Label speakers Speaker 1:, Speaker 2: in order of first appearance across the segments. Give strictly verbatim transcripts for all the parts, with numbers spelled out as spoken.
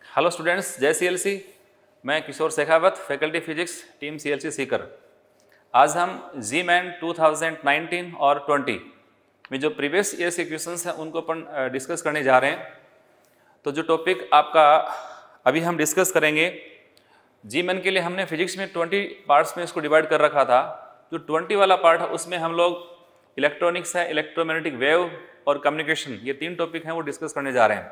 Speaker 1: Hello students, जय सी L C. मैं Kishore Shekhawat, faculty physics, team C L C Sikar. आज हम JEE main two thousand nineteen और ट्वेंटी में जो प्रीवियस ईयर्स के क्वेश्चंस हैं उनको अपन डिस्कस करने जा रहे हैं। तो जो टॉपिक आपका अभी हम डिस्कस करेंगे, जी मैन के लिए हमने फिजिक्स में ट्वेंटी पार्ट्स में इसको डिवाइड कर रखा था। जो ट्वेंटी वाला पार्ट है उसमें हम लोग इलेक्ट्रॉनिक्स है, इलेक्ट्रोमैग्नेटिक वेव और कम्युनिकेशन, ये तीन टॉपिक हैं वो डिस्कस करने जा रहे हैं।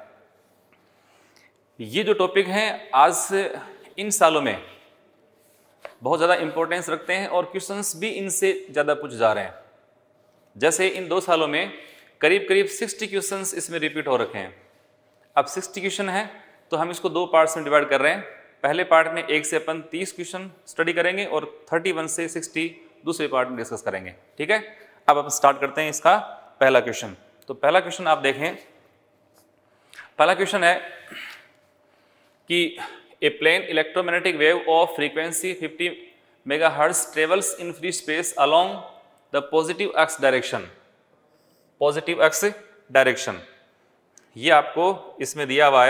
Speaker 1: ये जो टॉपिक हैं आज से इन सालों में बहुत ज़्यादा इंपॉर्टेंस रखते हैं और क्वेश्चंस भी इनसे ज़्यादा पूछ जा रहे हैं। जैसे इन दो सालों में करीब करीब साठ क्वेश्चंस इसमें रिपीट हो रखे हैं। अब साठ क्वेश्चन है तो हम इसको दो पार्ट्स में डिवाइड कर रहे हैं। पहले पार्ट में एक से अपन तीस क्वेश्चन स्टडी करेंगे और इकतीस से साठ दूसरे पार्ट में डिस्कस करेंगे। ठीक है, अब अपन स्टार्ट करते हैं इसका पहला क्वेश्चन। तो पहला क्वेश्चन आप देखें, पहला क्वेश्चन है कि a plane electromagnetic wave of frequency fifty megahertz travels in free space along the positive x direction. Positive x direction ये आपको इसमें दिया हुआ है।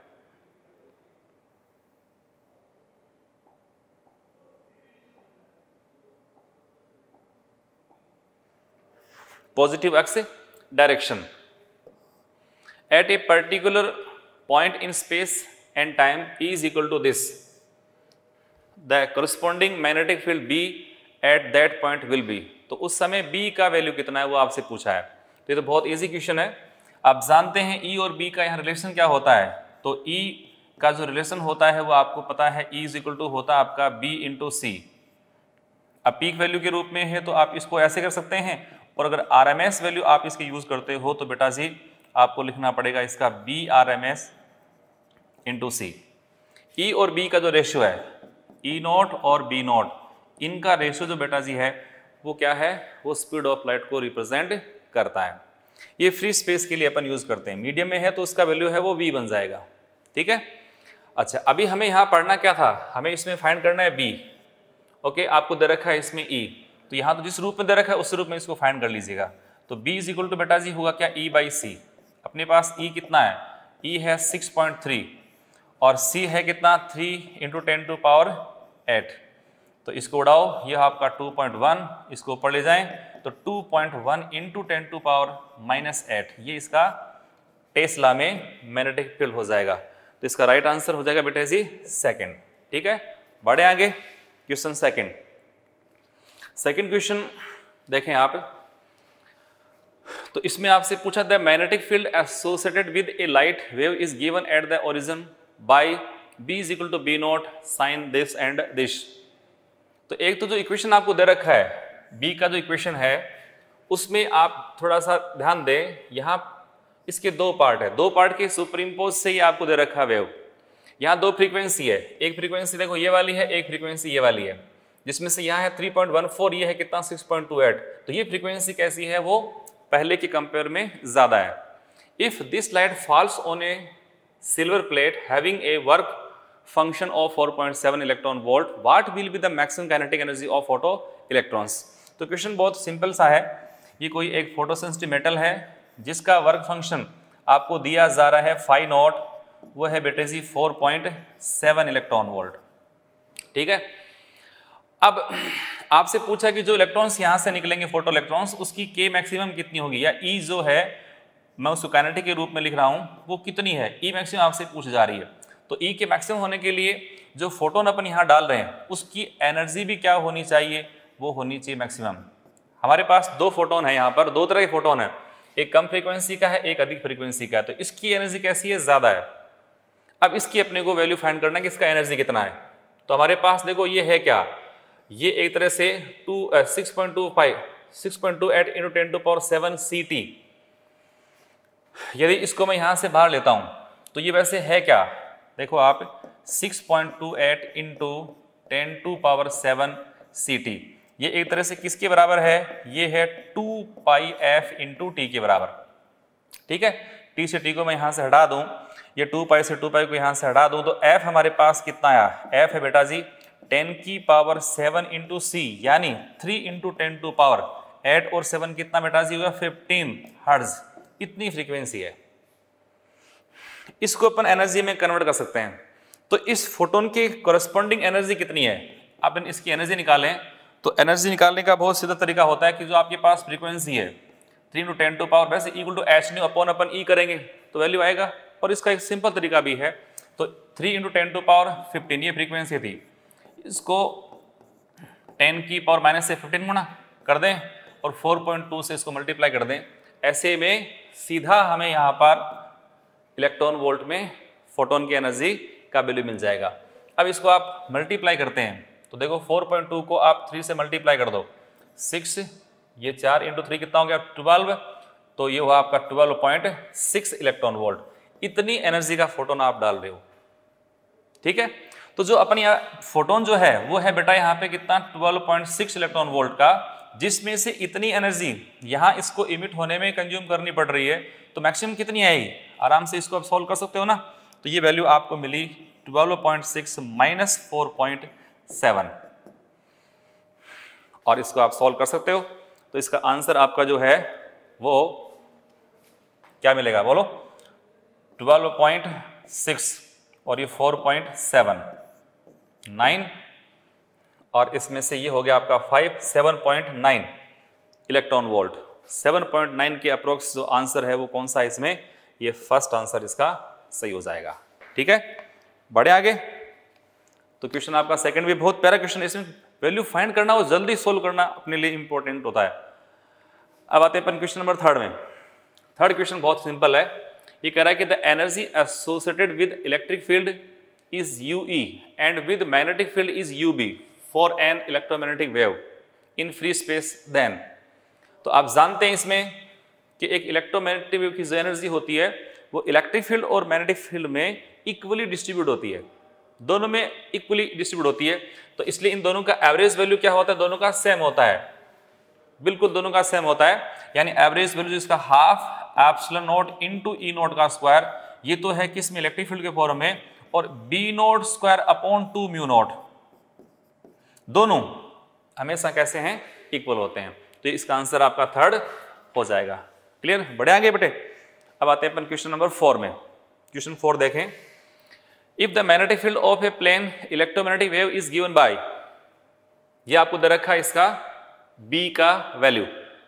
Speaker 1: Positive x direction at a particular point in space and time E is equal to this, the corresponding magnetic field B at that point will be। तो उस समय B का वैल्यू कितना है वो आपसे पूछा है। तो ये तो बहुत इजी क्वेश्चन है। आप जानते हैं E और B का यहाँ रिलेशन क्या होता है। तो E का जो रिलेशन होता है वो आपको पता है, E is equal to होता है आपका B इंटू सी। अब पीक वैल्यू के रूप में है तो आप इसको ऐसे कर सकते हैं, और अगर आर एम एस वैल्यू आप इसके यूज करते हो तो बेटा जी आपको लिखना पड़ेगा इसका B R M S into C. E और बी का जो रेशियो है, ई नॉट और बी नॉट, इनका रेशियो जो बेटा जी है वो क्या है, वो स्पीड ऑफ लाइट को रिप्रेजेंट करता है। ये फ्री स्पेस के लिए अपन यूज करते हैं। मीडियम में है तो उसका वैल्यू है वो वी बन जाएगा। ठीक है, अच्छा अभी हमें यहाँ पढ़ना क्या था, हमें इसमें फाइंड करना है बी। ओके, आपको दे रखा है इसमें ई, तो यहाँ तो जिस रूप में दे रखा है उस रूप में इसको फाइंड कर लीजिएगा। तो बी इज इक्वल टू बेटा जी होगा क्या, ई बाई सी। अपने पास ई कितना है, ई है सिक्स पॉइंट थ्री और C है कितना, three into ten to power eight. तो इसको उड़ाओ, ये आपका टू पॉइंट वन, इसको ऊपर ले जाएं तो two point one into ten to power minus eight, ये इसका टेस्ला में मैग्नेटिक फील्ड हो जाएगा। तो इसका राइट आंसर हो जाएगा बेटा जी सेकंड। ठीक है, बढ़े आगे, क्वेश्चन सेकंड। सेकंड क्वेश्चन देखें आप, तो इसमें आपसे पूछा था magnetic field associated with a light wave is given at the origin by B is equal to B not sine this and this. तो एक तो जो इक्वेशन आपको दे रखा है B का जो इक्वेशन है उसमें आप थोड़ा सा ध्यान दें, यहाँ इसके दो पार्ट है, दो पार्ट के सुपरइम्पोज से ही आपको दे रखा है वेव। यहाँ दो फ्रीक्वेंसी है, एक फ्रीक्वेंसी देखो ये वाली है, एक फ्रीक्वेंसी ये वाली है, जिसमें से यहाँ है थ्री पॉइंट वन फोर, ये है कितना सिक्स पॉइंट टू एट। तो ये फ्रीक्वेंसी कैसी है, वो पहले के कंपेयर में ज्यादा है। If this light falls on a silver plate having a work function of four point seven electron volt, what will be the maximum kinetic energy of photo electrons। तो क्वेश्चन बहुत सिंपल सा है। ये कोई एक फोटोसेंसिटिव मेटल है जिसका work function आपको दिया जा रहा है फाई नॉट, वो है बेटे जी four point seven electron volt. ठीक है, अब आपसे पूछा कि जो इलेक्ट्रॉन्स यहाँ से निकलेंगे फोटो इलेक्ट्रॉन्स, उसकी के मैक्सिमम कितनी होगी, या ई जो है मैं उसको काइनेटिक के रूप में लिख रहा हूं वो कितनी है, ई मैक्सिमम आपसे पूछ जा रही है। तो ई के मैक्सिमम होने के लिए जो फोटोन अपन यहाँ डाल रहे हैं उसकी एनर्जी भी क्या होनी चाहिए, वो होनी चाहिए मैक्सिमम। हमारे पास दो फोटोन है, यहाँ पर दो तरह के फोटोन है, एक कम फ्रीक्वेंसी का है, एक अधिक फ्रीक्वेंसी का है। तो इसकी एनर्जी कैसी है, ज्यादा है। अब इसकी अपने को वैल्यू फाइंड करना है कि इसका एनर्जी कितना है। तो हमारे पास देखो ये है क्या, ये एक तरह से two six point two five six point two eight into ten to power seven C T. यदि इसको मैं यहां से बाहर लेता हूं तो ये वैसे है क्या, देखो आप six point two eight into ten to power seven C T, ये एक तरह से किसके बराबर है, ये है two pi F into T के बराबर। ठीक है, टी से टी को मैं यहां से हटा दूं, ये टू पाई से टू पाई को यहां से हटा दूं तो एफ हमारे पास कितना आया, एफ है बेटा जी टेन की पावर सेवन इंटू सी, यानी three into ten to power eight और सेवन कितना बेटा जी होगा फिफ्टीन हर्ट्ज। इतनी फ्रीक्वेंसी है, इसको अपन एनर्जी में कन्वर्ट कर सकते हैं। तो इस फोटोन की कोरस्पॉन्डिंग एनर्जी कितनी है, अपन इसकी एनर्जी निकालें तो एनर्जी निकालने का बहुत सीधा तरीका होता है कि जो आपके पास फ्रीक्वेंसी है three into ten to power वैसे equal to H nu upon अपन ई करेंगे तो वैल्यू आएगा। और इसका एक सिंपल तरीका भी है, तो three into ten to power fifteen ये फ्रीक्वेंसी थी, इसको टेन की पावर माइनस से फिफ्टीन गुना कर दें और फोर पॉइंट टू से इसको मल्टीप्लाई कर दें। ऐसे में सीधा हमें यहाँ पर इलेक्ट्रॉन वोल्ट में फोटोन की एनर्जी का वैल्यू मिल जाएगा। अब इसको आप मल्टीप्लाई करते हैं तो देखो फोर पॉइंट टू को आप थ्री से मल्टीप्लाई कर दो, सिक्स, ये चार इंटू थ्री कितना हो गया ट्वेल्व, तो ये हुआ आपका twelve point six electron volt. इतनी एनर्जी का फोटोन आप डाल रहे हो, ठीक है। तो जो अपन यहाँ फोटोन जो है वो है बेटा यहाँ पे कितना twelve point six electron volt का, जिसमें से इतनी एनर्जी यहाँ इसको इमिट होने में कंज्यूम करनी पड़ रही है, तो मैक्सिमम कितनी आएगी, आराम से इसको आप सॉल्व कर सकते हो ना। तो ये वैल्यू आपको मिली twelve point six minus four point seven, और इसको आप सॉल्व कर सकते हो। तो इसका आंसर आपका जो है वो क्या मिलेगा बोलो, ट्वेल्व पॉइंट सिक्स और ये फोर पॉइंट सेवन, नाइन, और इसमें से ये हो गया आपका five, seven point nine electron volt. Seven point nine के अप्रोक्स जो आंसर है वो कौन सा है इसमें, ये फर्स्ट आंसर इसका सही हो जाएगा, ठीक है। बढ़े आगे, तो क्वेश्चन आपका सेकंड भी बहुत प्यारा क्वेश्चन है, इसमें वैल्यू फाइंड करना और जल्दी सोल्व करना अपने लिए इंपॉर्टेंट होता है। अब आते हैं अपन क्वेश्चन नंबर थर्ड में। थर्ड क्वेश्चन बहुत सिंपल है, ये कह रहा है कि the energy associated with electric field is U E and with magnetic field is U B for an electromagnetic wave in free space then. तो आप जानते हैं इसमें कि एक इलेक्ट्रोमैग्नेटिक वेव की जो एनर्जी होती है वो इलेक्ट्रिक फील्ड और मैग्नेटिक फील्ड में इक्वली डिस्ट्रीब्यूट होती है, दोनों में इक्वली डिस्ट्रीब्यूट होती है। तो इसलिए इन दोनों का एवरेज वैल्यू क्या होता है, दोनों का सेम होता है, बिल्कुल दोनों का सेम होता है। यानी एवरेज वैल्यू जिसका half epsilon not into E not का स्क्वायर, ये तो है किस में, इलेक्ट्रिक फील्ड के फॉर्म में, और B not square upon two mu not, दोनों हमेशा कैसे हैं, इक्वल होते हैं। तो इसका आंसर आपका थर्ड हो जाएगा। क्लियर, बढ़े आगे बेटे। अब आते हैं अपन क्वेश्चन नंबर फोर में। क्वेश्चन फोर देखें, if the magnetic field of a plane electromagnetic wave is given by, ये आपको दे रखा है इसका बी का वैल्यू,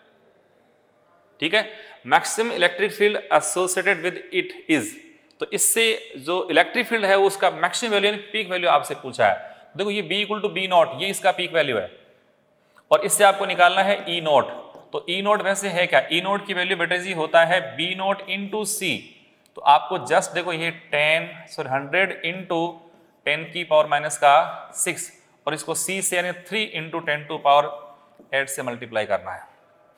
Speaker 1: ठीक है। Maximum electric field associated with it is, तो इससे जो इलेक्ट्रिक फील्ड है उसका मैक्सिमम वैल्यू यानी पीक वैल्यू आपसे पूछा है। देखो ये B equal to B naught, ये इसका पीक वैल्यू है, और इससे आपको निकालना है ई नॉट। तो ई नॉट वैसे है क्या, ई नॉट की वैल्यू बेटा जी होता है बी नॉट इंटू सी। तो आपको जस्ट देखो ये ten sorry hundred into ten की पावर माइनस का सिक्स, और इसको सी से यानी three into ten to power eight से मल्टीप्लाई करना है।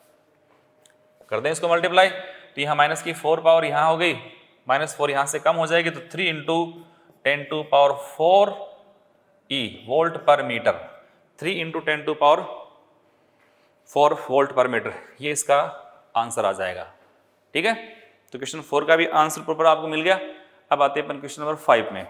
Speaker 1: कर दें इसको मल्टीप्लाई, तो यहाँ माइनस की फोर पावर यहाँ हो गई, माइनस फोर यहाँ से कम हो जाएगी, तो three into ten to power four E volt per metre, three into ten to power four volt per metre, ये इसका आंसर आ जाएगा, ठीक है। तो क्वेश्चन फोर का भी आंसर प्रॉपर आपको मिल गया। अब आते हैं अपन क्वेश्चन नंबर फाइव में।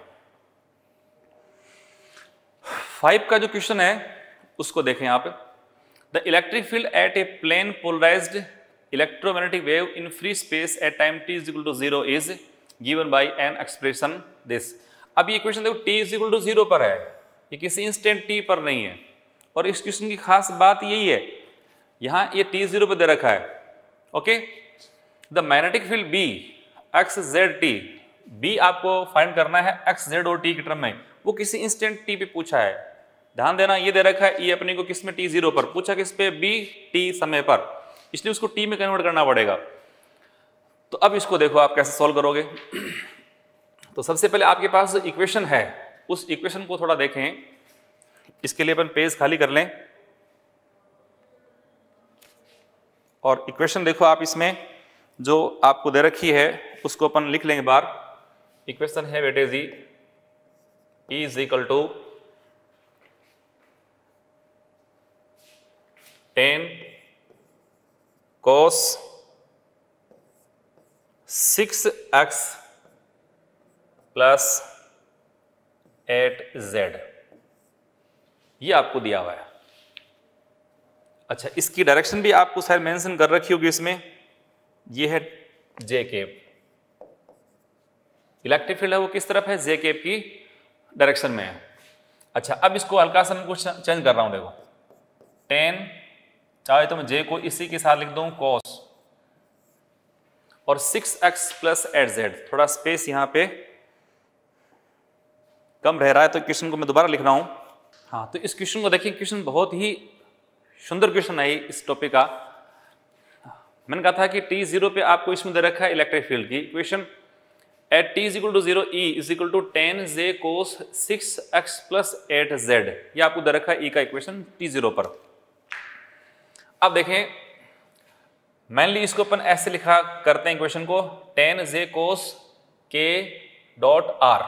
Speaker 1: फाइव का जो क्वेश्चन है उसको देखें आप। The electric field at a plane polarised electromagnetic wave in free space at time t is equal to zero is given by an expression this। अब ये क्वेश्चन देखो t is equal to zero पर है, ये किसी instant t पर नहीं है, और इस क्वेश्चन की खास बात यही है, यहाँ ये t जीरो पर दे रखा है, okay. The magnetic field B x z t, B आपको फाइंड करना है एक्स जेड और t की टर्म में, वो किसी इंस्टेंट t पे पूछा है। ध्यान देना ये दे रखा है, ये अपने को किस में t जीरो पर पूछा, किस पे B t समय पर, इसलिए उसको t में कन्वर्ट करना पड़ेगा। तो अब इसको देखो आप कैसे सॉल्व करोगे। तो सबसे पहले आपके पास इक्वेशन है उस इक्वेशन को थोड़ा देखें, इसके लिए अपन पेज खाली कर लें और इक्वेशन देखो आप, इसमें जो आपको दे रखी है उसको अपन लिख लेंगे बार। इक्वेशन है बेटे जी E is equal to ten cos six x plus eight z, ये आपको दिया हुआ है। अच्छा, इसकी डायरेक्शन भी आपको शायद मेंशन कर रखी होगी इसमें, ये है जे केप, इलेक्ट्रिक फील्ड है वो किस तरफ है, जे केप की डायरेक्शन में है। अच्छा, अब इसको हल्का सा मैं कुछ चेंज कर रहा हूं, देखो टेन, चाहे तो मैं जे को इसी के साथ लिख दूं कॉस, और six x plus eight z, थोड़ा स्पेस यहां पे कम रह रहा है तो क्वेश्चन को मैं दोबारा लिख रहा हूं। हाँ, तो इस क्वेश्चन को देखिए, क्वेश्चन बहुत ही सुंदर क्वेश्चन है इस टॉपिक का। मैंने कहा था कि टी जीरो पे आपको इसमें दे रखा है इलेक्ट्रिक फील्ड की equation, at t is equal to zero E is equal to ten j cos six x plus eight z, ये आपको दे रखा है ई का इक्वेशन टी जीरो पर। अब देखें, मेनली इसको अपन ऐसे लिखा करते हैं इक्वेशन को, टेन जे कोस के डॉट आर,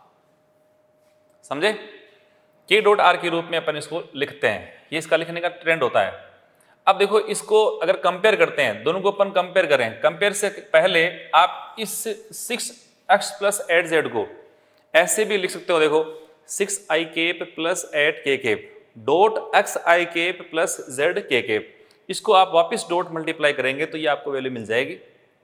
Speaker 1: समझे, के डॉट आर के रूप में अपन इसको लिखते हैं, ये इसका लिखने का ट्रेंड होता है। अब देखो, इसको अगर कंपेयर करते हैं, दोनों को अपन कंपेयर करें, कंपेयर से पहले आप इस six x plus eight z को ऐसे भी लिख सकते हो, देखो six i cap plus eight k cap dot x i cap plus z k cap, इसको आप वापस डॉट मल्टीप्लाई करेंगे तो ये आपको वैल्यू मिल जाएगी।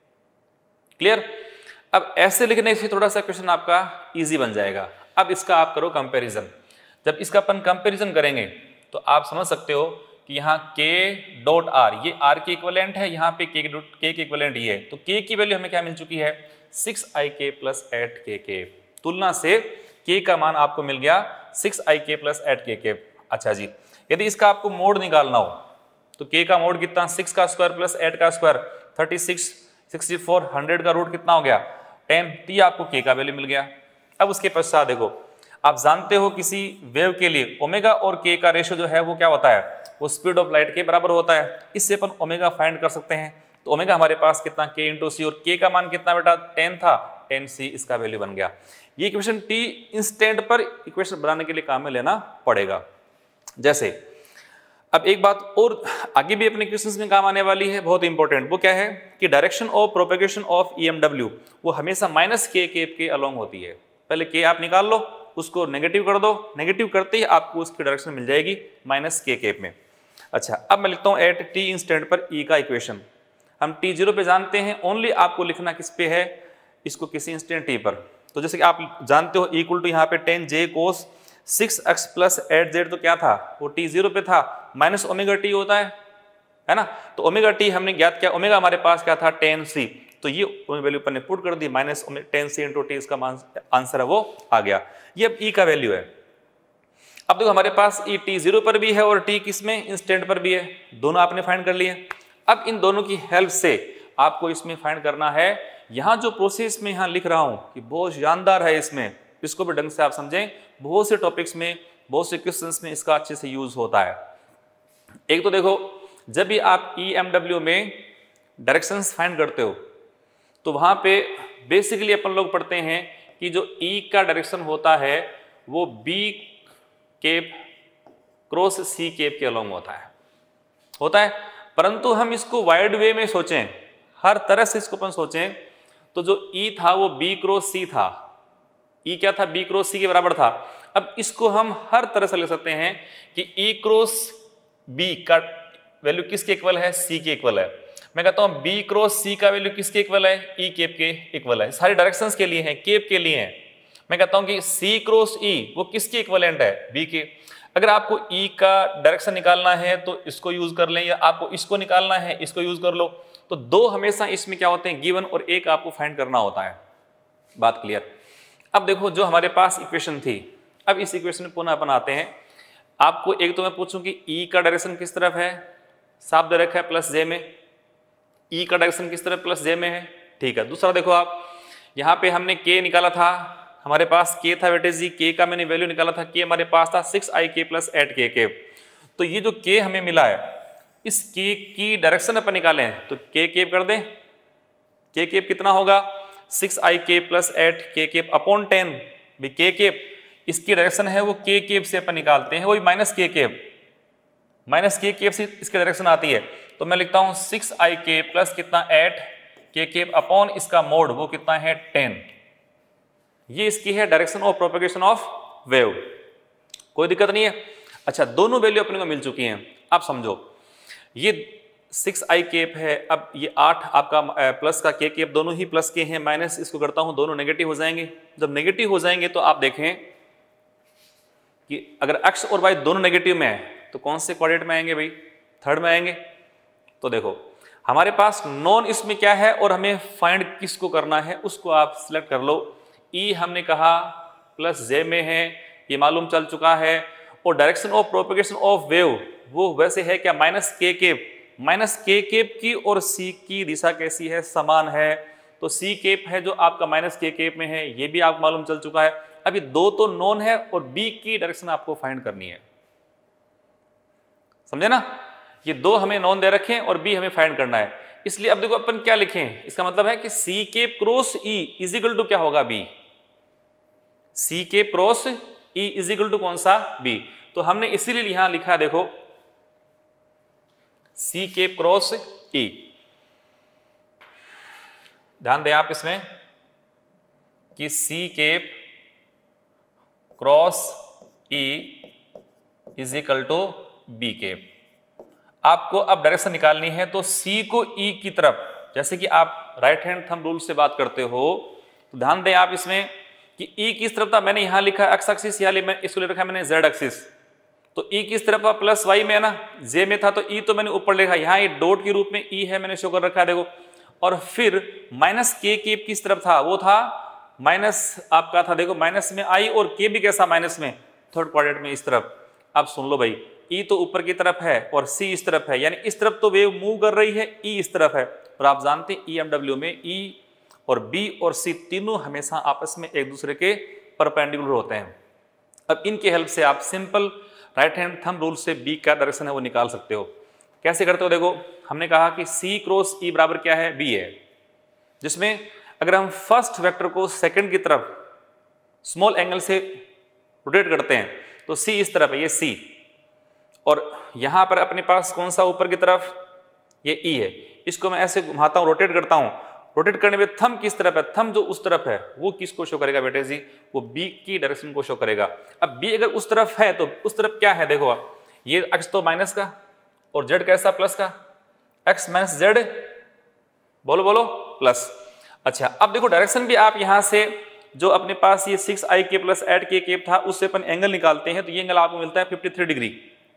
Speaker 1: क्लियर? अब ऐसे लिखने से थोड़ा सा क्वेश्चन आपका इजी बन जाएगा। अब इसका आप करो कंपैरिजन। जब इसका अपन कंपैरिजन करेंगे तो आप समझ सकते हो कि यहाँ k डॉट आर, ये r के इक्विवेलेंट है, यहाँ पे k डॉट k के इक्विवेलेंट ये है, तो k की वैल्यू हमें क्या मिल चुकी है, सिक्स आई के प्लस एट के के, तुलना से k का मान आपको मिल गया सिक्स आई के प्लस एट के के। अच्छा जी, यदि इसका आपको मोड निकालना हो तो k का मोड कितना, सिक्स का स्क्वायर प्लस एट का square, thirty six, sixty four, hundred का रूट कितना हो गया, टेन, तो ये आपको k का वैल्यू मिल गया। अब उसके पश्चात देखो, आप जानते हो किसी वेव के लिए ओमेगा और के का रेशियो जो है वो क्या होता है, वो स्पीड ऑफ लाइट के बराबर होता है। इससे अपन ओमेगा फाइंड कर सकते हैं। तो ओमेगा हमारे पास कितना, के इंटू सी, और के का मान कितना बेटा, टेन था, टेन सी इसका वैल्यू बन गया। ये इक्वेशन टी इंस्टेंट पर इक्वेशन बनाने के लिए काम में लेना पड़ेगा। जैसे अब एक बात और आगे भी अपने क्वेश्चंस में काम आने वाली है, बहुत इंपॉर्टेंट, वो क्या है कि direction of propagation of E M W वो हमेशा माइनस के केप के अलोंग होती है। पहले के आप निकाल लो, उसको नेगेटिव कर दो, नेगेटिव करते ही आपको उसकी डायरेक्शन मिल जाएगी माइनस के केप में। अच्छा, अब मैं लिखता हूँ एट टी इंस्टेंट पर ई का इक्वेशन। हम टी जीरो पे जानते हैं, ओनली आपको लिखना किस पे है, इसको किसी इंस्टेंट टी पर। तो जैसे कि आप जानते हो इक्वल टू यहाँ पे ten j cos six x plus eight z, तो क्या था, वो टी जीरो पे था, माइनस ओमेगा टी होता है, है ना। तो ओमेगा टी हमने ज्ञात किया, ओमेगा हमारे पास क्या था, टेन सी, तो ये वैल्यू पर ने पुट कर दी, minus ten C into t, इसका आंसर है वो आ गया। ये अब ई का वैल्यू है। अब देखो हमारे पास ई टी जीरो पर भी है और टी किस में, इंस्टेंट पर भी है, दोनों आपने फाइंड कर लिए। अब इन दोनों की हेल्प से आपको इसमें फाइंड करना है, यहाँ जो प्रोसेस में यहाँ लिख रहा हूँ कि बहुत शानदार है, इसमें इसको भी ढंग से आप समझें, बहुत से टॉपिक्स में, बहुत से क्वेश्चंस में इसका अच्छे से यूज होता है। एक तो देखो, जब भी आप ई एम डब्ल्यू में डायरेक्शंस फाइंड करते हो तो वहां पे बेसिकली अपन लोग पढ़ते हैं कि जो ई का डायरेक्शन होता है वो B cap cross C cap के अलोंग होता है होता है परंतु हम इसको वाइड वे में सोचें, हर तरह से इसको अपन सोचें, तो जो ई था वो बी क्रॉस सी था, ई क्या था, बी क्रॉस सी के बराबर था। अब इसको हम हर तरह से ले सकते हैं कि ई क्रॉस बी का वैल्यू किसके इक्वल है, सी के इक्वल है। मैं कहता हूं बी क्रॉस सी का वैल्यू किसके इक्वल है, ई केप के इक्वल है। सारी डायरेक्शंस के लिए है, केप के लिए है। मैं कहता हूं कि सी क्रॉस ई वो किसके इक्वलेंट है, बी के। अगर आपको ई का डायरेक्शन निकालना है तो इसको यूज कर लें, या आपको इसको निकालना है इसको यूज कर लो। तो दो हमेशा इसमें क्या होते हैं, गिवन, और एक आपको फाइंड करना होता है। बात क्लियर। अब देखो जो हमारे पास इक्वेशन थी, अब इस इक्वेशन में पुनः अपन आते हैं। आपको एक तो मैं पूछूं कि ई का डायरेक्शन किस तरफ है, साफ दे रखा है प्लस जे में, ई का डायरेक्शन किस तरफ, प्लस जे में है, ठीक है। दूसरा देखो आप, यहाँ पे हमने के निकाला था, हमारे पास के था बेटे जी, के का मैंने वैल्यू निकाला था, के हमारे पास था सिक्स आई के प्लस एट के के। तो ये जो के हमें मिला है, इस के की डायरेक्शन अपन निकालें तो के केप कर दें, के केप कितना होगा, सिक्स आई के plus eight k cap upon ten. भी के केप इसकी डायरेक्शन है वो के केप से अपन निकालते हैं, वही minus K cap, minus K cap से इसकी डायरेक्शन आती है। तो मैं लिखता हूं सिक्स आई के प्लस कितना एट के केप अपॉन इसका मोड वो कितना है टेन। ये इसकी है direction of propagation of wave, कोई दिक्कत नहीं है। अच्छा, दोनों वैल्यू अपने को मिल चुकी हैं। आप समझो, ये सिक्स आई केप है, अब ये आठ आपका प्लस का के केप, दोनों ही प्लस के हैं, माइनस इसको करता हूं, दोनों नेगेटिव हो जाएंगे। जब नेगेटिव हो जाएंगे तो आप देखें कि अगर एक्स और वाई दोनों नेगेटिव में है तो कौन से क्वाड्रेंट में आएंगे भाई? थर्ड में आएंगे। तो देखो हमारे पास नॉन इसमें क्या है और हमें फाइंड किसको करना है उसको आप सिलेक्ट कर लो। ई हमने कहा प्लस जे में है, ये मालूम चल चुका है, और direction of propagation of wave वो वैसे है क्या? Minus K cap, minus K cap की और सी की दिशा कैसी है? समान है। तो सी केप है जो आपका माइनस के केप में है, ये भी आपको मालूम चल चुका है। अभी दो तो नॉन है और बी की डायरेक्शन आपको फाइंड करनी है, समझे ना? ये दो हमें नॉन दे रखे हैं और बी हमें फाइंड करना है। इसलिए अब देखो अपन क्या लिखें, इसका मतलब है कि C cap cross E is equal to क्या होगा? B. C cap cross E is equal to कौन सा? बी। तो हमने इसीलिए यहां लिखा, देखो सी केप क्रॉस ई। ध्यान दें आप इसमें कि C cap cross E is equal to B cap. आपको अब डायरेक्शन निकालनी है तो सी को ई की तरफ, जैसे कि आप राइट हैंड थंब रूल से बात करते हो, तो ध्यान दें आप इसमें कि ई किस तरफ था? मैंने यहां लिखा एक्स एक्सिस, यहाँ मैं इसको ले रखा है मैंने जेड एक्सिस। तो ई किस तरफ था? प्लस वाई में है ना, जे में था तो ई तो मैंने ऊपर लिखा, यहाँ ये डॉट के रूप में ई है मैंने शो कर रखा है, देखो। और फिर माइनस के केप किस तरफ था? वो था माइनस आपका था, देखो माइनस में आई, और के भी कैसा? माइनस में, थर्ड क्वाड्रेंट में इस तरफ। अब सुन लो भाई, ई तो ऊपर की तरफ है और सी इस तरफ है, यानी इस तरफ तो वेव मूव कर रही है, ई इस तरफ है। और आप जानते हैं ई एम डब्ल्यू में ई और बी और सी तीनों हमेशा आपस में एक दूसरे के परपेंडिकुलर होते हैं। अब इनके हेल्प से आप simple right hand thumb rule से बी का डायरेक्शन है वो निकाल सकते हो। कैसे करते हो? देखो हमने कहा कि सी क्रॉस ई बराबर क्या है? बी है, जिसमें अगर हम फर्स्ट वेक्टर को सेकंड की तरफ स्मॉल एंगल से रोटेट करते हैं तो सी इस तरफ है, ये सी, और यहां पर अपने पास कौन सा ऊपर की तरफ? ये ई है। इसको मैं ऐसे घुमाता हूं, रोटेट करता हूं, रोटेट करने में थंब किस तरफ है? थंब जो उस तरफ है वो किसको शो करेगा बेटे जी? वो बी की डायरेक्शन को शो करेगा। अब बी अगर उस तरफ है तो उस तरफ क्या है? देखो आप, ये एक्स तो माइनस का और जेड कैसा? प्लस का। एक्स माइनस जेड, बोलो बोलो, प्लस। अच्छा अब देखो डायरेक्शन भी आप यहां से जो अपने पास ये सिक्स आई के प्लस एट के केप था उससे अपन एंगल निकालते हैं, तो ये एंगल आपको मिलता है फिफ्टी थ्री डिग्री।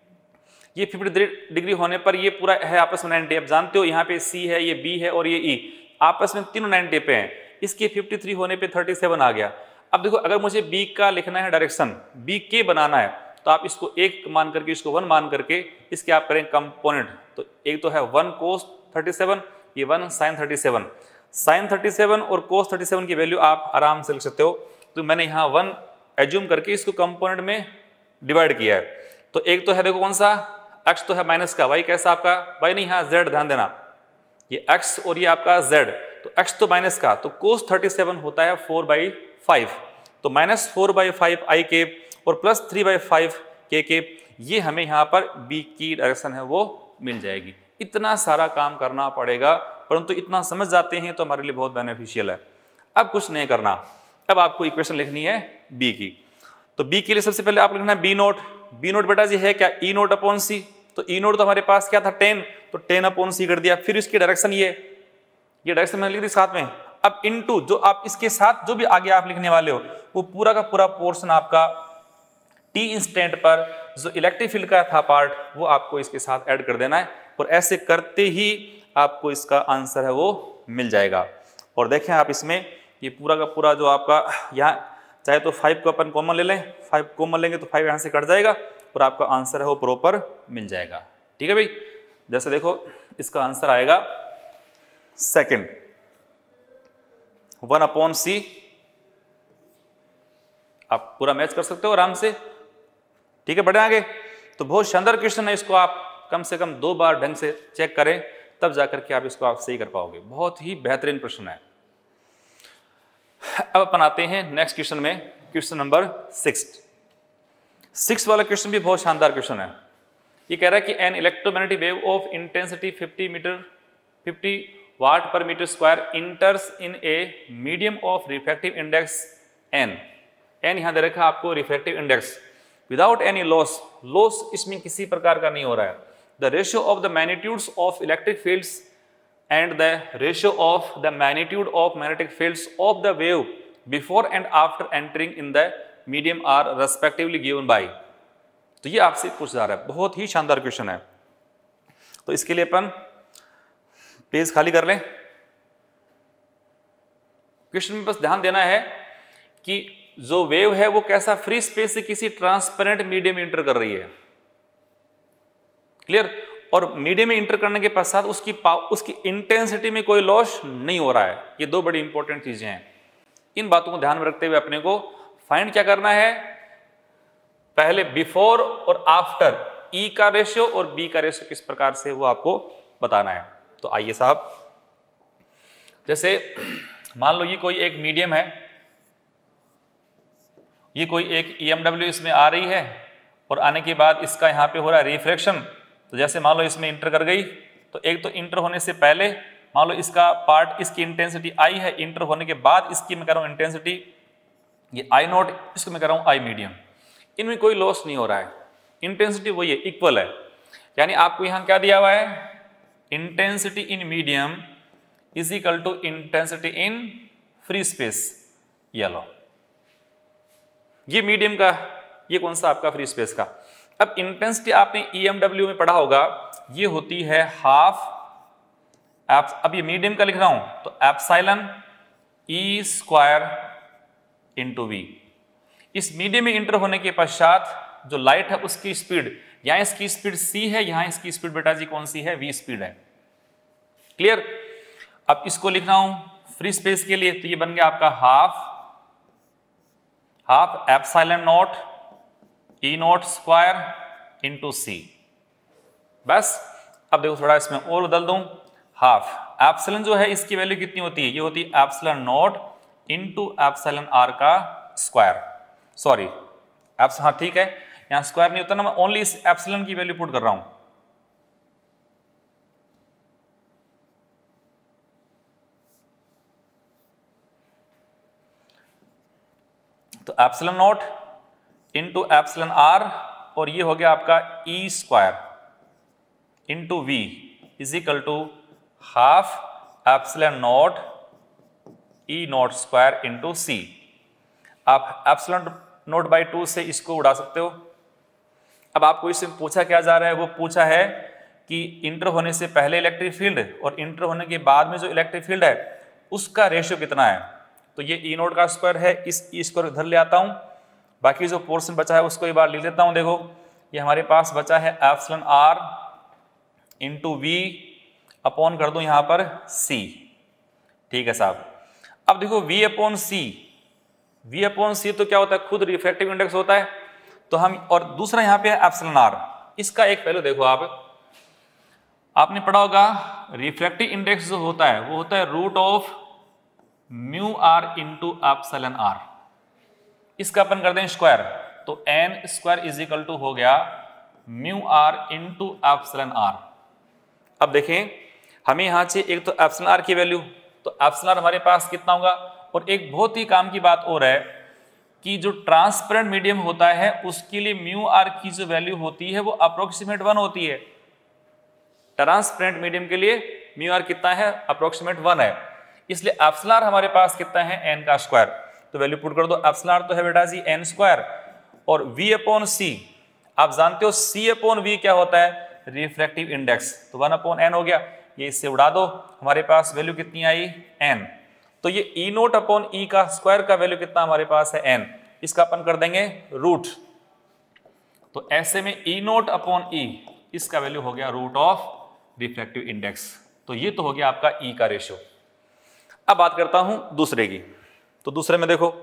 Speaker 1: ये फिफ्टी थ्री डिग्री होने पर ये पूरा है आपस में नाइंटी। आप जानते हो यहाँ पे सी है, ये बी है और ये ई, आपस में तीनों नाइंटी पे हैं। इसके फिफ्टी थ्री होने पे थर्टी सेवन आ गया। अब देखो अगर मुझे बी का लिखना है डायरेक्शन, बी के बनाना है, तो आप इसको एक मान करके इसको वन मान करके इसके आप करें कंपोनेंट। तो एक तो है वन कोस थर्टी सेवन, ये one sine thirty seven. Sine thirty seven और कोस थर्टी सेवन की वैल्यू आप आराम से लिख सकते हो। तो मैंने यहाँ वन एज्यूम करके इसको कंपोनेंट में डिवाइड किया है। तो एक तो है देखो कौन सा? एक्स तो है माइनस का, वाई कैसा आपका? वाई नहीं, यहाँ जेड, ध्यान देना, ये एक्स और ये आपका जेड। तो एक्स तो माइनस का, तो कोस थर्टी सेवन होता है फोर बाई फाइव, तो minus four by five i cap और plus three by five k cap, ये हमें यहाँ पर बी की डायरेक्शन है वो मिल जाएगी। इतना सारा काम करना पड़ेगा, परंतु इतना समझ जाते हैं तो हमारे लिए बहुत बेनिफिशियल है। अब कुछ नहीं करना, अब आपको इक्वेशन लिखनी है बी की। तो बी के लिए सबसे पहले आप लिखना है बी नोट। बी नोट बेटा जी है क्या? E naught upon C. तो ई नोट तो हमारे पास क्या था? टेन, तो टेन अपॉन सी कर दिया। फिर इसकी डायरेक्शन ये ये डायरेक्शन मैंने लिख दी साथ में। अब इनटू जो आप इसके साथ जो भी आगे आप लिखने वाले हो वो पूरा का पूरा पोर्शन आपका टी इंस्टेंट पर जो इलेक्ट्रिक फील्ड का था पार्ट वो आपको इसके साथ ऐड कर देना है, और ऐसे करते ही आपको इसका आंसर है वो मिल जाएगा। और देखें आप इसमें ये पूरा का पूरा जो आपका यहाँ चाहे तो फाइव को अपन कॉमन ले लें, फाइव कॉमन लेंगे तो फाइव यहाँ से कट जाएगा और आपका आंसर है वो प्रॉपर मिल जाएगा। ठीक है भाई, जैसे देखो इसका आंसर आएगा सेकंड, वन अपॉन सी। आप पूरा मैच कर सकते हो आराम से। ठीक है, बढ़े आगे। तो बहुत शानदार क्वेश्चन है, इसको आप कम से कम दो बार ढंग से चेक करें तब जाकर के आप इसको आप सही कर पाओगे। बहुत ही बेहतरीन प्रश्न है। अब अपन आते हैं नेक्स्ट क्वेश्चन में, क्वेश्चन नंबर सिक्स। सिक्स वाला क्वेश्चन भी बहुत शानदार क्वेश्चन है। ये कह रहा है कि an electromagnetic wave of intensity fifty metre fifty watt per metre square enters in a medium of refractive index n. N यहां दे रखा है आपको refractive index without any loss. Loss इसमें किसी प्रकार का नहीं हो रहा है। The ratio of the magnitudes of electric fields and the ratio of the magnitude of magnetic fields of the wave before and after entering in the medium are respectively given by। तो ये आपसे पूछा जा रहा है, बहुत ही शानदार question है। तो इसके लिए अपन पेज खाली कर लें। क्वेश्चन में बस ध्यान देना है कि जो वेव है वो कैसा फ्री स्पेस से किसी ट्रांसपेरेंट मीडियम में इंटर कर रही है। क्लियर? और मीडियम में इंटर करने के पश्चात उसकी उसकी इंटेंसिटी में कोई लॉस नहीं हो रहा है। ये दो बड़ी इंपॉर्टेंट चीजें हैं। इन बातों को ध्यान में रखते हुए अपने को फाइंड क्या करना है, पहले बिफोर और आफ्टर ई का रेशियो और बी का रेशियो किस प्रकार से वो आपको बताना है। तो आइए साहब, जैसे मान लो ये कोई एक मीडियम है, ये कोई एक ई एम डब्ल्यू इसमें आ रही है और आने के बाद इसका यहाँ पे हो रहा है रिफ्रैक्शन। तो जैसे मान लो इसमें इंटर कर गई, तो एक तो इंटर होने से पहले मान लो इसका पार्ट, इसकी इंटेंसिटी आई है, इंटर होने के बाद इसकी मैं कर रहा हूँ इंटेंसिटी ये आई नॉट, इसको मैं कर रहा हूँ आई मीडियम। इनमें कोई लॉस नहीं हो रहा है, इंटेंसिटी वही है, इक्वल है। यानी आपको यहाँ क्या दिया हुआ है, intensity in medium is equal to intensity in free space. ये लो, ये मीडियम का, ये कौन सा आपका फ्री स्पेस का। अब इंटेंसिटी आपने ई एम डब्ल्यू में पढ़ा होगा, ये होती है हाफ एप, अब ये मीडियम का लिख रहा हूं तो epsilon E square into v. इस मीडियम में इंटर होने के पश्चात जो लाइट है उसकी स्पीड, यहां इसकी स्पीड सी है, यहां इसकी स्पीड बेटा जी कौन सी है, वी स्पीड है। क्लियर? अब इसको लिख रहा हूं फ्री स्पेस के लिए, तो ये बन गया आपका half half epsilon naught E naught square into C. बस अब देखो थोड़ा इसमें और बदल दूं, हाफ एप्सिलॉन जो है इसकी वैल्यू कितनी होती है, ये होती है epsilon not into epsilon r का स्क्वायर। सॉरी एप्स, हाँ ठीक है, यहां स्क्वायर नहीं होता ना, मैं ओनली इस एप्सिलॉन की वैल्यू पुट कर रहा हूं। तो epsilon not into epsilon r, और ये हो गया आपका E square into v is equal to half epsilon naught E naught square into C. आप एप्सिलॉन नॉट बाई टू से इसको उड़ा सकते हो। अब आपको इसमें पूछा क्या जा रहा है, वो पूछा है कि इंटर होने से पहले इलेक्ट्रिक फील्ड और इंटर होने के बाद में जो इलेक्ट्रिक फील्ड है उसका रेशियो कितना है। तो ये ई नॉट का स्क्वायर है, इस ई स्क्वायर इधर ले आता हूं, बाकी जो पोर्शन बचा है उसको एक बार लिख लेता हूं। देखो ये हमारे पास बचा है epsilon are into v upon कर दूं यहां पर सी। ठीक है साहब। अब देखो v upon C, v upon C तो क्या होता है, खुद रिफ्रैक्टिव इंडेक्स होता है। तो हम, और दूसरा यहां पे है एप्सिलॉन आर, इसका एक पहलू देखो आप, आपने पढ़ा होगा रिफ्रैक्टिव इंडेक्स जो होता है वो होता है root of mu are into epsilon r. इसका अपन कर दें स्क्वायर, तो n square is equal to हो गया mu are into epsilon r. अब देखें हमें यहां से एक तो एप्सिलॉन आर की वैल्यू, तो एप्सिलॉन आर हमारे पास कितना होगा, और एक बहुत ही काम की बात और है कि जो ट्रांसपेरेंट मीडियम होता है उसके लिए म्यू आर की जो वैल्यू होती है वो अप्रोक्सीमेट वन होती है। ट्रांसपेरेंट मीडियम के लिए म्यू आर कितना है, अप्रोक्सीमेट वन है, इसलिए एप्सिलॉन आर हमारे पास कितना है, एन का स्क्वायर। तो वैल्यू पुट कर दो, एप्सिलॉन आर तो है बेटा जी एन स्क्वायर, और v अपॉन सी आप जानते हो c अपॉन v क्या होता है, रिफ्रैक्टिव इंडेक्स, तो वन अपॉन एन हो गया। ये इससे उड़ा दो, हमारे पास वैल्यू कितनी आई, n। तो ये ई नोट अपॉन ई का स्क्वायर का वैल्यू कितना हमारे पास है, n, इसका अपन कर देंगे रूट। तो ऐसे में ई नोट अपॉन ई इसका वैल्यू हो गया रूट ऑफ रिफ्रैक्टिव इंडेक्स। तो ये तो हो गया आपका ई का रेशियो। अब बात करता हूं दूसरे की। तो दूसरे में देखो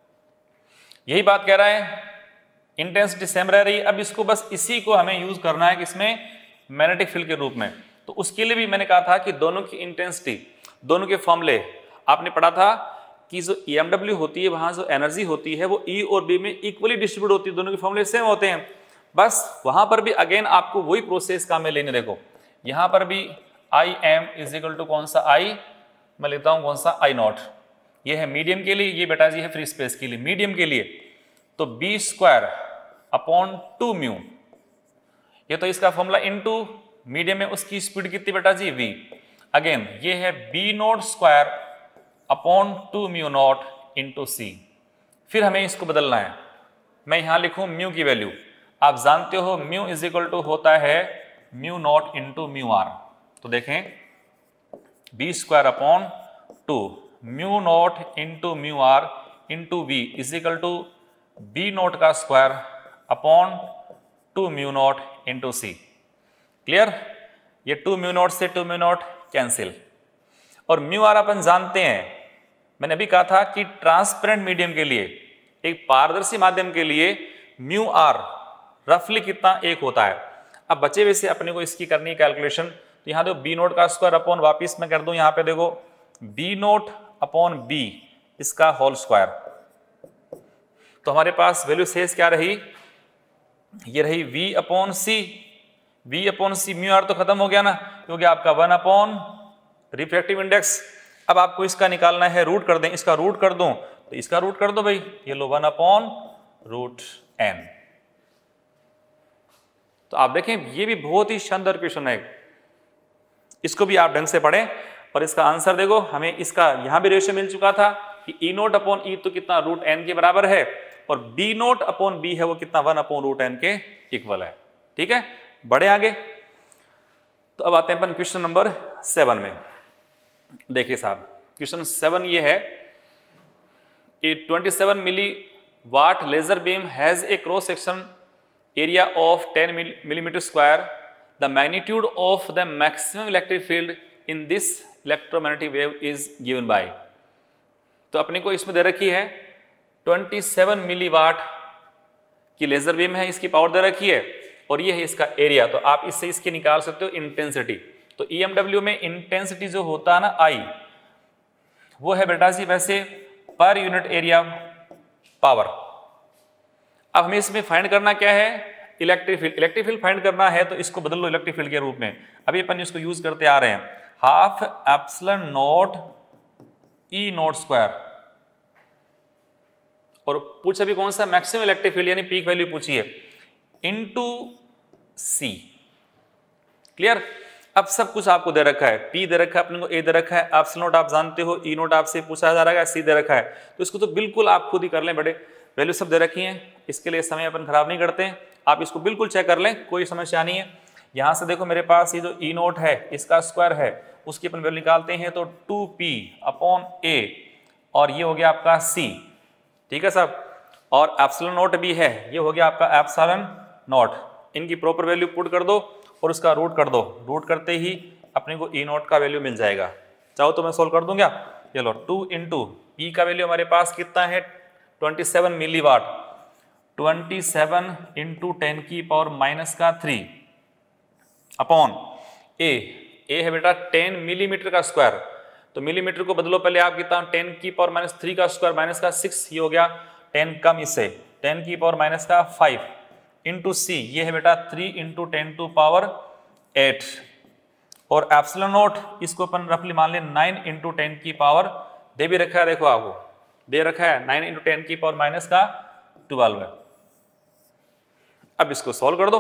Speaker 1: यही बात कह रहा है, इंटेंसिटी सेम रह रही है। अब इसको बस इसी को हमें यूज करना है किसमें, मैग्नेटिक फील्ड के रूप में। तो उसके लिए भी मैंने कहा था कि दोनों की इंटेंसिटी, दोनों के फॉर्मूले आपने पढ़ा था कि जो ई एम डब्ल्यू होती है वहां जो एनर्जी होती है वो ई और बी में इक्वली डिस्ट्रीब्यूट होती है, दोनों के फॉर्मूले सेम होते हैं। बस वहां पर भी अगेन आपको वही प्रोसेस काम में लेने। देखो यहां पर भी I M is equal to कौन सा आई, मैं लेता हूं कौन सा आई नॉट, ये है मीडियम के लिए, ये बेटा जी है फ्री स्पेस के लिए। मीडियम के लिए तो B square upon two mu, ये तो इसका फॉर्मूला इनटू मीडियम में उसकी स्पीड कितनी बेटा जी v। अगेन ये है B naught square upon two mu naught into C. फिर हमें इसको बदलना है, मैं यहां लिखूं म्यू की वैल्यू, आप जानते हो म्यू इज इक्वल टू होता है mu naught into mu r. तो देखें B square upon two mu naught into mu are into v is equal to B naught का square upon two mu naught into C. Clear? ये two mu naught से two mu naught cancel, और mu r अपन जानते हैं, मैंने अभी कहा था कि ट्रांसपेरेंट मीडियम के लिए, एक पारदर्शी माध्यम के लिए म्यू आर रफली कितना एक होता है। अब बचे हुए से अपने को इसकी करनी है कैलकुलेशन, तो यहाँ देखो बी नोट का स्क्वायर अपॉन, वापिस मैं कर दूं यहाँ पे देखो बी नोट अपॉन बी इसका होल स्क्वायर, तो हमारे पास वैल्यू शेष क्या रही, ये रही v upon C. v upon C mu r तो खत्म हो गया ना, क्योंकि आपका वन अपॉन रिफ्रैक्टिव इंडेक्स। अब आपको इसका निकालना है, रूट कर दें, इसका रूट कर दूं तो इसका रूट कर दो भाई, ये लो वन अपॉन रूट एन। तो आप देखें ये भी बहुत ही शानदार क्वेश्चन है, इसको भी आप ढंग से पढ़ें। और इसका आंसर देखो, हमें इसका यहां भी रेशियो मिल चुका था कि ई नोट अपॉन ई तो कितना रूट एन के बराबर है, और बी नोट अपॉन बी है वो कितना वन अपॉन रूट एन के इक्वल है। ठीक है, बढ़े आगे। तो अब आते हैं अपन क्वेश्चन नंबर सेवन में। देखिए साहब, क्वेश्चन सेवन ये है, a twenty seven milli watt laser beam has a cross section area of ten millimetre square, the magnitude of the maximum electric field in this electromagnetic wave is given by. तो अपने को इसमें दे रखी है सत्ताईस milliwatt की laser beam है, इसकी पावर दे रखी है, और ये है इसका एरिया। तो आप इससे इसके निकाल सकते हो इंटेंसिटी। तो ई एम डब्ल्यू में इंटेंसिटी जो होता है ना आई, वो है बेटा जी वैसे पर यूनिट एरिया पावर। अब हमें इसमें फाइंड करना क्या है, electric field. Electric field find करना है तो इसको बदल लो इलेक्ट्रिक फील्ड के रूप में। अभी अपन इसको यूज करते आ रहे हैं, half epsilon naught E naught square, और पूछा भी कौन सा, मैक्सिमम इलेक्ट्रिक फील्ड यानी पीक वैल्यू पूछी है, इनटू सी। क्लियर? अब सब कुछ आपको दे रखा है, पी दे रखा है अपने को, ए दे रखा है, एप्सिलॉन नॉट आप जानते हो, ई नॉट आपसे पूछा जा रहा है, सी दे रखा है। तो इसको तो बिल्कुल आप खुद ही कर लें, बड़े वैल्यू सब दे रखी हैं, इसके लिए समय अपन खराब नहीं करते हैं, आप इसको बिल्कुल चेक कर लें, कोई समस्या नहीं है। यहां से देखो मेरे पास ये जो ई नोट है इसका स्क्वायर है, उसकी अपन वैल्यू निकालते हैं, तो टू पी अपॉन ए, और ये हो गया आपका सी। ठीक है साहब, और एप्सिलॉन नॉट भी है, ये हो गया आपका एप्सिलॉन नॉट। इनकी प्रॉपर वैल्यू पुट कर दो और उसका रूट कर दो, रूट करते ही अपने को ई नॉट का वैल्यू मिल जाएगा। चाहो तो मैं सोल्व कर दूंगा। चलो टू इंटू पी का वैल्यू हमारे पास कितना है, twenty seven milliwatt, twenty seven into ten की पावर माइनस का थ्री अपॉन ए, ए है बेटा टेन मिलीमीटर का स्क्वायर, तो मिलीमीटर को बदलो पहले आप, कितना टेन की पावर माइनस थ्री का स्क्वायर माइनस का सिक्स, ये हो गया टेन कम इससे, टेन की पावर माइनस का फाइव इंटू सी, ये है बेटा three into ten to power eight, और एप्सिलॉन नॉट इसको अपन रफली मान ले नाइन इंटू टेन की पावर दे भी रखा है, देखो आपको दे रखा है नाइन इंटू टेन की पावर माइनस का ट्वेल्व है। अब इसको सॉल्व कर दो,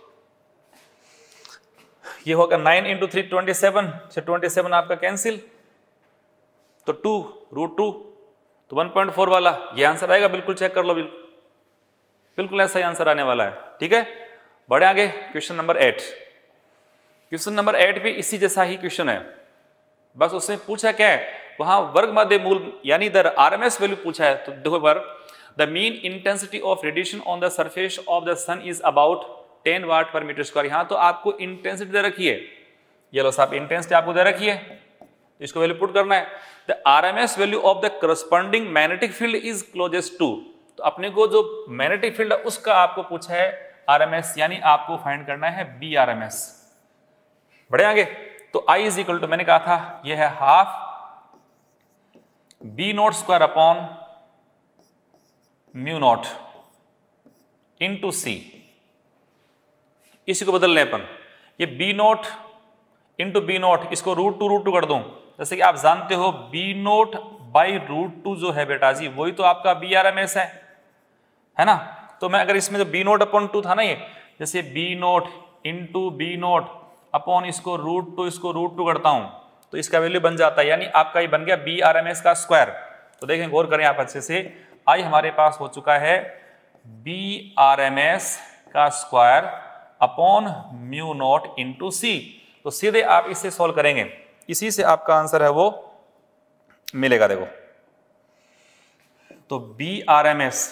Speaker 1: ये होगा nine into three twenty seven से ट्वेंटी सेवन आपका कैंसिल, तो टू रूट टू, तो वन पॉइंट फोर वाला ये आंसर आएगा, बिल्कुल चेक कर लो, बिल्कुल बिल्कुल ऐसा ही आंसर आने वाला है। ठीक है, बढ़े आगे, question number eight. Question number eight भी इसी जैसा ही क्वेश्चन है, बस उसने पूछा क्या है, वहां वर्ग मध्य मूल यानी द आरएमएस वैल्यू पूछा है। तो देखो बार, the mean intensity of radiation on the surface of the sun is about ten watt per metre square. यहां तो आपको इंटेंसिटी दे रखी है, ये लो साहब इंटेंसिटी आपको दे रखी है, तो इसको वैल्यू पुट करना है। The RMS value of the corresponding magnetic field is closest to, तो अपने को जो मैग्नेटिक फील्ड है उसका आपको पूछा है आरएमएस, यानी आपको फाइंड करना है बी आरएमएस। बढ़े आगे, तो आई इज इक्वल टू, मैंने कहा था ये है half B not square upon mu naught into C. इसी को बदल लें अपन, ये B naught into B naught, इसको रूट टू रूट टू कर दूं, जैसे कि आप जानते हो B naught by root two जो है बेटा जी वही तो आपका बी आर एम एस है, है ना। तो मैं अगर इसमें जो बी नॉट अपॉन टू था ना, ये जैसे B naught into B naught upon इसको रूट टू इसको रूट टू करता हूं तो इसका वैल्यू बन जाता है, यानी आपका ये बन गया बी आर एम एस का स्क्वायर। तो देखें, गौर करें आप अच्छे से, आई हमारे पास हो चुका है बी आर एम एस का square upon mu naught into C. तो सीधे आप इससे सॉल्व करेंगे, इसी से आपका आंसर है वो मिलेगा। देखो, तो बी आर एम एस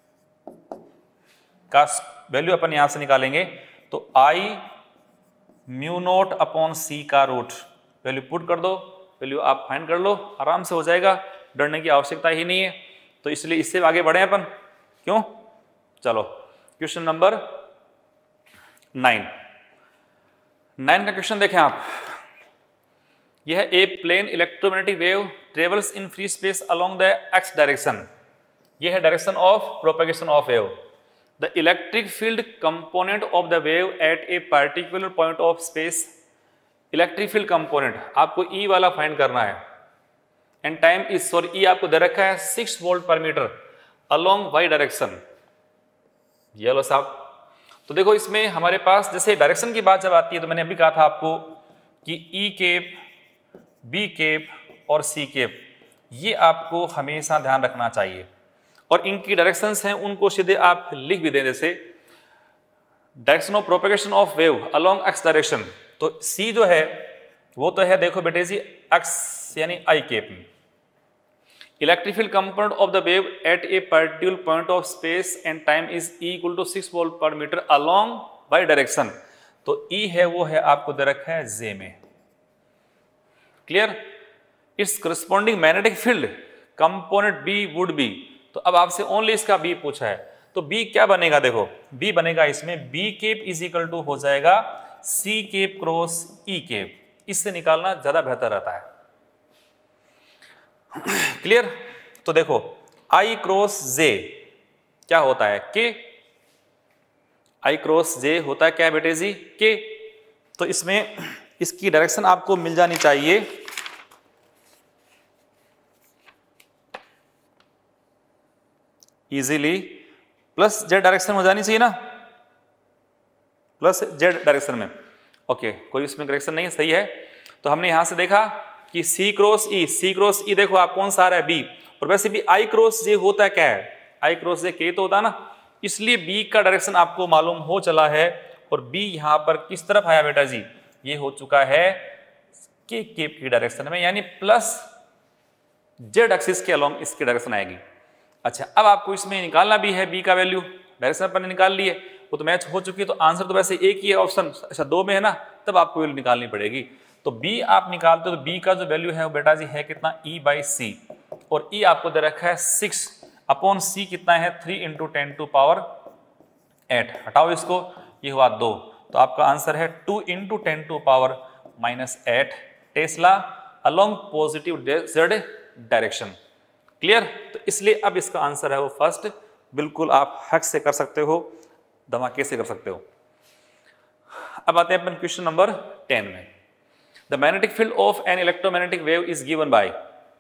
Speaker 1: का वैल्यू अपन यहां से निकालेंगे तो I mu naught upon C का रूट, वैल्यू पुट कर दो, वैल्यू आप फाइंड कर लो, आराम से हो जाएगा, डरने की आवश्यकता ही नहीं है। तो इसलिए इससे आगे बढ़े अपन, क्यों? चलो क्वेश्चन नंबर नाइन नाइन का क्वेश्चन देखें आप। यह a plane electromagnetic wave travels in free space along the X direction. यह है direction of propagation of wave. The electric field component of the wave at a particular point of space. Electric field component आपको E e वाला find करना है, and time is sorry E आपको दे रखा है six volt per metre along Y direction. ये लो साहब, तो देखो इसमें हमारे पास जैसे डायरेक्शन की बात जब आती है तो मैंने अभी कहा था आपको कि ई केप, बी केप और सी केप ये आपको हमेशा ध्यान रखना चाहिए, और इनकी डायरेक्शंस हैं उनको सीधे आप लिख भी दें, जैसे direction of propagation of wave along X direction. तो सी जो है वो तो है, देखो बेटे जी, एक्स यानी I cap. Electric field component of the wave at a particular point of space and time is E equal to six volt per metre along Y direction. तो ई है वो है आपको दे रखा है जे में। Clear? It's corresponding magnetic field component B would be. तो अब आपसे ओनली इसका बी पूछा है, तो बी क्या बनेगा? देखो बी बनेगा इसमें B cap is equal to हो जाएगा C cap cross E cap. इससे निकालना ज्यादा बेहतर रहता है। क्लियर? तो देखो आई क्रॉस जे क्या होता है? के। आई क्रॉस जे होता है क्या बेटे जी? के। तो इसमें इसकी डायरेक्शन आपको मिल जानी चाहिए इजीली, प्लस जेड डायरेक्शन हो जानी चाहिए ना, प्लस जेड डायरेक्शन में। ओके, कोई इसमें करेक्शन नहीं है, सही है। तो हमने यहां से देखा कि सी क्रॉस ई, सी क्रॉस ई देखो आप कौन सा आ रहा है? बी। और वैसे भी आई क्रॉस जे होता है क्या है? आई क्रॉस जे के तो होता है ना, इसलिए बी का डायरेक्शन आपको मालूम हो चला है। और बी यहां पर किस तरफ आया बेटा जी? ये हो चुका है के केप की डायरेक्शन में, यानी प्लस जेड एक्सिस के अलोंग इसकी डायरेक्शन आएगी। अच्छा, अब आपको इसमें निकालना भी है बी का वैल्यू। डायरेक्शन अपन ने निकाल ली है, वो तो मैच हो चुकी है, तो आंसर तो वैसे एक ही है ऑप्शन, अच्छा दो में है ना, तब आपको वैल्यू निकालनी पड़ेगी। तो बी आप निकालते हो तो बी का जो वैल्यू है वो बेटा जी है कितना? E by C. और ई आपको दे रखा है सिक्स अपॉन सी कितना है? Three into ten to power eight. हटाओ इसको, ये हुआ दो, तो आपका आंसर है two into ten to power minus eight tesla along positive Z direction. Clear? तो इसलिए अब इसका आंसर है वो फर्स्ट। बिल्कुल आप हक से कर सकते हो, धमाके से कर सकते हो। अब आते हैं अपन क्वेश्चन नंबर टेन में। The magnetic field of an electromagnetic wave is given by.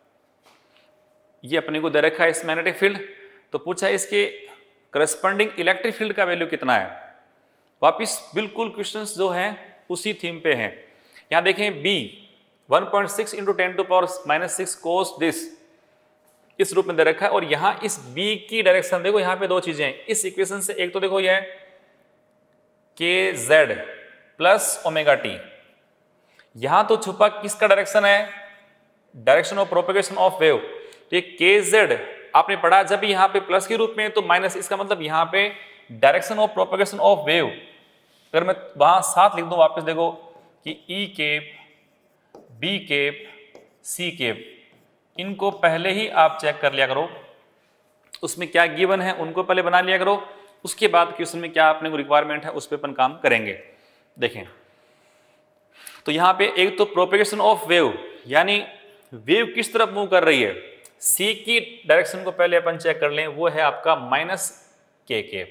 Speaker 1: ये अपने को दे रखा है इस मैग्नेटिक फील्ड, तो पूछा है इसके करस्पॉन्डिंग इलेक्ट्रिक फील्ड का वैल्यू कितना है। वापिस बिल्कुल क्वेश्चंस जो हैं उसी थीम पे हैं। यहां देखें B one point six into ten to power minus six cos this, इस रूप में दे रखा है। और यहां इस बी की डायरेक्शन देखो, यहां पे दो चीजें हैं इस इक्वेशन से। एक तो देखो यह के जेड प्लस ओमेगा टी, यहां तो छुपा किसका डायरेक्शन है? Direction of propagation of wave. तो ये के जेड आपने पढ़ा जब यहां पे प्लस के रूप में, तो माइनस, इसका मतलब यहां पे direction of propagation of wave. अगर मैं वहां साथ लिख दूं वापस, देखो कि E cap, B cap, C cap, इनको पहले ही आप चेक कर लिया करो, उसमें क्या गिवन है उनको पहले बना लिया करो, उसके बाद क्वेश्चन में क्या अपने को रिक्वायरमेंट है उस पर अपन काम करेंगे। देखें तो यहां पे एक तो प्रोपेगेशन ऑफ वेव, यानी वेव किस तरफ मूव कर रही है, सी की डायरेक्शन को पहले अपन चेक कर लें, वो है आपका माइनस के के,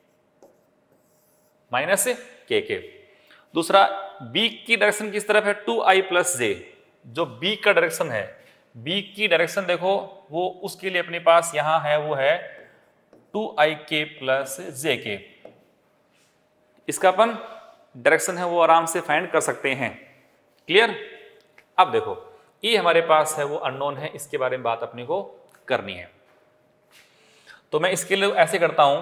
Speaker 1: माइनस के के। दूसरा बी की डायरेक्शन किस तरफ है? टू आई प्लस जे। जो बी का डायरेक्शन है, बी की डायरेक्शन देखो वो उसके लिए अपने पास यहां है वो है टू आई के प्लस जे के। इसका अपन डायरेक्शन है वो आराम से फाइंड कर सकते हैं। क्लियर? अब देखो ई हमारे पास है वो अननोन है, इसके बारे में बात अपने को करनी है। तो मैं इसके लिए ऐसे करता हूं,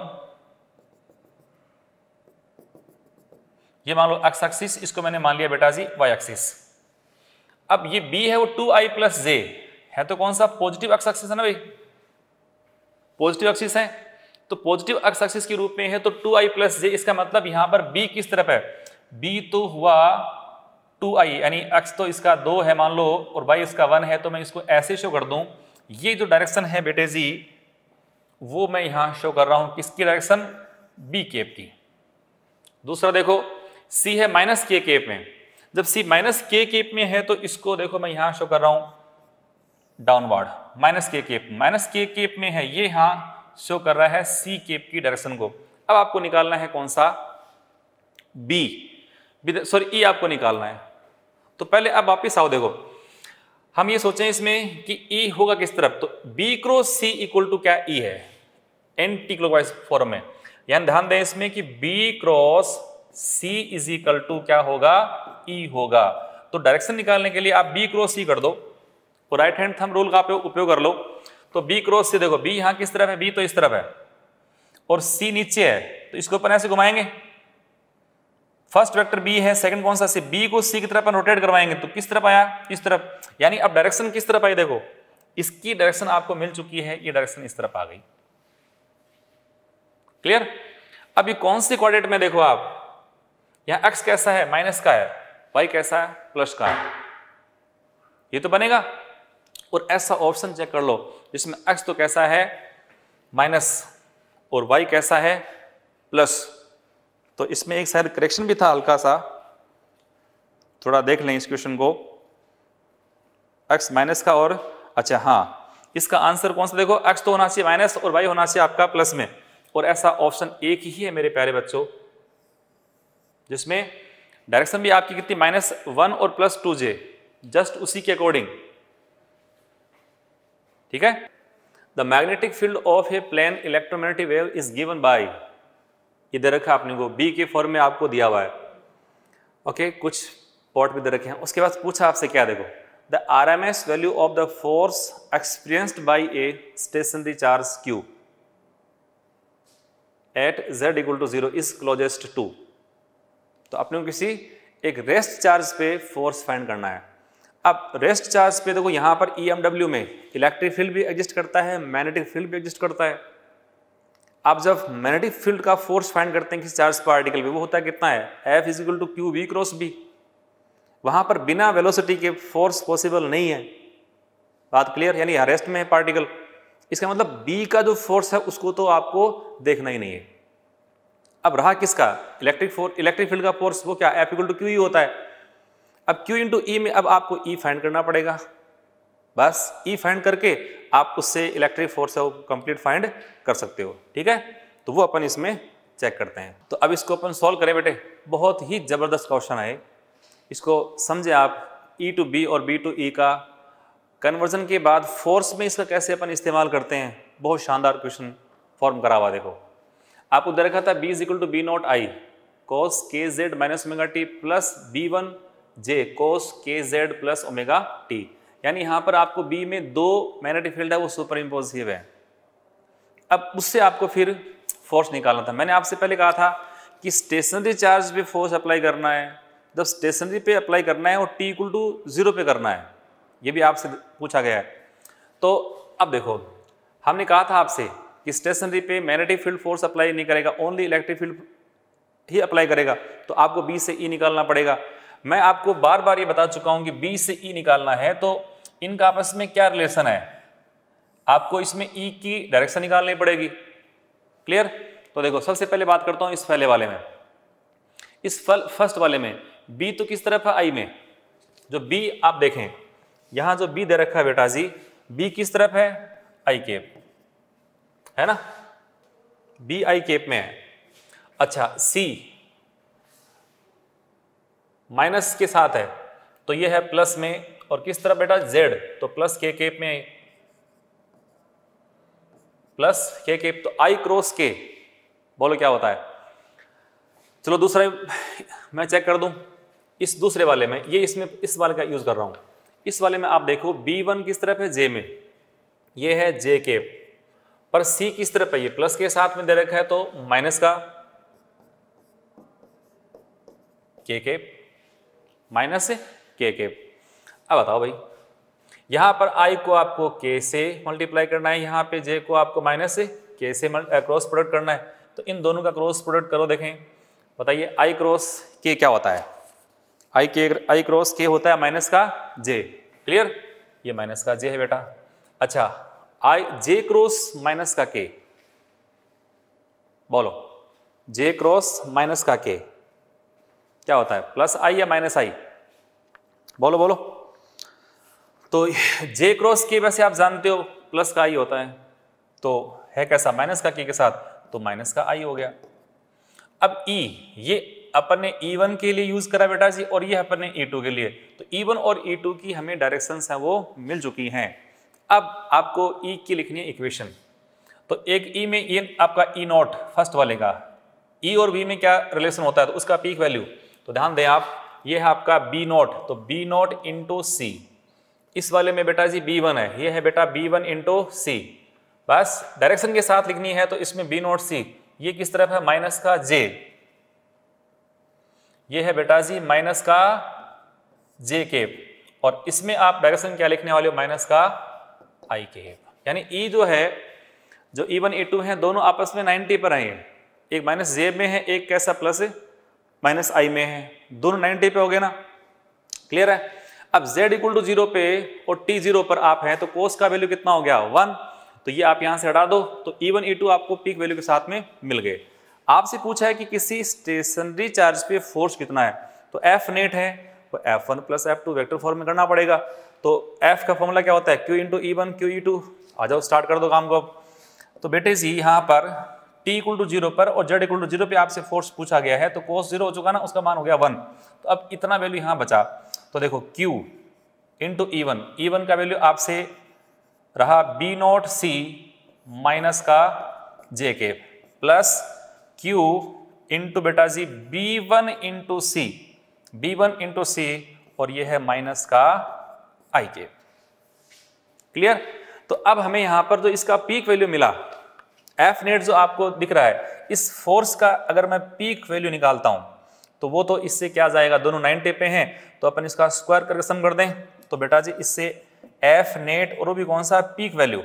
Speaker 1: ये मान लो एक्स एक्सिस, इसको मैंने मान लिया बेटा जी वाई एक्सिस। अब ये बी है वो टू आई प्लस जे है, तो कौन सा पॉजिटिव एक्स एक्सिस है ना भाई, पॉजिटिव एक्सिस है, तो पॉजिटिव एक्स एक्सिस के रूप में है तो टू आई प्लस जे। इसका मतलब यहां पर बी किस तरफ है, बी तो हुआ टू आई, यानी एक्स तो इसका दो है मान लो और वाई इसका वन है, तो मैं इसको ऐसे शो कर दूं। ये जो डायरेक्शन है बेटे जी वो मैं यहां शो कर रहा हूं, किसकी डायरेक्शन, बी केप की। दूसरा देखो सी है माइनस के केप में, जब सी माइनस के केप में है तो इसको देखो मैं यहां शो कर रहा हूं downward, minus K cap, minus K cap में है, ये यहां शो कर रहा है सी केप की डायरेक्शन को। अब आपको निकालना है कौन सा, बी, सॉरी ई आपको निकालना है। तो पहले अब वापिस आओ, देखो हम ये सोचें इसमें कि ई होगा किस तरफ, तो B cross C equal to क्या ई है, एंटी क्लॉकवाइज फॉर्म में, यानी ध्यान दें इसमें कि B cross C is equal to क्या होगा, ई होगा। तो डायरेक्शन निकालने के लिए आप बी क्रॉस सी कर दो और राइट हैंड थंब रूल का उपयोग कर लो। तो बी क्रॉस सी, देखो बी यहां किस तरफ है, बी तो इस तरफ है और सी नीचे है, तो इसको अपन ऐसे घुमाएंगे, फर्स्ट वेक्टर बी है, सेकंड कौन सा सी, बी को सी की तरफ अपन रोटेट करवाएंगे तो किस तरफ आया, इस तरफ, यानी अब डायरेक्शन किस तरफ आई, देखो इसकी डायरेक्शन आपको मिल चुकी है, ये डायरेक्शन इस तरफ आ गई। क्लियर? अब ये कौन सी कोऑर्डिनेट में, देखो आप यहां एक्स कैसा है, माइनस का है, वाई कैसा है, प्लस का है, ये तो बनेगा। और ऐसा ऑप्शन चेक कर लो जिसमें एक्स तो कैसा है माइनस और वाई कैसा है प्लस। तो इसमें एक शायद करेक्शन भी था हल्का सा, थोड़ा देख लें इस क्वेश्चन को, एक्स माइनस का और, अच्छा हाँ इसका आंसर कौन सा, देखो एक्स तो होना चाहिए माइनस और वाई होना चाहिए आपका प्लस में, और ऐसा ऑप्शन एक ही है मेरे प्यारे बच्चों जिसमें डायरेक्शन भी आपकी कितनी, माइनस वन और प्लस टू जे, जस्ट उसी के अकॉर्डिंग। ठीक है, the magnetic field of a plane electromagnetic wave is given by, ये दे रखा आपने को बी के फॉर्म में आपको दिया हुआ है। ओके okay, कुछ पॉट भी दे रखे हैं। उसके बाद पूछा आपसे क्या, देखो the R M S value of the force experienced by a stationary charge Q at z equal to zero is closest to. तो अपने को किसी एक रेस्ट चार्ज पे फोर्स फाइंड करना है। अब रेस्ट चार्ज पे देखो यहां पर ई एम डब्ल्यू में इलेक्ट्रिक फील्ड भी एग्जिस्ट करता है, मैग्नेटिक फील्ड भी एग्जिस्ट करता है। आप जब मैग्नेटिक फील्ड का फोर्स फाइंड करते हैं किसी चार्ज पार्टिकल पे, वो होता है कितना है, F is equal to Q V cross B. वहां पर बिना वेलोसिटी के फोर्स पॉसिबल नहीं है, बात क्लियर, यानी रेस्ट में है पार्टिकल, इसका मतलब बी का जो फोर्स है उसको तो आपको देखना ही नहीं है। अब रहा किसका, इलेक्ट्रिक फोर्स, इलेक्ट्रिक फील्ड का फोर्स वो क्या, एफ इक्वल टू क्यू ही होता है। अब क्यू इंटू ई में अब आपको ई फाइंड करना पड़ेगा, बस ई फाइंड करके आप उससे इलेक्ट्रिक फोर्स है वो कंप्लीट फाइंड कर सकते हो। ठीक है, तो वो अपन इसमें चेक करते हैं। तो अब इसको अपन सॉल्व करें बेटे, बहुत ही जबरदस्त क्वेश्चन है, इसको समझे आप। ई टू बी और बी टू ई का कन्वर्जन के बाद फोर्स में इसका कैसे अपन इस्तेमाल करते हैं, बहुत शानदार क्वेश्चन फॉर्म करा हुआ। देखो आपको दे रखा था B is equal to B naught I cos के Z minus omega T plus B one J cos के जेड प्लस ओमेगा टी, यानी यहां पर आपको बी में दो मैग्नेटिक फील्ड है वो सुपर इम्पोजिव है। अब उससे आपको फिर फोर्स निकालना था। मैंने आपसे पहले कहा था कि स्टेशनरी चार्ज पे फोर्स अप्लाई करना है, जब स्टेशनरी पे अप्लाई करना है और टी इक्वल टू जीरो पे करना है, ये भी आपसे पूछा गया है। तो अब देखो हमने कहा था आपसे कि स्टेशनरी पे मैग्नेटिक फील्ड फोर्स अप्लाई नहीं करेगा, ओनली इलेक्ट्रिक फील्ड ही अप्लाई करेगा, तो आपको बी से ई निकालना पड़ेगा। मैं आपको बार बार ये बता चुका हूं कि बी से ई निकालना है तो इनका आपस में क्या रिलेशन है, आपको इसमें ई की डायरेक्शन निकालनी पड़ेगी। क्लियर? तो देखो सबसे पहले बात करता हूं इस पहले वाले में, इस फर्स्ट वाले में बी तो किस तरफ है, आई में। जो बी आप देखें यहां जो बी दे रखा है बेटा जी, बी किस तरफ है, आई केप है ना, बी आई केप में है। अच्छा सी माइनस के साथ है तो ये है प्लस में, और किस तरफ बेटा, जेड, तो प्लस के केप में, प्लस के केप, तो आई क्रॉस के, बोलो क्या होता है, चलो दूसरा मैं चेक कर दूं, इस दूसरे वाले में, ये इसमें इस वाले का यूज कर रहा हूं। इस वाले में आप देखो बी वन किस तरफ है, जे में, ये है जे के, पर सी किस तरफ है, ये प्लस के साथ में दे रखा है तो माइनस का के के, माइनस के के। अब बताओ भाई, यहां पर आई को आपको के से मल्टीप्लाई करना है, यहां पे जे को आपको माइनस से के से क्रॉस प्रोडक्ट करना है, तो इन दोनों का क्रॉस प्रोडक्ट करो, देखें बताइए आई क्रॉस के क्या होता है, आई के आई क्रॉस के होता है माइनस का जे, क्लियर, ये माइनस का जे है बेटा। अच्छा आई जे क्रॉस माइनस का के, बोलो जे क्रॉस माइनस का के क्या होता है, प्लस आई या माइनस आई, बोलो बोलो। तो जे क्रॉस के वैसे आप जानते हो प्लस का आई होता है, तो है कैसा, माइनस का के के साथ, तो माइनस का आई हो गया। अब ई e, ये अपन ने ई वन के लिए यूज करा बेटा जी, और ये अपन ने ई टू के लिए, तो ई वन और ई टू की हमें डायरेक्शंस हैं वो मिल चुकी हैं। अब आपको ई की लिखनी है इक्वेशन, तो एक ई में ये आपका ई नॉट फर्स्ट वाले का, ई और वी में क्या रिलेशन होता है, तो उसका पीक वैल्यू, तो ध्यान दें आप, ये है आपका बी नॉट, तो बी नॉट इंटू सी, इस वाले में बेटा जी बी वन है, ये है बेटा बी वन इंटू सी, बस डायरेक्शन के साथ लिखनी है, तो इसमें बी नॉट सी, ये किस तरफ है, माइनस का जे, ये है बेटा जी माइनस का जे केप, और इसमें आप डायरेक्शन क्या लिखने वाले हो, माइनस का आई केप। यानी ई जो है, जो ई वन ई टू है, दोनों आपस में नाइन्टी पर आए हैं, एक माइनस जे में है, एक कैसा प्लस माइनस आई में है, दोनों नाइन्टी पे हो गए ना, क्लियर है। अब z इक्वल टू जीरो पे और t जीरो पर आप हैं, तो कोस का वैल्यू कितना हो गया, वन, तो ये आप यहां से हटा दो, तो ई वन ई टू आपको पीक वैल्यू के साथ में मिल गए। आपसे पूछा है कि किसी स्टेशनरी चार्ज पे फोर्स कितना है, तो F नेट है, तो F one plus F two vector form में करना पड़ेगा, तो F का फॉर्मूला क्या होता है, Q into E one Q E two. आ जाओ स्टार्ट कर दो काम को। तो बेटे जी यहाँ पर t इक्वल टू जीरो पर और z इक्वल टू जीरो पे आपसे फोर्स पूछा गया है, तो कोस जीरो हो चुका ना, उसका मान हो गया वन, तो अब इतना वैल्यू यहाँ बचा, तो देखो Q into E one, E one का वैल्यू आपसे रहा बी नॉट सी माइनस का जे के, प्लस Q इंटू बेटा जी B one into C, B one into C, और ये है माइनस का आई के, क्लियर। तो अब हमें यहां पर जो इसका पीक वैल्यू मिला, एफ नेट जो आपको दिख रहा है, इस फोर्स का अगर मैं पीक वैल्यू निकालता हूं, तो वो तो इससे क्या जाएगा, दोनों नाइन्टी पे हैं, तो अपन इसका स्क्वायर करके सम कर दें, तो बेटा जी इससे एफ नेट और वो भी कौन सा पीक वैल्यू,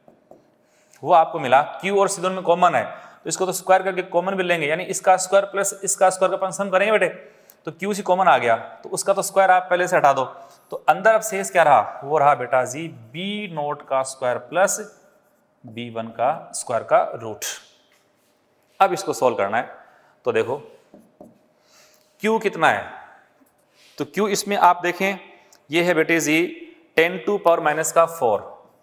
Speaker 1: वो आपको मिला, क्यू और सी दोनों में कॉमन है, तो इसको तो स्क्वायर करके कॉमन भी लेंगे, यानी इसका स्क्वायर प्लस इसका स्क्वायर का अपन सम करेंगे बेटे, तो क्यू सी कॉमन आ गया, तो उसका तो स्क्वायर आप पहले से हटा दो, तो अंदर अब शेष क्या रहा, वो रहा बेटा जी बी नोट का स्क्वायर प्लस बी वन का स्क्वायर का रूट। अब इसको सॉल्व करना है, तो देखो Q कितना है, तो Q इसमें आप देखें, ये है बेटे जी टेन टू पावर माइनस का फोर,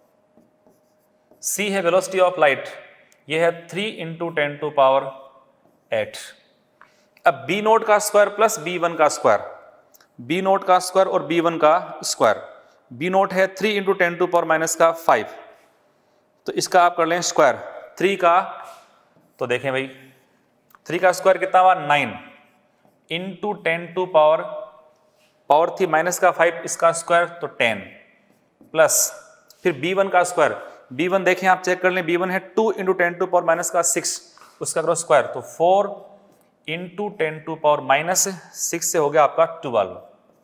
Speaker 1: C है वेलोसिटी ऑफ लाइट, ये है three into ten to power eight. अब बी नोट का स्क्वायर प्लस बी वन का स्क्वायर, बी नोट का स्क्वायर और बी वन का स्क्वायर, बी नोट है three into ten to power minus का फाइव, तो इसका आप कर लें स्क्वायर, थ्री का, तो देखें भाई थ्री का स्क्वायर कितना हुआ, nine into ten to power, power थी माइनस का फाइव, इसका स्क्वायर तो टेन, प्लस फिर बी वन का स्क्वायर, बी वन देखें आप चेक कर लें, बी वन है two into ten to power minus का सिक्स, उसका करो स्क्वायर, तो four into ten to power minus six से हो गया आपका ट्वेल्व।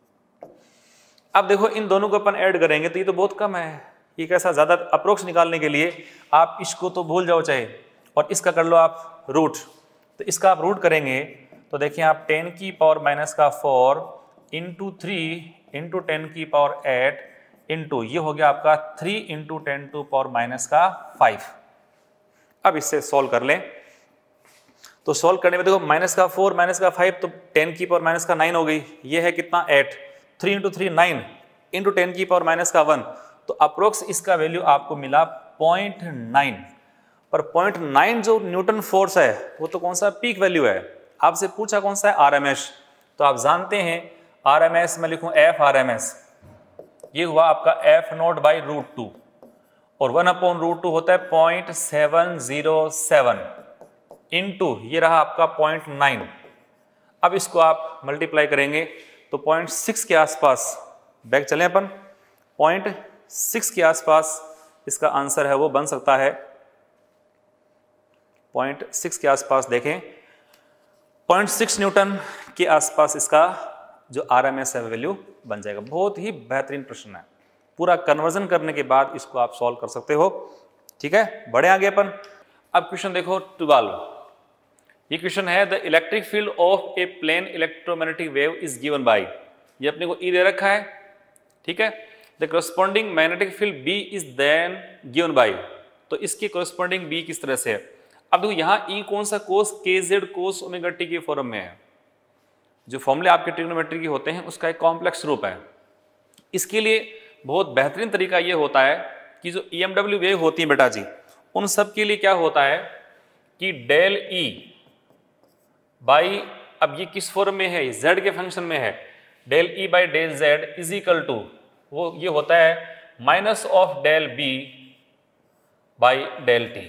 Speaker 1: अब देखो इन दोनों को अपन ऐड करेंगे तो ये तो बहुत कम है, ये कैसा, ज्यादा अप्रोक्स निकालने के लिए आप इसको तो भूल जाओ चाहे, और इसका कर लो आप रूट, तो इसका आप रूट करेंगे तो देखिए आप टेन की पावर माइनस का four into three into ten की पावर एट इंटू ये हो गया आपका three into ten to power minus का फाइव। अब इससे सॉल्व कर लें, तो सॉल्व करने में देखो माइनस का फोर माइनस का फाइव, तो टेन की पावर माइनस का नाइन हो गई, ये है कितना eight, three into three nine into ten की पावर माइनस का वन, तो अप्रोक्स इसका वैल्यू आपको मिला पॉइंट नाइन। पर पॉइंट नाइन जो न्यूटन फोर्स है वो तो कौन सा पीक वैल्यू है, आपसे पूछा कौन सा है, आरएमएस, तो आप जानते हैं आरएमएस मैं लिखूं एफ आरएमएस, ये हुआ आपका F naught by root two, और वन अपॉन रूट टू होता है point seven zero seven into ये रहा आपका पॉइंट नाइन, अब इसको आप मल्टीप्लाई करेंगे तो पॉइंट सिक्स के आसपास, बैक चलें अपन, पॉइंट सिक्स के आसपास इसका आंसर है वो बन सकता है। पॉइंट सिक्स के आसपास देखें, पॉइंट सिक्स न्यूटन के आसपास इसका जो आर एम एस है वैल्यू बन जाएगा। बहुत ही बेहतरीन प्रश्न है, पूरा कन्वर्जन करने के बाद इसको आप सॉल्व कर सकते हो। ठीक है, बढ़े आगे अपन। अब क्वेश्चन देखो ट्वेल्व, ये क्वेश्चन है the electric field of a plane electromagnetic wave is given by, ये अपने को ई दे रखा है। ठीक है, the corresponding magnetic field B is then given by, तो इसकी करस्पॉन्डिंग बी किस तरह से है। अब देखो यहाँ ई कौन सा, कोस के जेड कोस ओमेगा टी के फॉर्म में है। जो फॉर्मूले आपके ट्रिग्नोमेट्री के होते हैं उसका एक कॉम्प्लेक्स रूप है। इसके लिए बहुत बेहतरीन तरीका ये होता है कि जो ई एम डब्ल्यू वेव होती है बेटा जी, उन सब के लिए क्या होता है कि डेल ई बाई, अब ये किस फॉर्म में है, जेड के फंक्शन में है, del E by del Z is equal to, वो ये होता है minus of del B by del T.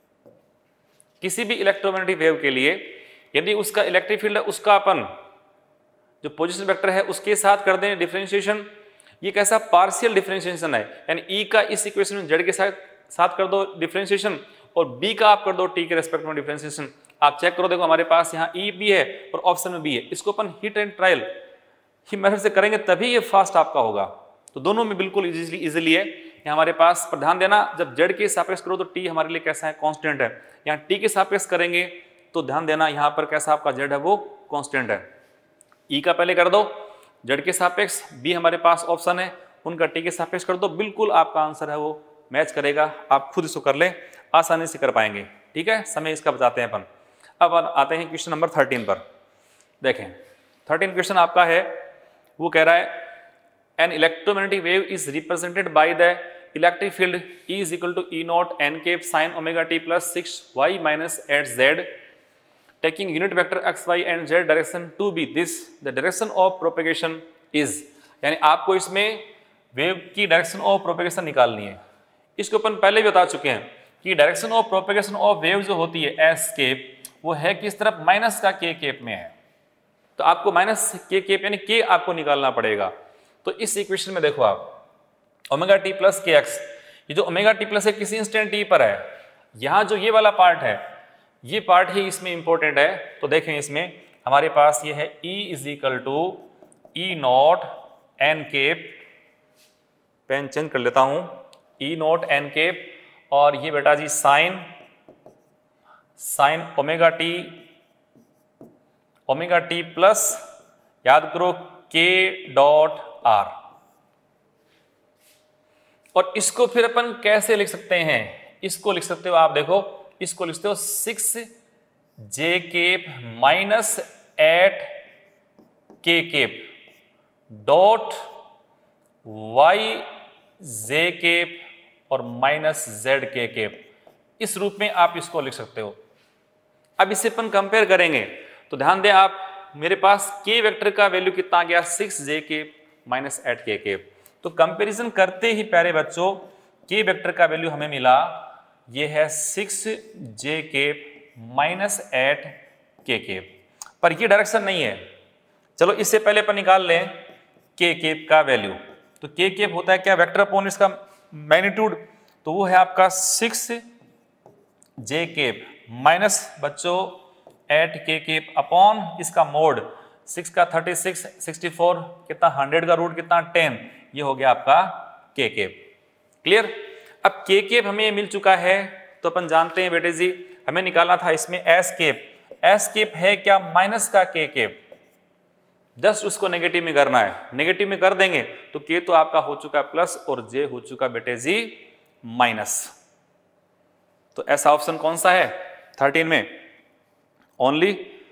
Speaker 1: किसी भी इलेक्ट्रोमैग्नेटिक वेव के लिए यदि उसका इलेक्ट्रिक फील्ड है उसका अपन जो पोजीशन वेक्टर है उसके साथ कर दें डिफरेंशिएशन, ये कैसा पार्शियल डिफरेंशिएशन है, यानी ई का इस इक्वेशन में जेड के साथ साथ कर दो डिफरेंशिएशन और बी का आप कर दो टी के रेस्पेक्ट में डिफरेंशिएशन। आप चेक करो, देखो हमारे पास यहाँ ई भी है और ऑप्शन में बी है, इसको अपन हिट एंड ट्रायल ही मेथड से करेंगे तभी ये फास्ट आपका होगा। तो दोनों में बिल्कुल इजीली इजीली है। यहाँ हमारे पास पर ध्यान देना, जब जेड के सापेक्ष करो तो टी हमारे लिए कैसा है, कांस्टेंट है। यहाँ टी के सापेक्ष करेंगे तो ध्यान देना यहाँ पर कैसा आपका जेड है वो कांस्टेंट है। ई का पहले कर दो जेड के सापेक्ष, बी हमारे पास ऑप्शन है उनका टी के सापेक्ष कर दो, बिल्कुल आपका आंसर है वो मैच करेगा। आप खुद इसको कर लें, आसानी से कर पाएंगे। ठीक है, समय इसका बताते हैं अपन। अब आते हैं क्वेश्चन नंबर थर्टीन पर। देखें थर्टीन क्वेश्चन आपका है, वो कह रहा है an electromagnetic wave is represented by the electric field E is equal to E naught n cap sin omega t plus six y minus eight z taking unit vector x y and z direction to be this the direction of propagation is, यानी आपको इसमें wave की direction of propagation निकालनी है। इसको अपन पहले भी बता चुके हैं कि direction of propagation of wave जो होती है एस केप, वो है किस तरफ, माइनस का के केप में है। तो आपको माइनस के केप यानी के आपको निकालना पड़ेगा। तो इस इक्वेशन में देखो आप omega T plus k x, ये जो ओमेगा टी प्लस है किसी इंस्टेंट टी पर है, यहाँ जो ये वाला पार्ट है ये पार्ट ही इसमें इंपॉर्टेंट है। तो देखें इसमें हमारे पास ये है E is equal to E naught n cap, pen change कर लेता हूं, ई नॉट एन केप, और ये बेटा जी sine sine omega t omega T plus याद करो के डॉट आर। और इसको फिर अपन कैसे लिख सकते हैं, इसको लिख सकते हो आप, देखो इसको लिखते हो six j cap minus eight k cap dot y j cap और माइनस जेड के केप, इस रूप में आप इसको लिख सकते हो। अब इसे अपन कंपेयर करेंगे तो ध्यान दें आप, मेरे पास के वेक्टर का वैल्यू कितना आ गया, six j cap minus eight k cap. तो कंपैरिजन करते ही प्यारे बच्चों के वेक्टर का वैल्यू हमें मिला, ये है six j cap minus eight k cap, पर ये डायरेक्शन नहीं है। चलो इससे पहले अपन निकाल लें के केप का वैल्यू। तो के केप होता है क्या, वेक्टर अपॉन इसका मैग्नीट्यूड, तो वो है आपका सिक्स जे केप माइनस बच्चों एट के केप अपॉन इसका मोड, सिक्स का थर्टी सिक्स, सिक्सटी फोर कितना, हंड्रेड का रूट कितना, टेन, ये हो गया आपका के केप। क्लियर। अब के केप हमें मिल चुका है तो अपन जानते हैं बेटे जी हमें निकालना था इसमें एस केप। एस केप है क्या, माइनस का के केप, जस्ट उसको नेगेटिव में करना है, नेगेटिव में कर देंगे तो के तो आपका हो चुका प्लस और जे हो चुका बेटे जी माइनस। तो ऐसा ऑप्शन कौन सा है थर्टीन में, ओनली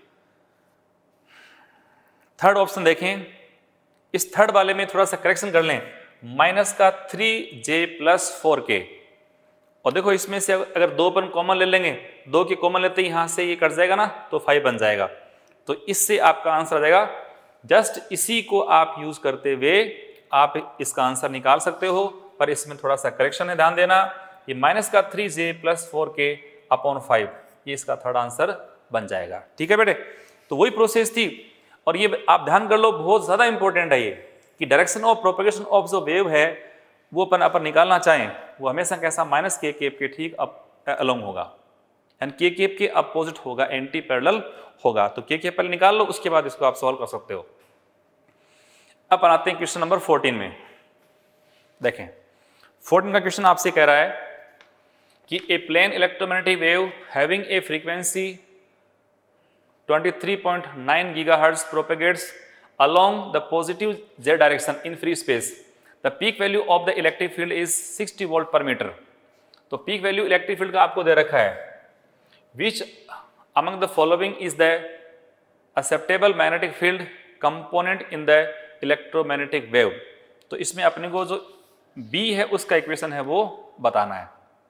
Speaker 1: थर्ड ऑप्शन। देखें इस थर्ड वाले में थोड़ा सा करेक्शन कर लें, माइनस का थ्री जे प्लस फोर के, और देखो इसमें से अगर दो पर कॉमन ले लेंगे, दो के कॉमन लेते ही यहां से ये कट जाएगा ना तो फाइव बन जाएगा। तो इससे आपका आंसर आ जाएगा, जस्ट इसी को आप यूज करते हुए आप इसका आंसर निकाल सकते हो, पर इसमें थोड़ा सा करेक्शन है, ध्यान देना। ये माइनस का three j plus four k upon five, ये इसका थर्ड आंसर बन जाएगा। ठीक है बेटे, तो वही प्रोसेस थी। और ये आप ध्यान कर लो, बहुत ज़्यादा इंपॉर्टेंट है ये, कि डायरेक्शन ऑफ प्रोपेगेशन ऑफ जो वेव है वो अपन अपन निकालना चाहें वो हमेशा कैसा, माइनस के केप के ठीक अप अलोंग होगा, एंड के केप के अपोजिट होगा, एंटी पैरेलल होगा। तो के केप पहले निकाल लो, उसके बाद इसको आप सॉल्व कर सकते हो। अब आते हैं क्वेश्चन नंबर फोर्टीन में। देखें, फोर्टीन का क्वेश्चन आपसे कह रहा है कि a plane electromagnetic wave having a frequency twenty-three point nine gigahertz propagates along the positive z direction in free space. The peak value of the electric field is sixty volt per meter. तो peak value electric field का आपको दे रखा है, which among the following is the acceptable magnetic field component in the electromagnetic wave. तो इसमें अपने को जो B है उसका इक्वेशन है वो बताना है।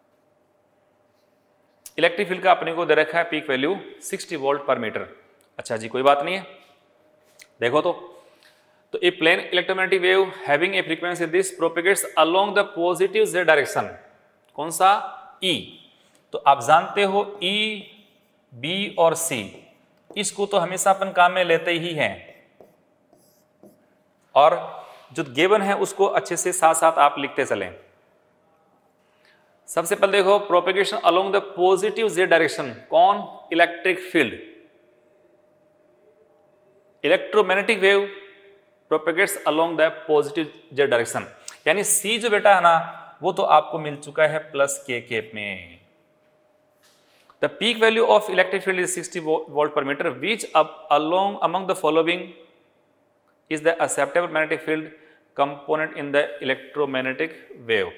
Speaker 1: इलेक्ट्रिक फील्ड का अपने को दे रखा है पीक वैल्यू साठ वोल्ट पर मीटर। अच्छा जी, कोई बात नहीं है। देखो तो तो a plane electromagnetic wave having a frequency this propagates along the positive z direction. कौन सा? E। तो आप जानते हो E, B और C, इसको तो हमेशा अपन काम में लेते ही हैं, और जो गिवन है उसको अच्छे से साथ साथ आप लिखते चलें। सबसे पहले देखो, propagation along the positive z direction. कौन? Electric field. Electromagnetic wave propagates along the positive z direction, यानी C जो बेटा है ना वो तो आपको मिल चुका है प्लस के केप में। The peak value of electric field is sixty volt per metre, which अब along among the following is the acceptable magnetic field component in the electromagnetic wave.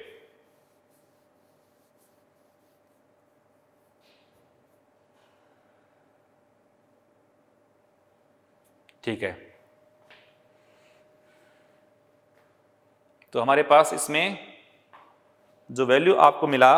Speaker 1: ठीक है, तो हमारे पास इसमें जो वैल्यू आपको मिला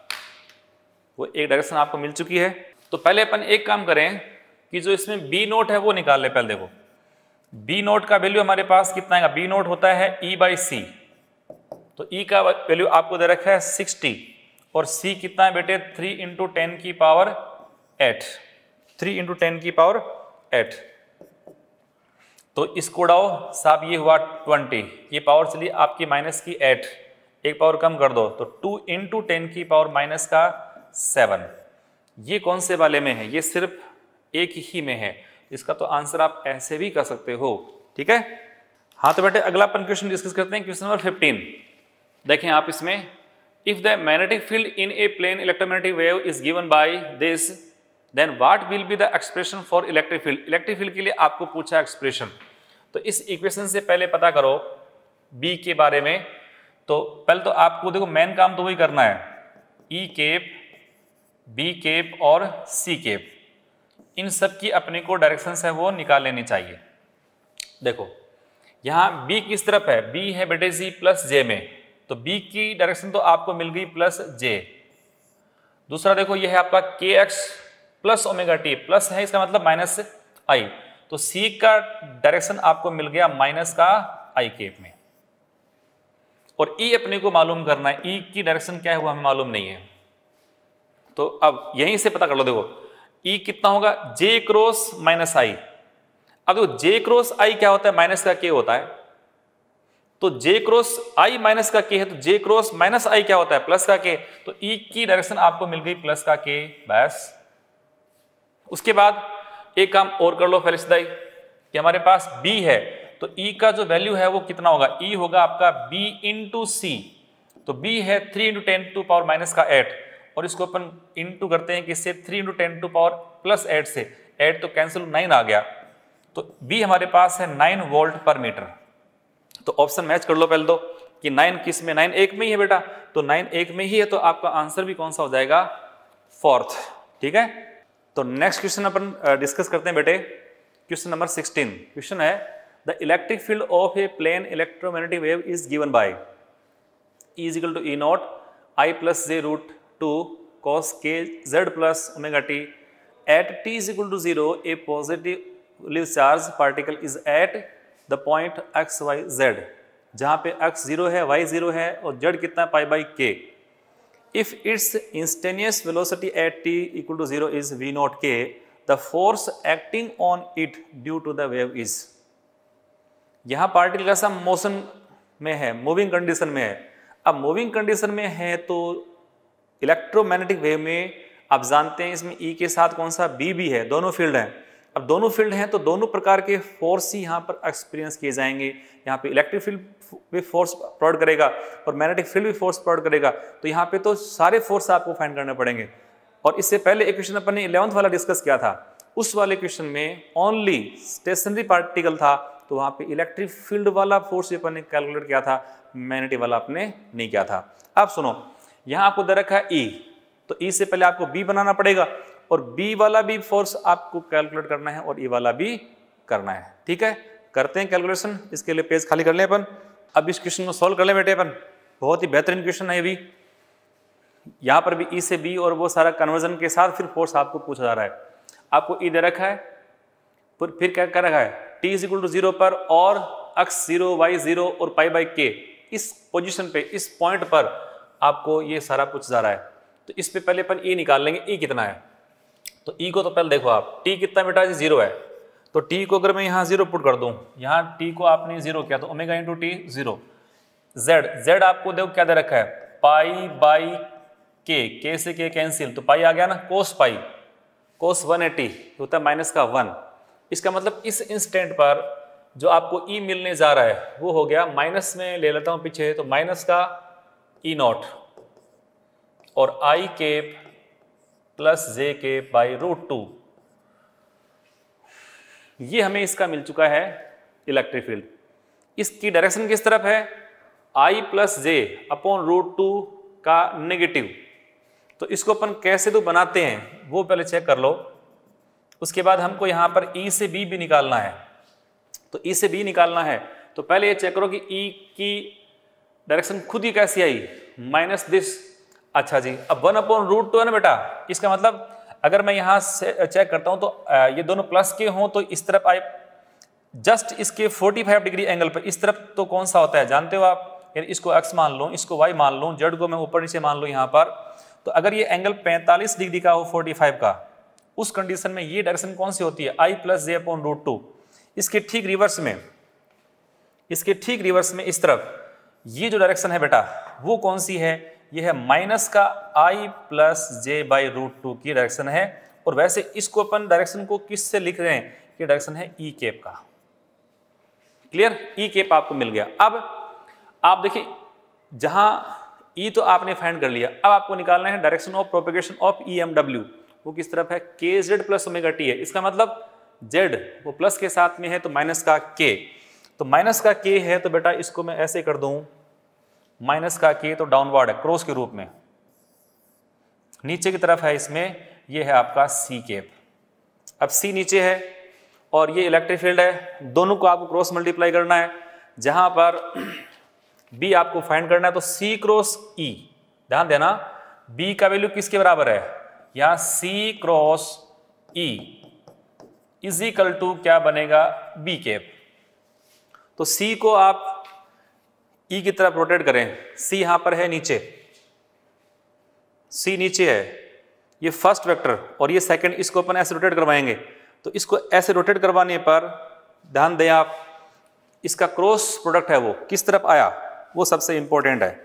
Speaker 1: वो एक डायरेक्शन आपको मिल चुकी है। तो पहले अपन एक काम करें कि जो इसमें बी नोट है वो निकाल ले। पहले देखो, बी नोट का वैल्यू हमारे पास कितना आएगा? बी नोट होता है ई बाई सी। तो ई का वैल्यू आपको दे रखा है सिक्सटी, और सी कितना है बेटे? थ्री इंटू टेन की power eight. Three into ten की पावर एट। तो इसको उड़ाओ साहब, ये हुआ ट्वेंटी, ये पावर चली आपकी माइनस की एट, एक पावर कम कर दो तो टू इंटू टेन की पावर माइनस का सेवन। ये कौन से वाले में है? ये सिर्फ एक ही में है। इसका तो आंसर आप ऐसे भी कर सकते हो। ठीक है, हाँ तो बेटे अगला अपन क्वेश्चन डिस्कस करते हैं, क्वेश्चन नंबर फिफ्टीन। देखें आप इसमें, if the magnetic field in a plane electromagnetic wave is given by this, then what will be the expression for electric field. Electric field के लिए आपको पूछा एक्सप्रेशन। तो इस इक्वेशन से पहले पता करो बी के बारे में। तो पहले तो आपको देखो मेन काम तो वही करना है, ई केप, बी केप और सी केप, इन सब की अपने को डायरेक्शन है वो निकाल लेनी चाहिए। देखो यहाँ बी किस तरफ है? बी है बेटे सी प्लस जे में, तो बी की डायरेक्शन तो आपको मिल गई प्लस जे। दूसरा देखो ये है आपका k x plus omega T, plus है इसका मतलब माइनस आई, तो सी का डायरेक्शन आपको मिल गया माइनस का आई केप में। और ई अपने को मालूम करना है, ई की डायरेक्शन क्या है वो हमें मालूम नहीं है। तो अब यहीं से पता कर लो, देखो ई कितना होगा? J cross minus i. अब देखो जे क्रॉस आई क्या होता है? माइनस का के होता है। तो जे क्रॉस आई माइनस का के है, तो जे क्रॉस माइनस आई क्या होता है? प्लस का के। तो ई की डायरेक्शन आपको मिल गई प्लस का के, बस। उसके बाद एक काम और कर लो पहले सीधा कि हमारे पास b है, तो e का जो वैल्यू है वो कितना होगा? e होगा आपका b इंटू सी। तो b है three into ten to power minus का एट, और इसको अपन इंटू करते हैं किससे? Three into ten to power plus eight से। एट तो कैंसिल, नाइन आ गया, तो b हमारे पास है नाइन वोल्ट पर मीटर। तो ऑप्शन मैच कर लो पहले तो कि नाइन किस में? नाइन एक में ही है बेटा, तो नाइन एक में ही है, तो आपका आंसर भी कौन सा हो जाएगा? फोर्थ। ठीक है, तो नेक्स्ट क्वेश्चन अपन डिस्कस करते हैं बेटे, क्वेश्चन नंबर सिक्सटीन। क्वेश्चन है, the electric field of a plane electromagnetic wave is given by E is equal to E naught I plus j root two cos k z plus omega t at t is equal to zero. A positively charged particle is at the point x y z, जहाँ पे x zero है, y zero है और z कितना है? Pi by k. If its instantaneous velocity at t equal to zero is v naught k, the force acting on it due to the wave is. यहां particle कैसा motion में है, moving condition में है। अब moving condition में है तो इलेक्ट्रोमैग्नेटिक वेव में आप जानते हैं इसमें ई के साथ कौन सा बी भी है, दोनों फील्ड हैं। अब दोनों फील्ड हैं तो दोनों प्रकार के फोर्स ही यहाँ पर एक्सपीरियंस किए जाएंगे। यहाँ पे इलेक्ट्रिक फील्ड भी फोर्स प्रोवाइड करेगा और मैग्नेटिक फील्ड भी फोर्स प्रोवाइड करेगा, तो यहाँ पे तो सारे फोर्स आपको फाइंड करने पड़ेंगे। और इससे पहले एक क्वेश्चन अपन ने इलेवंथ वाला डिस्कस किया था, उस वाले क्वेश्चन में ओनली स्टेशनरी पार्टिकल था, तो वहाँ पे इलेक्ट्रिक फील्ड वाला फोर्स अपन ने कैलकुलेट किया था, मैग्नेटिक वाला आपने नहीं किया था। अब सुनो, यहाँ आपको दे रखा है ई, तो ई से पहले आपको बी बनाना पड़ेगा और बी वाला भी फोर्स आपको कैलकुलेट करना है और ई वाला भी करना है। ठीक है, करते हैं कैलकुलेशन। इसके लिए पेज खाली कर लें अपन। अब इस क्वेश्चन को सॉल्व कर लें बेटे अपन, बहुत ही बेहतरीन क्वेश्चन है अभी। यहाँ पर भी ई से बी और वो सारा कन्वर्जन के साथ फिर फोर्स आपको पूछा जा रहा है। आपको ई दे रखा है, फिर क्या कर रखा है, t is equal to zero पर और एक्स जीरो वाई जीरो और पाई बाई के, इस पोजिशन पे, इस पॉइंट पर आपको ये सारा पूछा जा रहा है। तो इस पे पहले अपन ई निकाल लेंगे, ई कितना है। तो ई को तो पहले देखो आप, टी कितना बेटा जी जीरो है, तो टी को अगर मैं यहाँ जीरो पुट कर दूं, यहाँ टी को आपने जीरो किया तो omega into t zero. Z z आपको देखो क्या दे रखा है, पाई बाई के, के से के कैंसिल, तो पाई आ गया ना, कोस पाई, कोस वन एटी होता है माइनस का वन। इसका मतलब इस इंस्टेंट पर जो आपको ई मिलने जा रहा है वो हो गया, माइनस में ले लेता हूँ पीछे, तो माइनस का ई नॉट और आई केप प्लस जे के बाई रूट टू, ये हमें इसका मिल चुका है इलेक्ट्रिक फील्ड। इसकी डायरेक्शन किस तरफ है, i plus j upon root two का नेगेटिव। तो इसको अपन कैसे तो बनाते हैं वो पहले चेक कर लो। उसके बाद हमको यहाँ पर ई से बी भी निकालना है, तो ई से बी निकालना है तो पहले ये चेक करो कि ई की डायरेक्शन खुद ही कैसी आई, माइनस दिस। अच्छा जी, अब वन अपॉन रूट टू है ना बेटा, इसका मतलब अगर मैं यहाँ से चेक करता हूँ तो ये दोनों प्लस के हों तो इस तरफ आए, जस्ट इसके पैंतालीस डिग्री एंगल पर इस तरफ तो कौन सा होता है जानते हो आप, यानी इसको x मान लो, इसको y मान लो, z को मैं ऊपर नीचे मान लो यहाँ पर, तो अगर ये एंगल पैंतालीस डिग्री का हो पैंतालीस का, उस कंडीशन में ये डायरेक्शन कौन सी होती है, i plus j upon root two. इसके ठीक रिवर्स में, इसके ठीक रिवर्स में इस तरफ ये जो डायरेक्शन है बेटा वो कौन सी है, ये है माइनस का i plus j by root two की डायरेक्शन है। और वैसे इसको अपन डायरेक्शन को किससे लिख रहे हैं, ये डायरेक्शन है ई केप का। क्लियर, ई केप आपको मिल गया। अब आप देखिए, जहां ई तो आपने फाइंड कर लिया, अब आपको निकालना है direction of propagation of E M W, वो किस तरफ है, के जेड प्लस ओमेगा टी है। इसका मतलब जेड वो प्लस के साथ में है तो माइनस का के, तो माइनस का के है तो बेटा इसको मैं ऐसे कर दूं, माइनस का के तो डाउनवर्ड है क्रॉस के रूप में, नीचे की तरफ है इसमें, ये है आपका सी केप। अब सी नीचे है और ये इलेक्ट्रिक फील्ड है, दोनों को आपको क्रॉस मल्टीप्लाई करना है। जहां पर बी आपको फाइंड करना है तो सी क्रॉस ई, ध्यान देना बी का वैल्यू किसके बराबर है, यहां C cross E is equal to क्या बनेगा, बी केप। तो सी को आप ई की तरफ रोटेट करें, सी यहां पर है नीचे, सी नीचे है, ये फर्स्ट वेक्टर और ये सेकंड, इसको अपन ऐसे रोटेट करवाएंगे। तो इसको ऐसे रोटेट करवाने पर ध्यान दें आप, इसका क्रॉस प्रोडक्ट है वो किस तरफ आया, वो सबसे इंपॉर्टेंट है।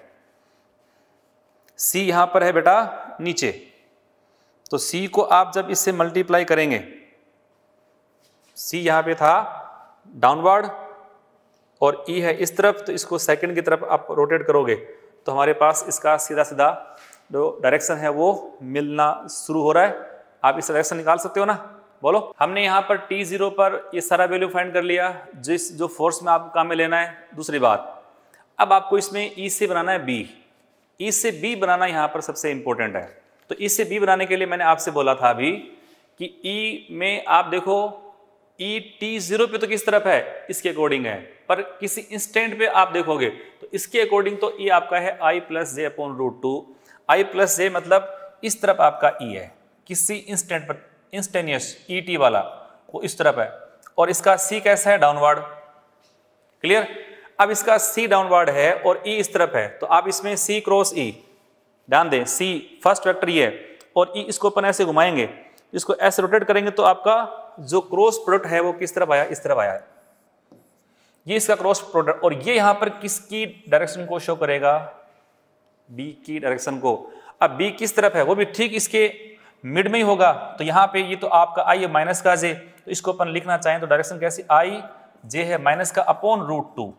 Speaker 1: सी यहां पर है बेटा नीचे, तो सी को आप जब इससे मल्टीप्लाई करेंगे, सी यहां पे था डाउनवर्ड और ई है इस तरफ, तो इसको सेकंड की तरफ आप रोटेट करोगे तो हमारे पास इसका सीधा सीधा जो डायरेक्शन है वो मिलना शुरू हो रहा है। आप इस डायरेक्शन निकाल सकते हो ना, बोलो। हमने यहाँ पर टी जीरो पर ये सारा वैल्यू फाइंड कर लिया, जिस जो फोर्स में आपको काम में लेना है। दूसरी बात, अब आपको इसमें ई से बनाना है बी, ई से बी बनाना यहाँ पर सबसे इंपॉर्टेंट है। तो ई से बी बनाने के लिए मैंने आपसे बोला था अभी कि ई में आप देखो, ई टी जीरो पे तो किस तरफ है, इसके अकॉर्डिंग है, पर किसी इंस्टेंट पे आप देखोगे तो इसके अकॉर्डिंग तो ई आपका है i plus j upon root two. I plus j मतलब इस तरफ आपका ई है, किसी इंस्टेंट पर, इंस्टेनियस ई टी वाला वो इस तरफ है, और इसका सी कैसा है, डाउनवर्ड। क्लियर। अब इसका सी डाउनवर्ड है और ई इस तरफ है, तो आप इसमें सी क्रॉस ई, ध्यान दें सी फर्स्ट वेक्टर ये है और ई इसको अपन ऐसे घुमाएंगे इसको ऐसे रोटेट करेंगे तो आपका जो क्रॉस प्रोडक्ट है वो किस तरफ आया, इस तरफ आया। ये इसका क्रॉस प्रोडक्ट, और ये यहां पर किसकी डायरेक्शन को शो करेगा, बी की डायरेक्शन को। अब बी किस तरफ है, वो भी ठीक इसके मिड में ही होगा। तो यहाँ पे ये तो आपका आई है माइनस का जे, तो इसको अपन लिखना चाहें तो डायरेक्शन कैसी, आई जे है माइनस का upon root two,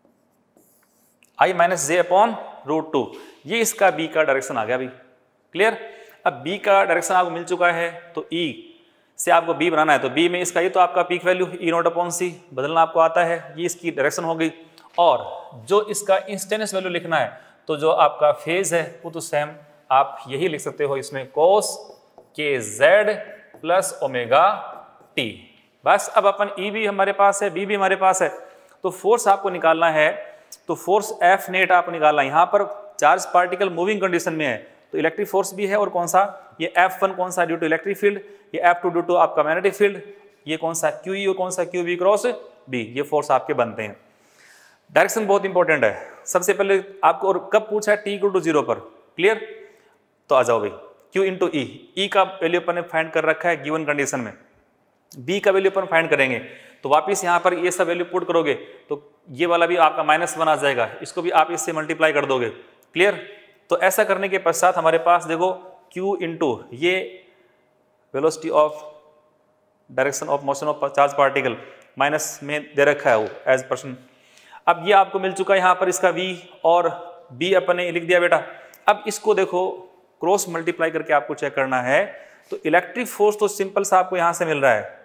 Speaker 1: i minus j upon root two. ये इसका बी का डायरेक्शन आ गया अभी, क्लियर। अब बी का डायरेक्शन आपको मिल चुका है, तो ई से आपको बी बनाना है, तो बी में इसका ये तो आपका peak value E naught upon C बदलना आपको आता है, ये इसकी डायरेक्शन हो गई। और जो इसका इंस्टेंटेनियस वैल्यू लिखना है, तो जो आपका फेज है वो तो सेम आप यही लिख सकते हो इसमें, कोस के जेड प्लस ओमेगा टी। बस अब अपन ई भी हमारे पास है, बी भी हमारे पास है, तो फोर्स आपको निकालना है, तो फोर्स एफ नेट आपको निकालना है। यहाँ पर चार्ज पार्टिकल मूविंग कंडीशन में है, तो इलेक्ट्रिक फोर्स भी है, और कौन सा, ये एफ वन कौन सा ड्यू टू इलेक्ट्रिक फील्ड, ये एफ टू ड्यू टू आपका मैग्नेटिक फील्ड, ये कौन सा क्यू ई और कौन सा क्यू बी क्रॉस बी, ये फोर्स आपके बनते हैं। डायरेक्शन बहुत इंपॉर्टेंट है। सबसे पहले आपको और कब पूछा है, टी इक्वल टू जीरो पर, क्लियर। तो आ जाओ भाई, Q इंटू ई, ई का वैल्यू अपन ने फाइंड कर रखा है गिवन कंडीशन में, B का वैल्यू अपन फाइंड करेंगे, तो वापस यहाँ पर ये सब वैल्यू पुट करोगे तो ये वाला भी आपका माइनस वन आ जाएगा, इसको भी आप इससे मल्टीप्लाई कर दोगे, क्लियर। तो ऐसा करने के पश्चात हमारे पास देखो Q इंटू ये velocity of direction of motion of charge particle minus में दे रखा है वो एज पर्सन। अब ये आपको मिल चुका है यहाँ पर इसका V और B अपन ने लिख दिया बेटा। अब इसको देखो क्रॉस मल्टीप्लाई करके आपको चेक करना है, तो इलेक्ट्रिक फोर्स तो सिंपल सा आपको यहाँ से मिल रहा है,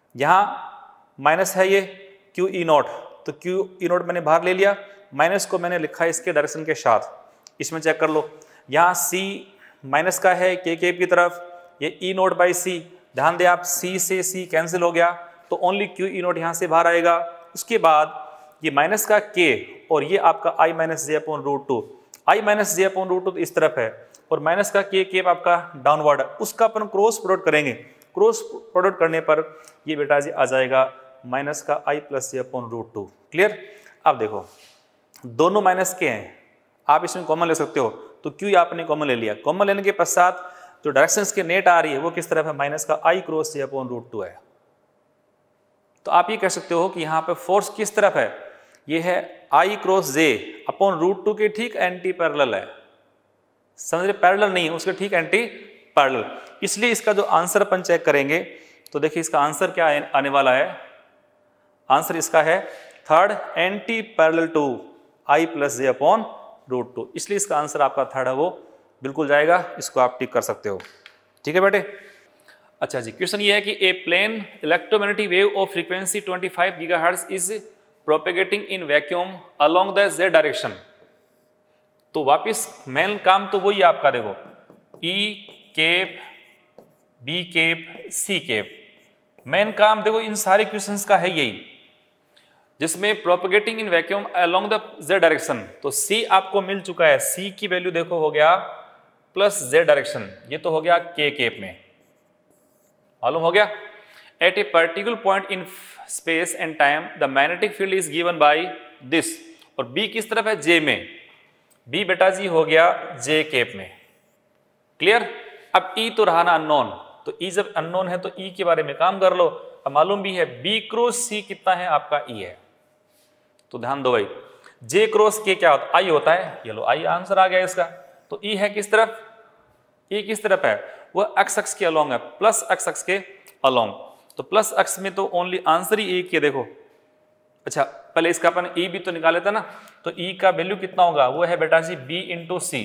Speaker 1: यहाँ माइनस है ये क्यू ई नॉट, तो क्यू ई नॉट मैंने बाहर ले लिया, माइनस को मैंने लिखा है इसके डायरेक्शन के साथ, इसमें चेक कर लो। यहाँ सी माइनस का है के के की तरफ, ये ई नॉट बाई सी, ध्यान दें आप सी से सी कैंसिल हो गया, तो ओनली क्यू ई नॉट यहाँ से बाहर आएगा। उसके बाद ये माइनस का के और ये आपका i minus j upon root two, i minus j upon root two इस तरफ है, और माइनस का के केप आपका डाउनवर्ड है, उसका अपन क्रॉस प्रोडक्ट करेंगे। क्रॉस प्रोडक्ट करने पर ये बेटा जी आ जाएगा माइनस का i plus j upon root two, clear. अब देखो दोनों माइनस के हैं, आप इसमें कॉमन ले सकते हो, तो क्यू आपने कॉमन ले लिया। कॉमन लेने के पश्चात जो डायरेक्शंस के नेट आ रही है वो किस तरफ है, माइनस का i cross j upon root two है। तो आप ये कह सकते हो कि यहाँ पे फोर्स किस तरफ है, ये है i cross j upon root two के ठीक एंटी पैरेलल है, समझ रहे, पैरेलल नहीं है उसके ठीक एंटी पैरेलल। इसलिए इसका जो आंसर अपन चेक करेंगे, तो देखिए इसका आंसर क्या आने वाला है, आंसर इसका है third anti parallel to I plus j upon root two, इसलिए इसका आंसर आपका थर्ड है वो बिल्कुल जाएगा, इसको आप टिक कर सकते हो, ठीक है बेटे। अच्छा जी, क्वेश्चन ये है कि a plane electromagnetic wave of frequency पच्चीस gigahertz is propagating in vacuum along the z direction. तो वापिस मेन काम तो वही आपका देखो, E cap B cap C cap, main काम देखो इन सारे क्वेश्चंस का है यही, जिसमें propagating in vacuum along the z direction. तो सी आपको मिल चुका है, सी की वैल्यू देखो हो गया प्लस जेड डायरेक्शन, ये तो हो गया के केप में, मालूम हो गया। At a particular point in space and time the magnetic field is given by this, और बी किस तरफ है, जे में, बी बेटा जी हो गया जे केप में, क्लियर। अब ई तो रहा ना अननोन, तो ई जब अननोन है तो ई के बारे में काम कर लो। अब मालूम भी है बी क्रॉस सी कितना है आपका ई है, तो ध्यान दो भाई, जे क्रॉस के क्या होता है, आई होता है, ये लो आई आंसर आ गया इसका। तो ई है किस तरफ, ई किस तरफ है, वह एक्स अक्ष के अलोंग है, प्लस एक्स अक्ष के अलोंग, तो प्लस अक्ष में तो ओनली आंसर ही एक है देखो। अच्छा पहले इसका अपन ई भी तो निकाले था ना, तो ई का वैल्यू कितना होगा, वो है बेटा जी बी इंटू सी,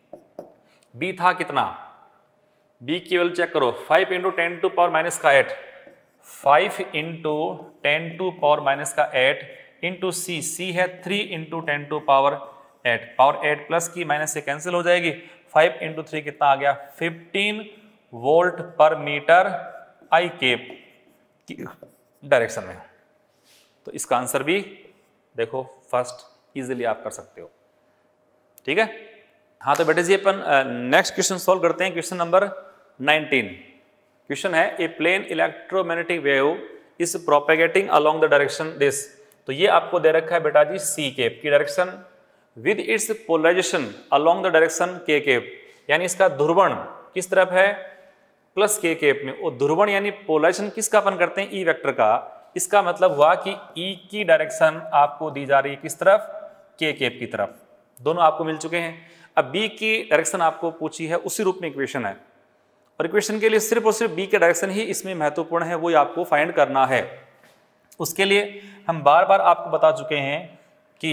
Speaker 1: बी था कितना, बी की वैल्यू चेक करो, five into ten to power minus का eight, five into ten to power minus का एट इंटू सी, सी है three into ten to power eight, power eight plus की minus से cancel हो जाएगी, five into three कितना आ गया, fifteen volt per metre i cap की डायरेक्शन में। तो इसका आंसर भी देखो फर्स्ट इजीली आप कर सकते हो, ठीक है। हाँ तो बेटे जी अपन नेक्स्ट क्वेश्चन सॉल्व करते हैं, क्वेश्चन नंबर नाइनटीन। क्वेश्चन है a plane electromagnetic wave is propagating along the direction this. तो ये आपको दे रखा है बेटा जी सी केप की direction with its polarisation along the direction k cap, यानी इसका ध्रुवण किस तरफ है, प्लस के केप में, और ध्रुवण यानी पोलराइजेशन किसका अपन करते हैं, ई वेक्टर का। इसका मतलब हुआ कि ई की डायरेक्शन आपको दी जा रही है किस तरफ, के केप की तरफ। दोनों आपको मिल चुके हैं। अब बी की डायरेक्शन आपको पूछी है, उसी रूप में इक्वेशन है, और इक्वेशन के लिए सिर्फ और सिर्फ बी के डायरेक्शन ही इसमें महत्वपूर्ण है, वो आपको फाइंड करना है। उसके लिए हम बार बार आपको बता चुके हैं कि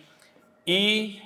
Speaker 1: ई,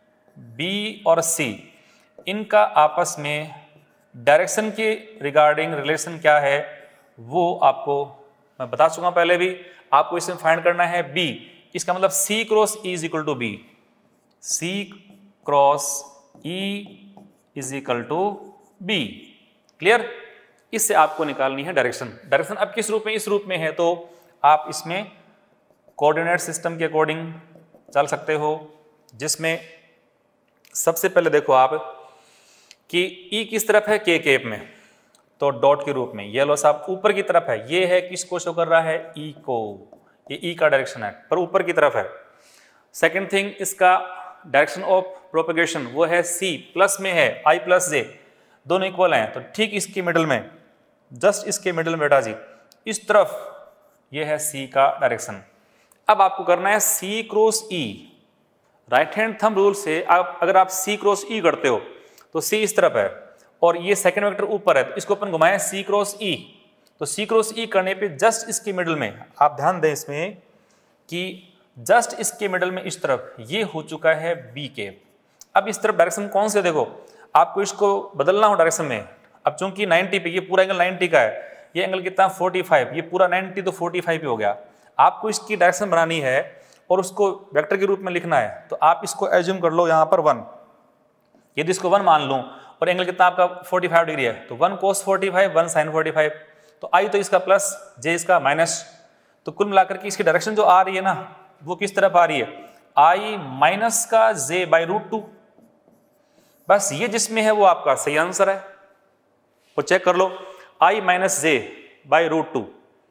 Speaker 1: बी और सी इनका आपस में डायरेक्शन के रिगार्डिंग रिलेशन क्या है, वो आपको मैं बता चुका हूं पहले भी। आपको इसमें फाइंड करना है बी, इसका मतलब C cross E is equal to B, C cross E is equal to B. Clear? इससे आपको निकालनी है डायरेक्शन। डायरेक्शन अब किस रूप में, इस रूप में है, तो आप इसमें कोऑर्डिनेट सिस्टम के अकॉर्डिंग चल सकते हो, जिसमें सबसे पहले देखो आप कि ई किस तरफ है, के केप में, तो डॉट के रूप में। ये लो साहब ऊपर की तरफ है, ये है किसको शो कर रहा है, ई को, ये ई का डायरेक्शन है पर ऊपर की तरफ है। सेकंड थिंग, इसका डायरेक्शन ऑफ प्रोपेगेशन वो है सी, प्लस में है आई प्लस जे, दोनों इक्वल हैं, तो ठीक इसके मिडल में, जस्ट इसके मिडल में बेटा जी इस तरफ ये है सी का डायरेक्शन। अब आपको करना है C cross E, right hand thumb rule से आप अगर आप सी क्रॉस ई करते हो तो सी इस तरफ है और ये सेकंड वेक्टर ऊपर है, तो इसको अपन घुमाएं सी क्रॉस ई, तो सी क्रॉस ई करने पे जस्ट इसके मिडल में, आप ध्यान दें इसमें कि जस्ट इसके मिडल में इस तरफ ये हो चुका है बी के। अब इस तरफ डायरेक्शन कौन से, देखो आपको इसको बदलना हो डायरेक्शन में। अब चूंकि नब्बे पे, ये पूरा एंगल नब्बे का है, ये एंगल कितना पैंतालीस, ये पूरा नब्बे तो पैंतालीस पे हो गया। आपको इसकी डायरेक्शन बनानी है और उसको वेक्टर के रूप में लिखना है, तो आप इसको एज्यूम कर लो यहाँ पर वन, यदि इसको वन मान लूँ और एंगल कितना आपका पैंतालीस डिग्री है, तो वन कोस पैंतालीस, वन साइन पैंतालीस, तो आई तो इसका प्लस, जे इसका माइनस, तो कुल मिलाकर के इसकी डायरेक्शन जो आ रही है ना वो किस तरफ आ रही है, आई माइनस का जे बाई रूट टू। बस ये जिसमें है वो आपका सही आंसर है, वो चेक कर लो, I minus J by root two,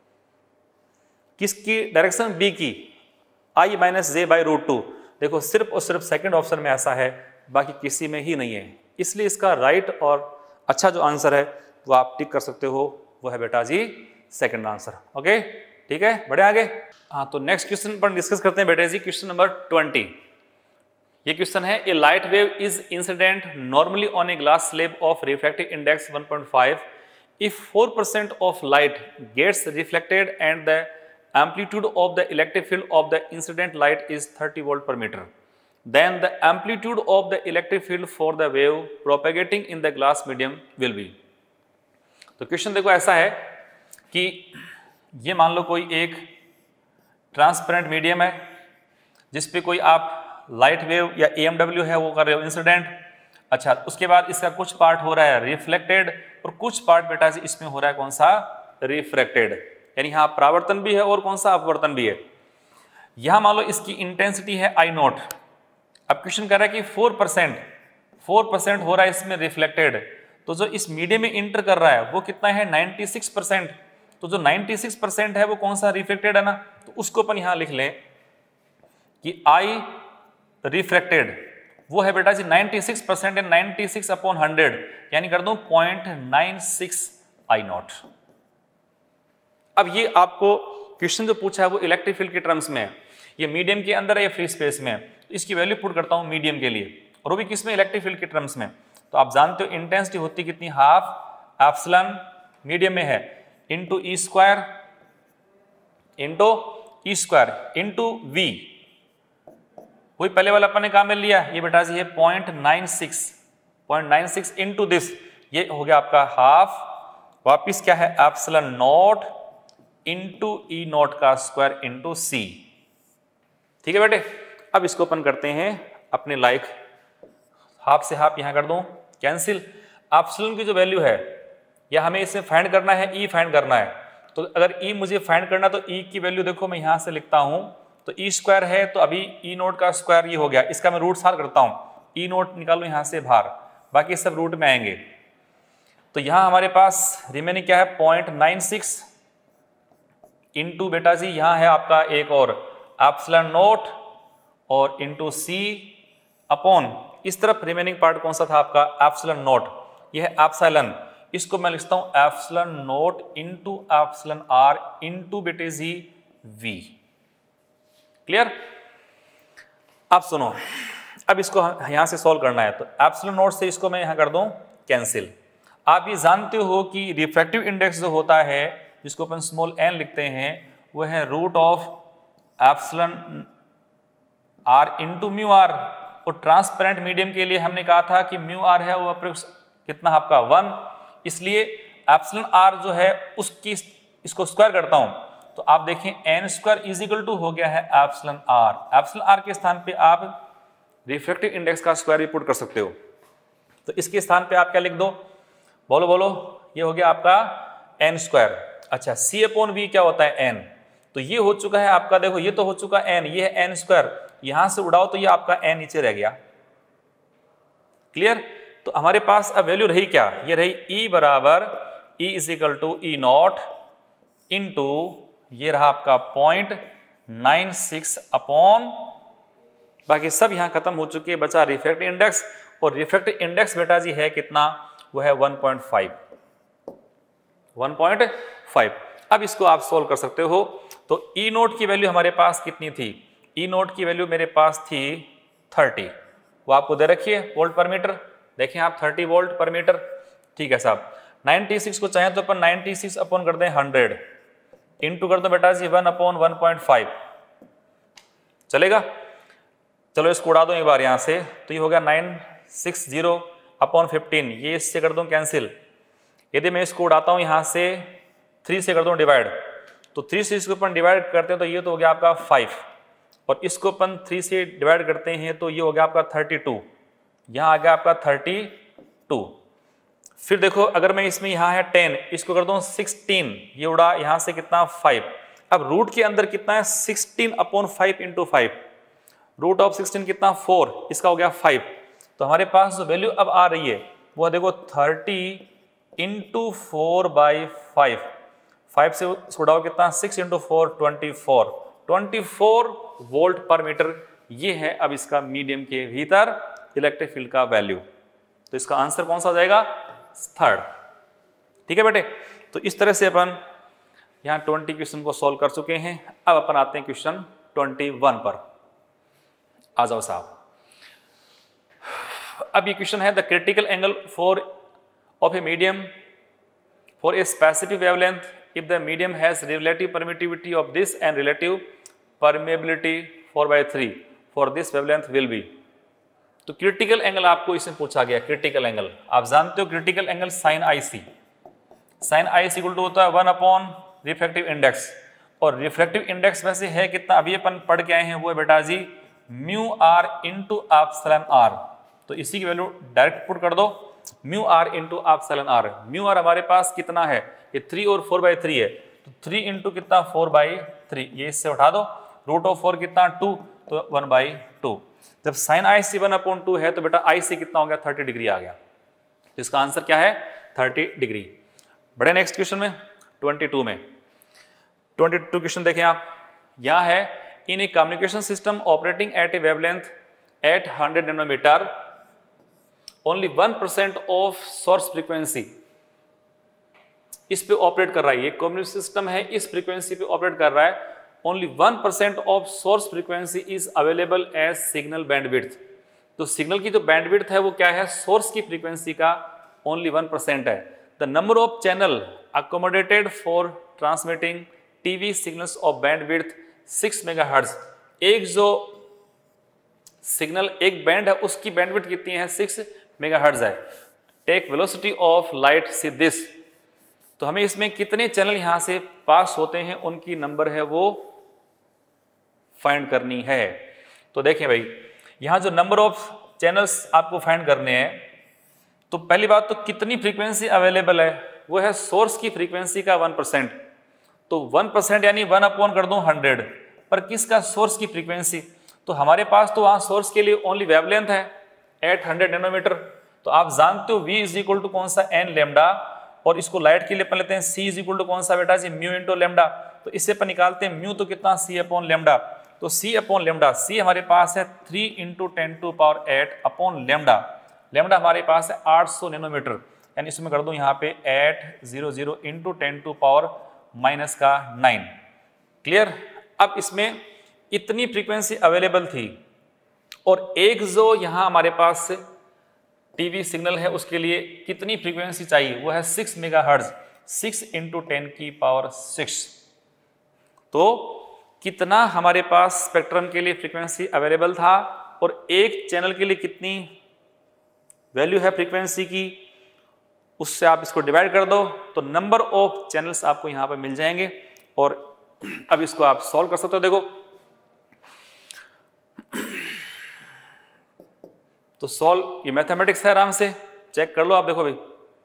Speaker 1: किसकी डायरेक्शन, बी की, I minus J by root two. देखो सिर्फ और सिर्फ सेकंड ऑप्शन में ऐसा है, बाकी किसी में ही नहीं है, इसलिए इसका राइट और अच्छा जो आंसर है वो आप टिक कर सकते हो, वो है बेटा जी सेकंड आंसर। ओके ठीक है, बढ़े आगे। हाँ तो नेक्स्ट क्वेश्चन पर डिस्कस करते हैं बेटे जी, क्वेश्चन नंबर ट्वेंटी। ये क्वेश्चन है, a light wave is incident normally on a glass slab of refractive index one point five if four percent of light gets reflected and the amplitude of the electric field of the incident light is thirty volt per meter, then the amplitude of the electric field for the wave propagating in the glass medium will be। तो question देखो ऐसा है कि ये मान लो कोई एक transparent medium है जिसपे कोई आप लाइट वेव या ए एम डब्ल्यू है वो कर रहे हो इंसिडेंट। अच्छा, उसके बाद इसका कुछ पार्ट हो रहा है रिफ्लेक्टेड और कुछ पार्ट बेटा जी इसमें हो रहा है कौन सा, रिफ्रैक्टेड, यानी यहाँ परावर्तन भी है और कौन सा अपवर्तन भी है। यहाँ मान लो इसकी इंटेंसिटी है आई नॉट। अब क्वेश्चन कह रहा है कि फोर परसेंट फोर परसेंट हो रहा है इसमें रिफ्लेक्टेड, तो जो इस मीडियम में इंटर कर रहा है वो कितना है नाइन्टी सिक्स परसेंट, तो जो नाइन्टी सिक्स परसेंट है वो कौन सा, रिफ्लेक्टेड है ना, तो उसको अपन यहाँ लिख लें कि आई रिफ्रैक्टेड वो है बेटा जी ninety six percent and ninety six upon hundred, यानी कर दूं point nine six I nought. अब ये आपको क्वेश्चन जो पूछा है वो इलेक्ट्रिक फील्ड के टर्म्स में है, ये मीडियम के अंदर है या फ्री स्पेस में है, इसकी वैल्यू पुट करता हूं मीडियम के लिए, और वो भी किस में, इलेक्ट्रिक फील्ड के टर्म्स में। तो आप जानते हो इंटेंसिटी होती कितनी, हाफ एप्सिलॉन मीडियम में है into E square into E square into V, वही पहले वाला अपन ने काम में लिया, ये बेटा जी है point nine six point nine six into this, ये हो गया आपका हाफ, वापिस क्या है epsilon not into E not का स्क्वायर इंटू सी। ठीक है बेटे, अब इसको अपन करते हैं अपने लाइक, हाफ से हाफ यहां कर दूं कैंसिल। एप्सिलॉन की जो वैल्यू है या हमें इसे फाइंड करना है, ई फाइंड करना है, तो अगर ई मुझे फाइंड करना तो ई की वैल्यू देखो मैं यहां से लिखता हूं, तो ई स्क्वायर है तो अभी ई नोट का स्क्वायर ये हो गया, इसका मैं रूट साल करता हूं, ई नोट निकालो यहां से बाहर, बाकी सब रूट में आएंगे। तो यहां हमारे पास रिमेनिंग क्या है पॉइंट नाइन सिक्स इंटू बेटा जी यहां है आपका एक और एप्सिलॉन नोट और इंटू सी अपॉन इस तरफ रिमेनिंग पार्ट कौन सा था आपका एप्सिलॉन नोट, यह है एप्सिलॉन इसको मैं लिखता हूं epsilon nought into epsilon are into बेटे जी वी। क्लियर? अब सुनो, अब इसको यहां से सॉल्व करना है, तो एप्सिलॉन नोट से इसको मैं यहां कर दूं कैंसिल। आप ये जानते हो कि रिफ्रैक्टिव इंडेक्स जो होता है जिसको अपन स्मॉल एन लिखते हैं वो है root of epsilon are into mu R. और ट्रांसपेरेंट मीडियम के लिए हमने कहा था कि म्यू आर है वो अप्रोक्स कितना आपका वन, इसलिए एप्सिलॉन आर जो है उसकी इसको स्क्वायर करता हूं तो आप देखें N square is equal to हो गया है एप्सिलॉन आर। एप्सिलॉन आर के स्थान पे आप रिफ्रैक्टिव इंडेक्स का स्क्वायर भी पुट कर सकते हो, तो इसके स्थान पे आप क्या लिख दो, बोलो बोलो, ये हो गया आपका एन स्क्वायर। अच्छा, सी अपॉन वी क्या होता है एन, तो ये हो चुका है आपका, देखो ये तो हो चुका एन, ये है एन स्क्वायर, यहां से उड़ाओ तो ये आपका एन नीचे रह गया। क्लियर? तो हमारे पास अब वैल्यू रही क्या, ये रही ई बराबर E is equal to E nought into ये रहा आपका पॉइंट नाइन सिक्स अपॉन, बाकी सब यहां खत्म हो चुके, बचा रिफ्रैक्टिव इंडेक्स, और रिफ्रैक्टिव इंडेक्स बेटा जी है कितना, वो है one point five. One point five. अब इसको आप सोल्व कर सकते हो, तो ई नोट की वैल्यू हमारे पास कितनी थी, ई नोट की वैल्यू मेरे पास थी थर्टी, वो आपको दे रखी है वोल्ट पर मीटर, देखें आप थर्टी वोल्ट पर मीटर। ठीक है साहब, नाइन्टी सिक्स को चाहे तो अपन नाइन्टी सिक्स अपॉन कर दें हंड्रेड, इंटू कर दो बेटा जी one upon one point five, चलेगा? चलो इसको उड़ा दो एक बार यहां से, तो ये हो गया nine six zero upon fifteen, ये इससे कर दूं कैंसिल। यदि मैं इसको उड़ाता हूं यहां से थ्री से कर दूं डिवाइड, तो थ्री से इसको अपन डिवाइड करते हैं तो ये तो हो गया आपका फाइव, और इसको अपन थ्री से डिवाइड करते हैं तो ये हो गया आपका थर्टी टू, यहाँ आ गया आपका थर्टी टू। फिर देखो अगर मैं इसमें यहाँ है टेन, इसको कर दूं सिक्सटीन, ये उड़ा यहाँ से कितना फाइव, अब रूट के अंदर कितना है sixteen upon five into five, root of sixteen कितना फोर, इसका हो गया फाइव। तो हमारे पास जो वैल्यू अब आ रही है वो देखो thirty into four by five, five से उड़ाओ कितना six into four twenty four, twenty four volt per metre, ये है अब इसका मीडियम के भीतर इलेक्ट्रिक फील्ड का वैल्यू। तो इसका आंसर कौन सा हो जाएगा, थर्ड। ठीक है बेटे, तो इस तरह से अपन यहाँ ट्वेंटी क्वेश्चन को सॉल्व कर चुके हैं। अब अपन आते हैं क्वेश्चन ट्वेंटी वन पर, आ जाओ साहब। अब ये क्वेश्चन है the critical angle for of a medium for a specific wavelength if the medium has relative permittivity of this and relative permeability four by three for this wavelength will be. तो critical angle आपको इसमें पूछा गया, critical angle आप जानते हो, critical angle sine I C, sine I C equal to होता है वन अपॉन रिफ्रैक्टिव इंडेक्स, और रिफ्रैक्टिव इंडेक्स में से है कितना, अभी अपन पढ़ के आए हैं वो है बेटा जी mu are into epsilon R. तो इसी की वैल्यू डायरेक्ट पुट कर दो, mu are into epsilon R. Mu R हमारे पास कितना है, ये थ्री और फोर बाई थ्री है, तो थ्री इंटू कितना फोर बाई थ्री, ये इससे उठा दो, रूट ऑफ फोर कितना टू, तो वन बाई टू। जब sine I C one upon two है तो बेटा आई सी कितना हो गया, थर्टी डिग्री आ गया। तो इसका आंसर क्या है, थर्टी डिग्री। बड़े नेक्स्ट क्वेश्चन में ट्वेंटी टू में, ट्वेंटी टू क्वेश्चन देखें आप, यहां है in a communication system operating at a wavelength eight hundred nanometre only one percent of source frequency, इस पे ऑपरेट कर रहा है, ये कम्युनिकेशन सिस्टम है, इस फ्रीक्वेंसी पे ऑपरेट कर रहा है, only one percent of source frequency is available as signal bandwidth. तो सिग्नल की जो बैंडविड्थ है वो क्या है, सोर्स की फ्रीक्वेंसी का ओनली वन परसेंट है। The number of channel accommodated for transmitting TV signals of bandwidth six megahertz, एक जो सिग्नल एक बैंड है उसकी बैंडविड्थ कितनी है, सिक्स मेगाहर्ट्ज है। Take velocity of light C this, तो हमें इसमें कितने चैनल यहां से पास होते हैं उनकी नंबर है वो फाइंड करनी है। तो देखें भाई, यहां जो नंबर ऑफ चैनल्स आपको फाइंड करने हैं, तो पहली बात तो कितनी फ्रीक्वेंसी अवेलेबल है, वो है सोर्स की फ्रीक्वेंसी का वन परसेंट, तो वन परसेंट यानी वन अपॉन कर दूं हंड्रेड, पर किसका, सोर्स की फ्रीक्वेंसी। तो हमारे पास तो वहां सोर्स के लिए ओनली वेवलेंथ है एट हंड्रेड नैनोमीटर, तो आप जानते हो v इज इक्वल टू कौन सा, एन लेमडा, और इसको लाइट के लिए अपन लेते हैं c इज इक्वल टू कौन सा बेटा जी, म्यू इंटू लेमडा। तो इससे अपन निकालते हैं म्यू तो कितना, c अपॉन लेमडा, तो c अपॉन लेमडा, c हमारे पास है three into ten to power eight upon lambda, lambda हमारे पास है आठ सौ नैनोमीटर। यानी इसमें कर दूं यहाँ पे eight zero zero into ten to power minus का नाइन। क्लियर। अब इसमें इतनी फ्रीक्वेंसी अवेलेबल थी और एक जो यहाँ हमारे पास टीवी सिग्नल है उसके लिए कितनी फ्रीक्वेंसी चाहिए, वो है six mega hertz, six into ten की पावर सिक्स। तो कितना हमारे पास स्पेक्ट्रम के लिए फ्रीक्वेंसी अवेलेबल था और एक चैनल के लिए कितनी वैल्यू है फ्रीक्वेंसी की, उससे आप इसको डिवाइड कर दो तो नंबर ऑफ चैनल्स आपको यहां पर मिल जाएंगे। और अब इसको आप सॉल्व कर सकते हो। देखो तो सॉल्व, ये मैथमेटिक्स है, आराम से चेक कर लो आप। देखो भाई,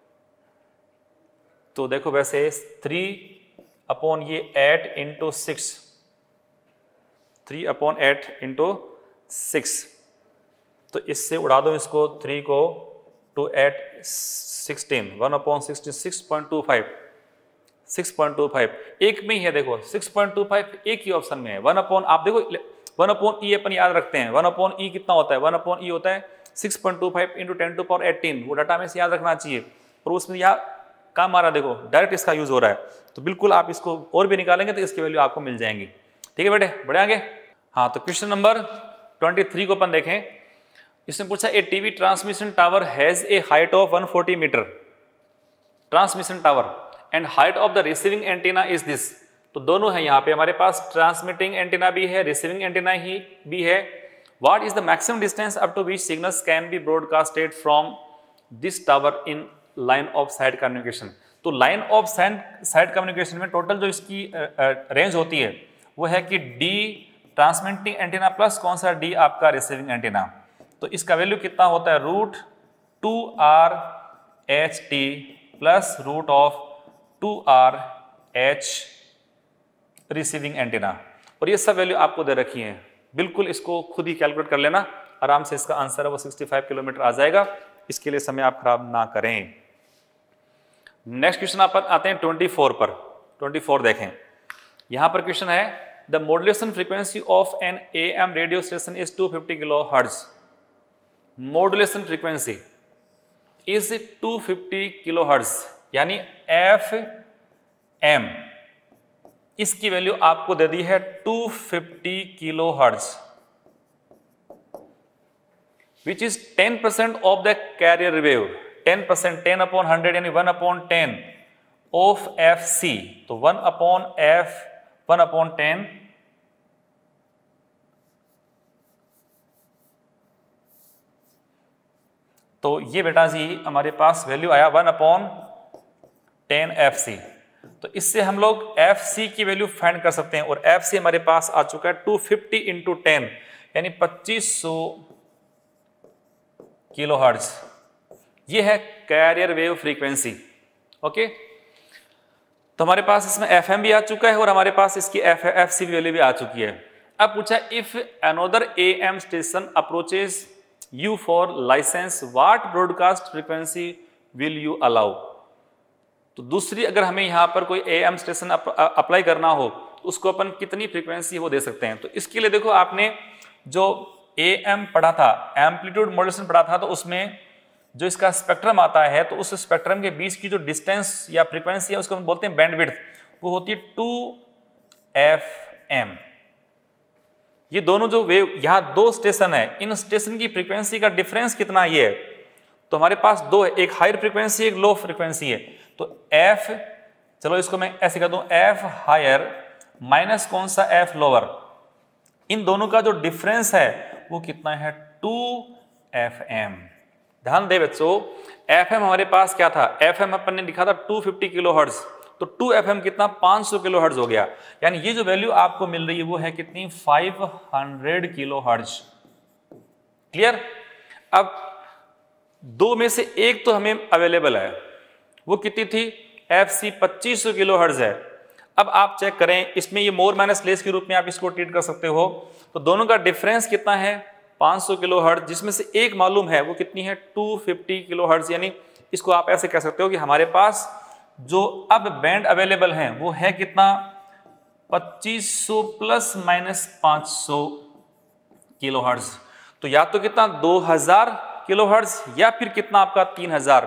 Speaker 1: तो देखो वैसे थ्री अपॉन ये eight into six, three upon eight into six, तो इससे उड़ा दो इसको, थ्री को, two eight sixteen, one upon sixteen, six point two five, six point two five एक में ही है। देखो सिक्स पॉइंट टू फाइव एक ही ऑप्शन में है। वन अपॉन, आप देखो वन अपॉन ई अपन याद रखते हैं, वन अपॉन ई कितना होता है, वन अपॉन ई होता है six point two five into ten to power eighteen, वो डाटा में से याद रखना चाहिए। और उसमें यहाँ काम आ रहा, देखो डायरेक्ट इसका यूज हो रहा है, तो बिल्कुल आप इसको और भी निकालेंगे तो इसकी वैल्यू आपको मिल जाएंगी। ठीक है बेटे, बढ़े आगे। हाँ, तो क्वेश्चन नंबर ट्वेंटी थ्री को अपन देखें। इसने पूछा a TV transmission tower has a height of one forty metre, transmission tower, and height of the receiving antenna is this. तो दोनों है यहाँ पे हमारे पास, ट्रांसमिटिंग एंटीना भी है, रिसीविंग एंटीना ही भी है। What is the maximum distance up to which signals can be broadcasted from this tower in line of sight communication. तो लाइन ऑफ साइड कम्युनिकेशन में टोटल जो इसकी रेंज होती है वो है कि डी ट्रांसमिटिंग एंटीना प्लस कौन सा, डी आपका रिसीविंग एंटीना। तो इसका वैल्यू कितना होता है, root two R H T plus root of two R H receiving antenna. और ये सब वैल्यू आपको दे रखी है, बिल्कुल इसको खुद ही कैलकुलेट कर लेना आराम से। इसका आंसर है वो सिक्सटी फाइव किलोमीटर आ जाएगा। इसके लिए समय आप खराब ना करें। नेक्स्ट क्वेश्चन आप आते हैं ट्वेंटी फोर पर। ट्वेंटी फोर देखें, यहां पर क्वेश्चन है the modulation frequency of an A M radio station is two fifty kilo hertz. Modulation frequency is two fifty kilo hertz, यानी एफ एम, इसकी वैल्यू आपको दे दी है two fifty kilo hertz, which is ten percent of the carrier wave, ten percent, ten upon hundred यानी one upon ten of F C. तो one upon F, one upon ten, तो ये बेटा जी हमारे पास वैल्यू आया one upon ten F C. तो इससे हम लोग एफ सी की वैल्यू फाइंड कर सकते हैं और एफ सी हमारे पास आ चुका है टू फिफ्टी इंटू टेन यानी पच्चीस सौ किलो हर्ट्ज। ये है कैरियर वेव फ्रीक्वेंसी। ओके, तो हमारे पास इसमें एफ एम भी आ चुका है और हमारे पास इसकी एफ एफ सी वैल्यू भी आ चुकी है। अब पूछा if another A M station approaches you for licence what broadcast frequency will you allow. तो दूसरी अगर हमें यहाँ पर कोई ए एम स्टेशन अप्लाई करना हो तो उसको अपन कितनी फ्रीक्वेंसी वो दे सकते हैं। तो इसके लिए देखो आपने जो ए एम पढ़ा था, एम्पलीट्यूड मॉड्यूलेशन पढ़ा था, तो उसमें जो इसका स्पेक्ट्रम आता है तो उस स्पेक्ट्रम के बीच की जो डिस्टेंस या फ्रीक्वेंसी है उसको हम बोलते हैं बैंडविड्थ, वो होती है टू एफ एम। ये दोनों जो वेव, यहाँ दो स्टेशन है, इन स्टेशन की फ्रीक्वेंसी का डिफरेंस कितना ये है, तो हमारे पास दो है, एक हायर फ्रीक्वेंसी एक लो फ्रीक्वेंसी है। तो एफ, चलो इसको मैं ऐसे कर दूं, एफ हायर माइनस कौन सा एफ लोअर, इन दोनों का जो डिफरेंस है वो कितना है, टू एफ एम। ध्यान दे बच्चों, एफ एम हमारे पास क्या था, एफ एम अपन ने लिखा था टू फिफ्टी किलो हर्ट्ज, तो टू एफ एम कितना पाँच सौ किलो हर्ट्ज हो गया। यानी ये जो वैल्यू आपको मिल रही है वो है कितनी, five hundred kilo hertz. Clear. अब दो में से एक तो हमें अवेलेबल है, वो कितनी थी, एफ सी पच्चीस सौ किलो हर्ट्ज है। अब आप चेक करें, इसमें ये मोर माइनस लेस के रूप में आप इसको ट्रीट कर सकते हो। तो दोनों का डिफरेंस कितना है, पाँच सौ किलो हर्ट्ज, जिसमें से एक मालूम है वो कितनी है, टू फिफ्टी किलो हर्ट्ज। यानी इसको आप ऐसे कह सकते हो कि हमारे पास जो अब बैंड अवेलेबल हैं वो है कितना, पच्चीस सौ प्लस माइनस पाँच सौ किलो हर्ट्ज। तो या तो कितना दो हज़ार किलो हर्ट्ज या फिर कितना आपका तीन हज़ार।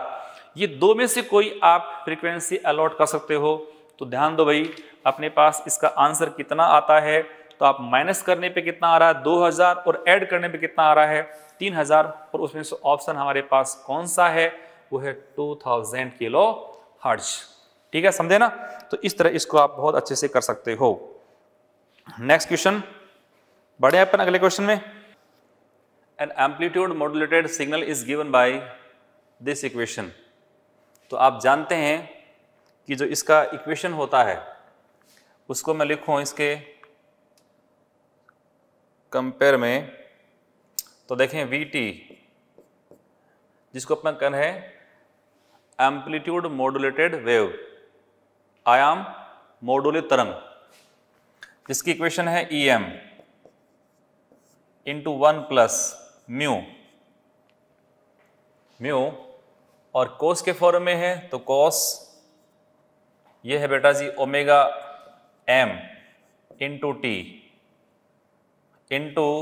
Speaker 1: ये दो में से कोई आप फ्रीक्वेंसी अलॉट कर सकते हो। तो ध्यान दो भाई, अपने पास इसका आंसर कितना आता है, तो आप माइनस करने पे कितना आ रहा है दो हज़ार और ऐड करने पे कितना आ रहा है तीन हज़ार, और उसमें से ऑप्शन हमारे पास कौन सा है, वो है दो हज़ार किलो हर्ट्ज। ठीक है, समझे ना। तो इस तरह इसको आप बहुत अच्छे से कर सकते हो। नेक्स्ट क्वेश्चन बढ़े अपन अगले क्वेश्चन में। An amplitude modulated signal is given by this equation. तो आप जानते हैं कि जो इसका इक्वेशन होता है उसको मैं लिखूं इसके कंपेयर में, तो देखें वी टी, जिसको अपन कह रहे हैं एम्पलीट्यूड मॉड्यूलेटेड वेव, आयाम मॉड्यूलित तरंग, जिसकी इक्वेशन है E M into one plus mu, mu और कोस के फॉर्म में है, तो कोस ये है बेटा जी omega M into T into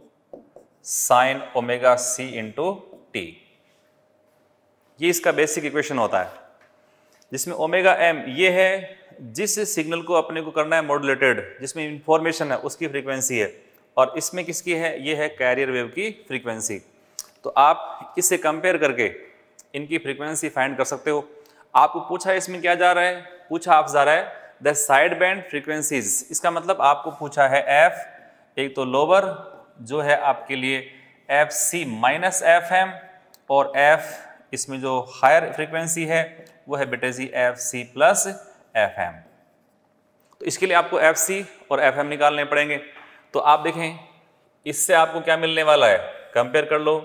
Speaker 1: sine omega C into T. ये इसका बेसिक इक्वेशन होता है, जिसमें ओमेगा एम ये है जिस सिग्नल को अपने को करना है मॉड्यूलेटेड, जिसमें इंफॉर्मेशन है उसकी फ्रीक्वेंसी है, और इसमें किसकी है, ये है कैरियर वेव की फ्रीक्वेंसी। तो आप इससे कंपेयर करके इनकी फ्रीक्वेंसी फाइंड कर सकते हो। आपको पूछा है इसमें क्या जा रहा है, पूछा आप जा रहा है द साइड बैंड फ्रीक्वेंसीज। इसका मतलब आपको पूछा है एफ, एक तो लोअर जो है आपके लिए F C minus F M, और एफ इसमें जो हायर फ्रीक्वेंसी है वो है बेटे जी F C plus F M. तो इसके लिए आपको एफ सी और एफ एम निकालने पड़ेंगे। तो आप देखें इससे आपको क्या मिलने वाला है, कंपेयर कर लो,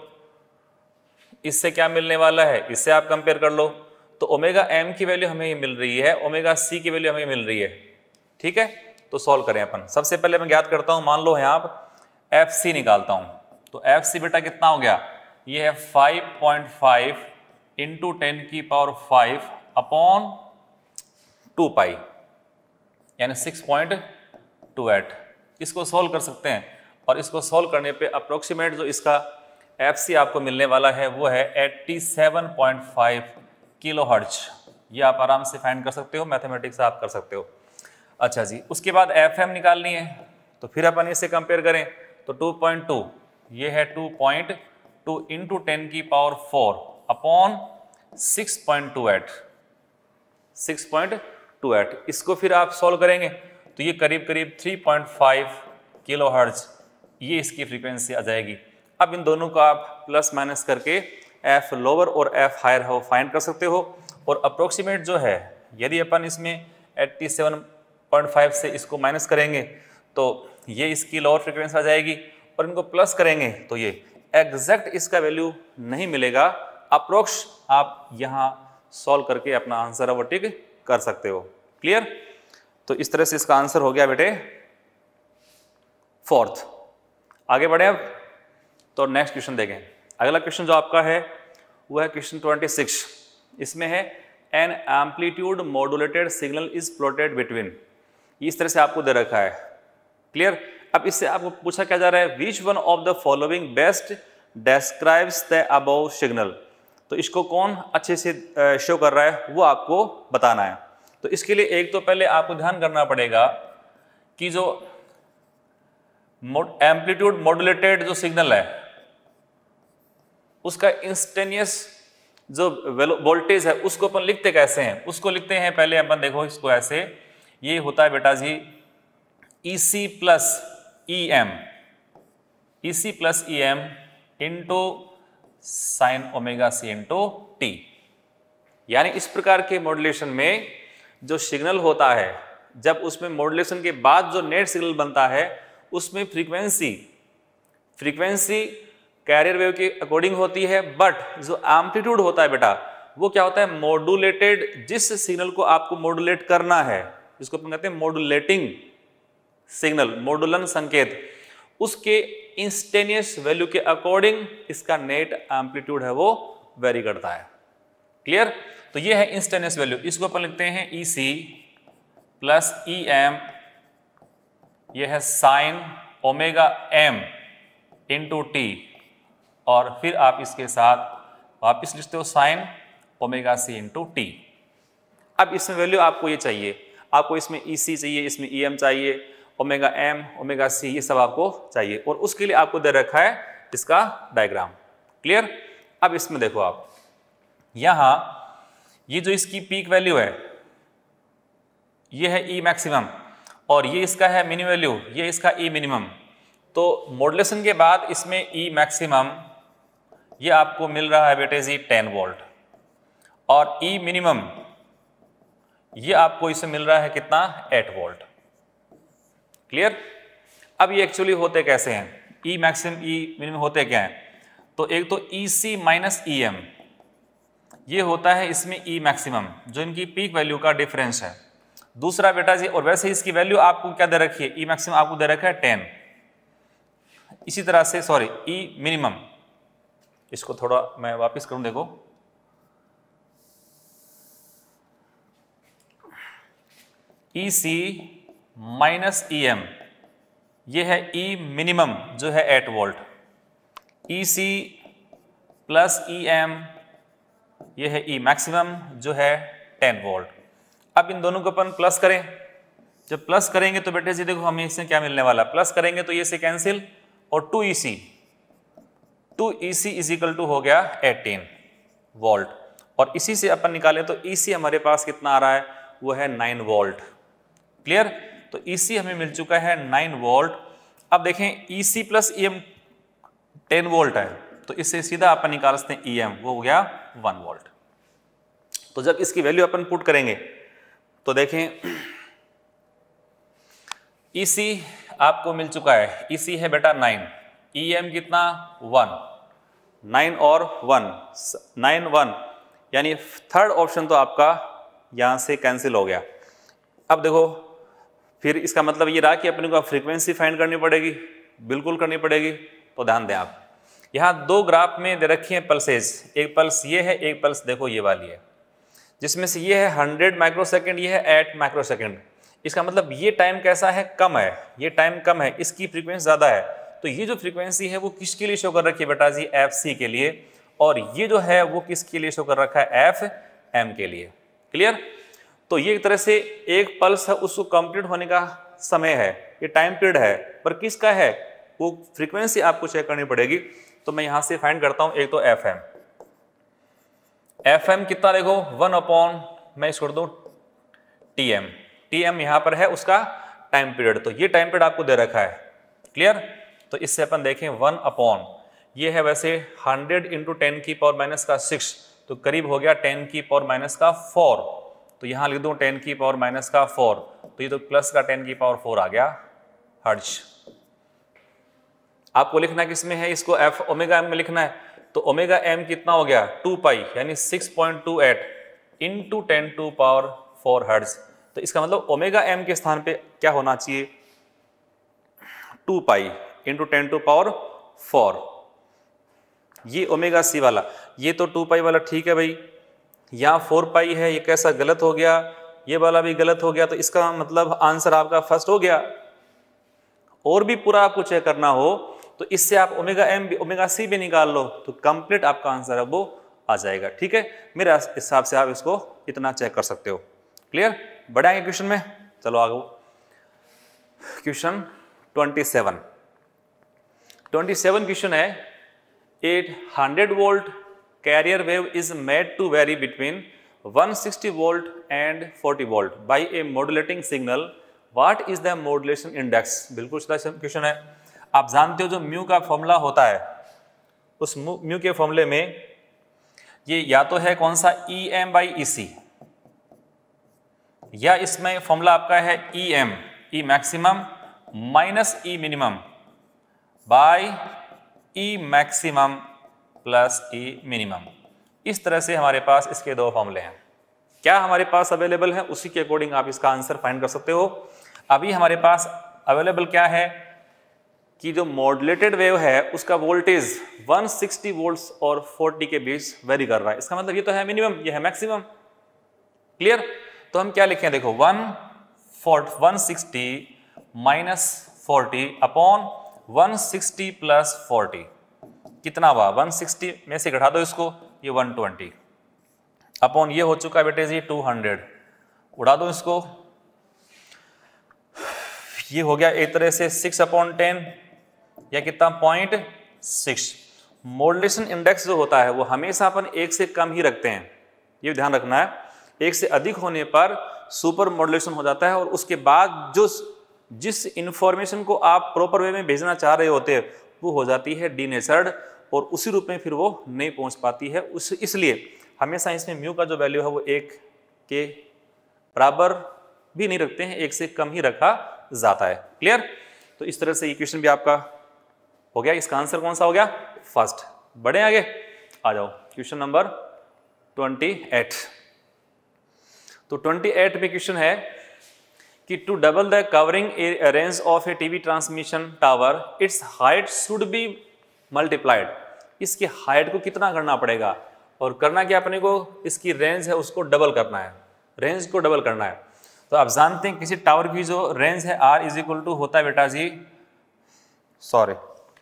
Speaker 1: इससे क्या मिलने वाला है, इससे आप कंपेयर कर लो। तो ओमेगा एम की वैल्यू हमें मिल रही है, ओमेगा सी की वैल्यू हमें मिल रही है। ठीक है, तो सॉल्व करें अपन। सबसे पहले मैं ज्ञात करता हूं, मान लो यहाँ आप एफ सी निकालता हूं, तो एफ सी बेटा कितना हो गया, ये है five point five into ten की power five upon two pi, यानी सिक्स पॉइंट टू एट। इसको सॉल्व कर सकते हैं, और इसको सॉल्व करने पे अप्रोक्सीमेट जो इसका एफ सी आपको मिलने वाला है वो है eighty seven point five kilo hertz. ये आप आराम से फाइंड कर सकते हो, मैथमेटिक्स आप कर सकते हो। अच्छा जी, उसके बाद एफ एम निकालनी है, तो फिर अपन इसे कंपेयर करें तो टू पॉइंट टू, ये है two point two into ten की power four upon six point two eight, six point two eight. इसको फिर आप सॉल्व करेंगे तो ये करीब करीब three point five kilo hertz, ये इसकी फ्रीक्वेंसी आ जाएगी। अब इन दोनों को आप प्लस माइनस करके एफ लोअर और एफ हायर हो फाइंड कर सकते हो, और अप्रोक्सीमेट जो है यदि अपन इसमें एट्टी सेवन पॉइंट फाइव से इसको माइनस करेंगे तो ये इसकी लोअर फ्रीक्वेंसी आ जाएगी, और इनको प्लस करेंगे तो ये एग्जैक्ट इसका वैल्यू नहीं मिलेगा, अप्रोक्स आप यहाँ सॉल्व करके अपना आंसर है वो टिक कर सकते हो। क्लियर? तो इस तरह से इसका आंसर हो गया बेटे फोर्थ। आगे बढ़े अब, तो नेक्स्ट क्वेश्चन देखें। अगला क्वेश्चन जो आपका है वो है क्वेश्चन ट्वेंटी सिक्स। इसमें है an amplitude modulated signal is plotted between, इस तरह से आपको दे रखा है। क्लियर? अब इससे आपको पूछा क्या जा रहा है, which one of the following best describes the above signal. तो इसको कौन अच्छे से शो कर रहा है वो आपको बताना है। तो इसके लिए एक तो पहले आपको ध्यान करना पड़ेगा कि जो एम्पलीट्यूड मॉड्यूलेटेड जो सिग्नल है उसका इंस्टेनियस जो वोल्टेज है उसको अपन लिखते कैसे हैं, उसको लिखते हैं पहले अपन, देखो इसको ऐसे, ये होता है बेटा जी E C plus E M, E C plus E M into sine omega C into T. यानी इस प्रकार के मॉड्यूलेशन में जो सिग्नल होता है, जब उसमें मॉड्यूलेशन के बाद जो नेट सिग्नल बनता है उसमें फ्रीक्वेंसी फ्रीक्वेंसी कैरियर वेव के अकॉर्डिंग होती है, बट जो एम्पलीट्यूड होता है बेटा वो क्या होता है, मॉड्यूलेटेड। जिस सिग्नल को आपको मॉड्यूलेट करना है, जिसको अपन कहते हैं मॉड्यूलेटिंग सिग्नल, मॉड्यूलन संकेत, उसके इंस्टेनियस वैल्यू के अकॉर्डिंग इसका नेट एम्पलीट्यूड है वो वेरी करता है। क्लियर? तो ये है इंस्टेनियस वैल्यू, इसको अपन लिखते हैं ई सी प्लस ई एम, ये है sine omega M into T, और फिर आप इसके साथ वापिस लिखते हो sine omega C into T. अब इसमें वैल्यू आपको ये चाहिए, आपको इसमें ई सी चाहिए, इसमें ई एम चाहिए, ओमेगा एम, ओमेगा सी, ये सब आपको चाहिए और उसके लिए आपको दे रखा है इसका डायग्राम। क्लियर? अब इसमें देखो आप, यहाँ ये जो इसकी पीक वैल्यू है ये है ई मैक्सिमम और ये इसका है मिनिमम वैल्यू, ये इसका ई मिनिमम। तो मॉड्यूलेशन के बाद इसमें ई मैक्सिमम ये आपको मिल रहा है बेटे जी टेन वोल्ट और ई मिनिमम ये आपको इसमें मिल रहा है कितना, एट वोल्ट। क्लियर? अब ये एक्चुअली होते कैसे हैं, ई मैक्सिमम ई मिनिमम होते क्या हैं? तो एक तो ई सी माइनस ई एम ये होता है इसमें ई मैक्सिमम, जो इनकी पीक वैल्यू का डिफरेंस है। दूसरा बेटा जी, और वैसे इसकी वैल्यू आपको क्या दे रखी है, ई मैक्सिमम आपको दे रखा है टेन। इसी तरह से सॉरी ई मिनिमम, इसको थोड़ा मैं वापस करूं, देखो ई सी माइनस ई एम ये है ई मिनिमम जो है eight volt, E C plus E M ये है ई मैक्सिमम जो है टेन वोल्ट। अब इन दोनों को अपन प्लस करें, जब प्लस करेंगे तो बेटे जी देखो हमें इससे क्या मिलने वाला, प्लस करेंगे तो ये से कैंसिल और two E C, two E C is equal to हो गया एटीन वोल्ट और इसी से अपन निकालें तो ई सी हमारे पास कितना आ रहा है, वो है नाइन वोल्ट। क्लियर? तो ई सी हमें मिल चुका है नाइन वोल्ट। अब देखें E C plus E M ten volt है तो इससे सीधा अपन निकाल सकते हैं ई एम, वो हो गया वन वोल्ट। तो जब इसकी वैल्यू अपन पुट करेंगे तो देखें ई सी आपको मिल चुका है, ई सी है बेटा नाइन, ई एम कितना वन, नाइन और वन, नाइन वन, यानी थर्ड ऑप्शन तो आपका यहाँ से कैंसिल हो गया। अब देखो फिर इसका मतलब ये रहा कि अपने को फ्रीक्वेंसी फाइंड करनी पड़ेगी, बिल्कुल करनी पड़ेगी। तो ध्यान दें आप, यहाँ दो ग्राफ में दे रखी हैं पल्सेज, एक पल्स ये है, एक पल्स देखो ये वाली है, जिसमें से ये है हंड्रेड माइक्रोसेकंड, ये है एट माइक्रोसेकंड। इसका मतलब ये टाइम कैसा है, कम है, ये टाइम कम है, इसकी फ्रीक्वेंसी ज़्यादा है। तो ये जो फ्रीक्वेंसी है वो किसके लिए शो कर रखी है बेटा जी, एफ सी के लिए, और ये जो है वो किसके लिए शो कर रखा है, एफ एम के लिए। क्लियर? तो ये एक तरह से एक पल्स है, उसको कंप्लीट होने का समय है, ये टाइम पीरियड है, पर किसका है, वो फ्रीक्वेंसी आपको चेक करनी पड़ेगी। तो मैं यहां से फाइंड करता हूं, एक तो एफ एम, एफ एम कितना देखो वन अपॉन, मैं इसको कर दूं टी एम, टी एम यहां पर है उसका टाइम पीरियड, तो ये टाइम पीरियड आपको दे रखा है। क्लियर? तो इससे अपन देखें वन अपॉन, ये है वैसे हंड्रेड इंटू टेन की पावर माइनस का सिक्स, तो करीब हो गया टेन की पावर माइनस का फोर, तो यहां लिख दूं टेन की पावर माइनस का फोर, तो ये तो प्लस का टेन की पावर फोर आ गया हर्ट्ज। आपको लिखना किसमें है, इसको एफ ओमेगा एम में लिखना है, तो ओमेगा एम कितना हो गया टू पाई, यानी six point two eight into ten to power four hertz. तो इसका मतलब ओमेगा एम के स्थान पे क्या होना चाहिए, two pi into ten to power four. ये ओमेगा सी वाला, ये तो टू पाई वाला ठीक है भाई, यहाँ फोर पाई है, ये कैसा गलत हो गया, ये वाला भी गलत हो गया, तो इसका मतलब आंसर आपका फर्स्ट हो गया। और भी पूरा आपको चेक करना हो तो इससे आप ओमेगा एम भी ओमेगा सी भी निकाल लो, तो कंप्लीट आपका आंसर है वो आ जाएगा। ठीक है, मेरे हिसाब से आप इसको इतना चेक कर सकते हो। क्लियर? बढ़ाएंगे क्वेश्चन में, चलो आगे। Question twenty seven, twenty seven question है, eight hundred volt carrier wave is made to vary between one sixty volt and forty volt by a modulating signal. What is the modulation index? बिल्कुल सीधा question है। आप जानते हो जो mu का formula होता है, उस म्यू के फॉर्मूले में ये या तो है कौन सा ई एम बाई ई सी, या इसमें फॉर्मूला आपका है E M, E maximum minus E minimum by E maximum plus E minimum. इस तरह से हमारे पास इसके दो फॉर्मूले हैं। क्या हमारे पास अवेलेबल है, उसी के अकॉर्डिंग आप इसका आंसर फाइंड कर सकते हो। अभी हमारे पास अवेलेबल क्या है कि जो मॉड्यूलेटेड वेव है उसका वोल्टेज वन सिक्सटी वोल्ट्स और फोर्टी के बीच वेरी कर रहा है। इसका मतलब ये तो है मिनिमम, ये है मैक्सिमम। क्लियर? तो हम क्या लिखें, देखो one fort one sixty minus forty upon one sixty plus forty, कितना हुआ वन सिक्सटी में से घटा दो इसको, ये वन ट्वेंटी। अपॉन ये हो चुका बेटे जी टू हंड्रेड, उड़ा दो इसको, ये हो गया एक तरह से सिक्स अपॉन टेन या कितना पॉइंट सिक्स। मॉड्यूलेशन इंडेक्स जो होता है वो हमेशा अपन एक से कम ही रखते हैं, ये ध्यान रखना है। एक से अधिक होने पर सुपर मॉड्यूलेशन हो जाता है और उसके बाद जो जिस इंफॉर्मेशन को आप प्रॉपर वे में भेजना चाह रहे होते हैं वो हो जाती है डीनेचर्ड और उसी रूप में फिर वो नहीं पहुंच पाती है। उस इसलिए हमेशा इसमें म्यू का जो वैल्यू है वो एक के बराबर भी नहीं रखते हैं, एक से कम ही रखा जाता है। क्लियर? तो इस तरह से ये क्वेश्चन भी आपका हो गया। इसका आंसर कौन सा हो गया? फर्स्ट। बढ़े आगे, आ जाओ क्वेश्चन नंबर ट्वेंटी एट। तो ट्वेंटी एट में क्वेश्चन है कि to double the covering range of a TV transmission tower its height should be multiplied. इसकी हाइट को कितना करना पड़ेगा, और करना क्या अपने को, इसकी रेंज है उसको डबल करना है, रेंज को डबल करना है। तो आप जानते हैं किसी टावर की जो रेंज है आर इज इक्वल टू होता है बेटा जी, सॉरी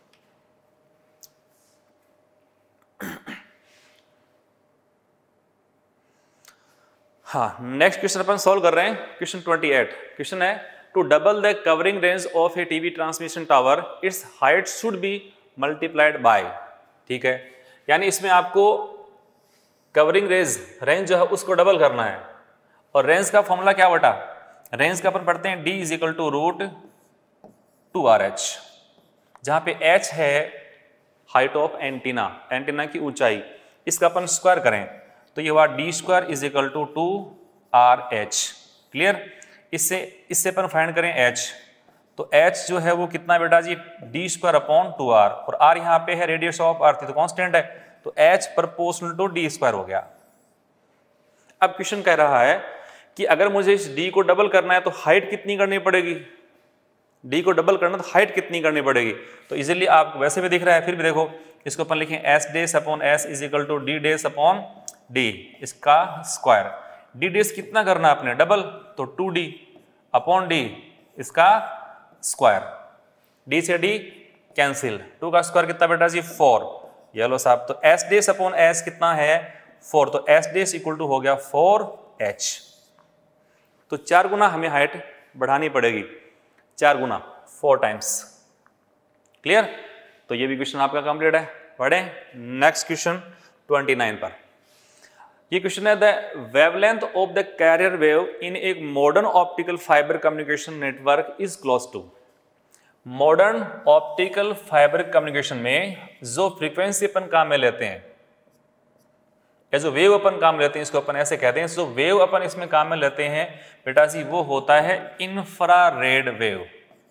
Speaker 1: हाँ, नेक्स्ट क्वेश्चन अपन सॉल्व कर रहे हैं। क्वेश्चन ट्वेंटी एट क्वेश्चन है to double the covering range of a TV transmission tower its height should be multiplied by. ठीक है, यानी इसमें आपको कवरिंग रेंज रेंज जो है उसको डबल करना है, और रेंज का फॉर्मूला क्या बटा, रेंज का अपन पढ़ते हैं d is equal to root two R H, जहां पे h है हाइट ऑफ एंटीना, एंटीना की ऊंचाई, इसका अपन स्क्वायर करें तो ये हुआ D square is equal to two R H. Clear? इससे इससे अपन फाइंड करें h, तो h जो है वो कितना बेटा जी, D square upon two R, और r यहाँ पे है रेडियस ऑफ अर्थ तो कांस्टेंट है, तो h proportional to D square हो गया। अब क्वेश्चन कह रहा है कि अगर मुझे इस d को डबल करना है तो हाइट कितनी करनी पड़ेगी, d को डबल करना तो हाइट कितनी करनी पड़ेगी। तो इजीली आप वैसे भी दिख रहा है, फिर भी देखो इसको अपन लिखें s dash upon s is equal to d dash upon d, इसका स्क्वायर। d डेस कितना करना है अपने, डबल, तो टू डी अपॉन d, इसका स्क्वायर। d से d कैंसिल, टू का स्क्वायर कितना बेटा जी, फोर। ये लो साहब, तो s डेस अपॉन s कितना है, फोर, तो s डेस इक्वल टू हो गया फोर एच। तो चार गुना हमें हाइट बढ़ानी पड़ेगी, चार गुना, फोर टाइम्स। क्लियर? तो ये भी क्वेश्चन आपका कंप्लीट है। पढ़े नेक्स्ट क्वेश्चन ट्वेंटी नाइन पर। ये क्वेश्चन है the wavelength of the carrier wave in एक modern optical fibre communication network is close to. Modern optical fibre communication में जो फ्रीक्वेंसी अपन काम में लेते हैं, या जो वेव अपन काम लेते हैं, इसको अपन ऐसे कहते हैं, जो वेव अपन इसमें काम में लेते हैं बेटा जी वो होता है इंफ्रारेड वेव।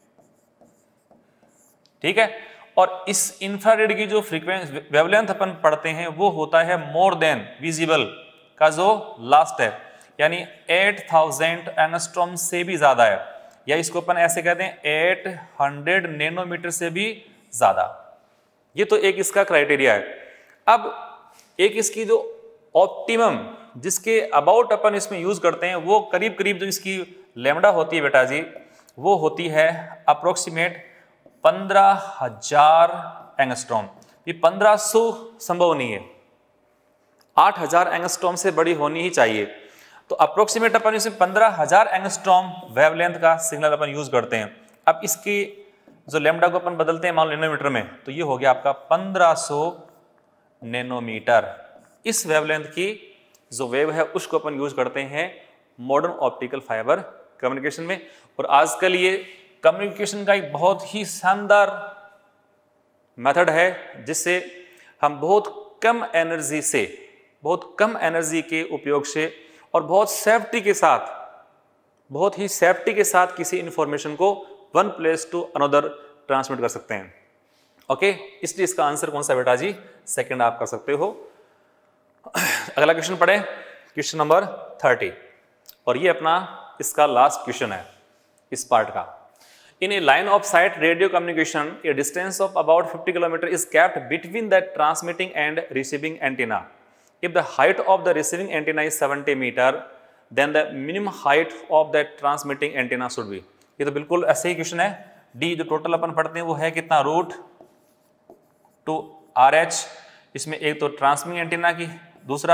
Speaker 1: ठीक है, और इस इंफ्रारेड की जो फ्रीक्वेंसी वेवलेंथ अपन पढ़ते हैं वो होता है मोर देन विजिबल का जो लास्ट है, यानी एट थाउजेंड एंगस्ट्रॉम से भी ज्यादा है, या इसको अपन ऐसे कहते हैं एट हंड्रेड नैनोमीटर से भी ज्यादा। ये तो एक इसका क्राइटेरिया है। अब एक इसकी जो ऑप्टिमम जिसके अबाउट अपन इसमें यूज करते हैं वो करीब करीब जो इसकी लैम्डा होती है बेटा जी वो होती है अप्रोक्सीमेट पंद्रह हजार एंगस्ट्रॉम। ये पंद्रह सौ संभव नहीं है, आठ हजार एंगस्ट्रॉम से बड़ी होनी ही चाहिए। तो अप्रोक्सीमेट अपन इसमें पंद्रह हजार एंगस्ट्रॉम वेवलेंथ का सिग्नल अपन यूज करते हैं। अब इसकी जो लैम्डा को अपन बदलते हैं मान लो नैनोमीटर में, तो ये हो गया आपका पंद्रह सौ नैनोमीटर। इस वेवलेंथ की जो वेव है उसको अपन यूज करते हैं मॉडर्न ऑप्टिकल फाइबर कम्युनिकेशन में। और आजकल ये कम्युनिकेशन का एक बहुत ही शानदार मेथड है जिससे हम बहुत कम एनर्जी से, बहुत कम एनर्जी के उपयोग से और बहुत सेफ्टी के साथ, बहुत ही सेफ्टी के साथ किसी इंफॉर्मेशन को one place to another transmit कर सकते हैं। ओके, इसलिए इसका आंसर कौन सा बेटा जी, सेकंड आप कर सकते हो। अगला क्वेश्चन पढ़े, क्वेश्चन नंबर थर्टी, और ये अपना इसका लास्ट क्वेश्चन है इस पार्ट का। In a line of sight radio communication, a distance of about fifty kilometers is kept between the transmitting and receiving antenna. If the height of the receiving antenna is seventy meter, then the minimum height of the transmitting antenna should be. ये तो बिल्कुल ऐसे ही question है। D जो total अपन पढ़ते हैं वो है कितना, रूट टू आर एच। इसमें एक तो ट्रांसमिटिंग एंटीना की, दूसरा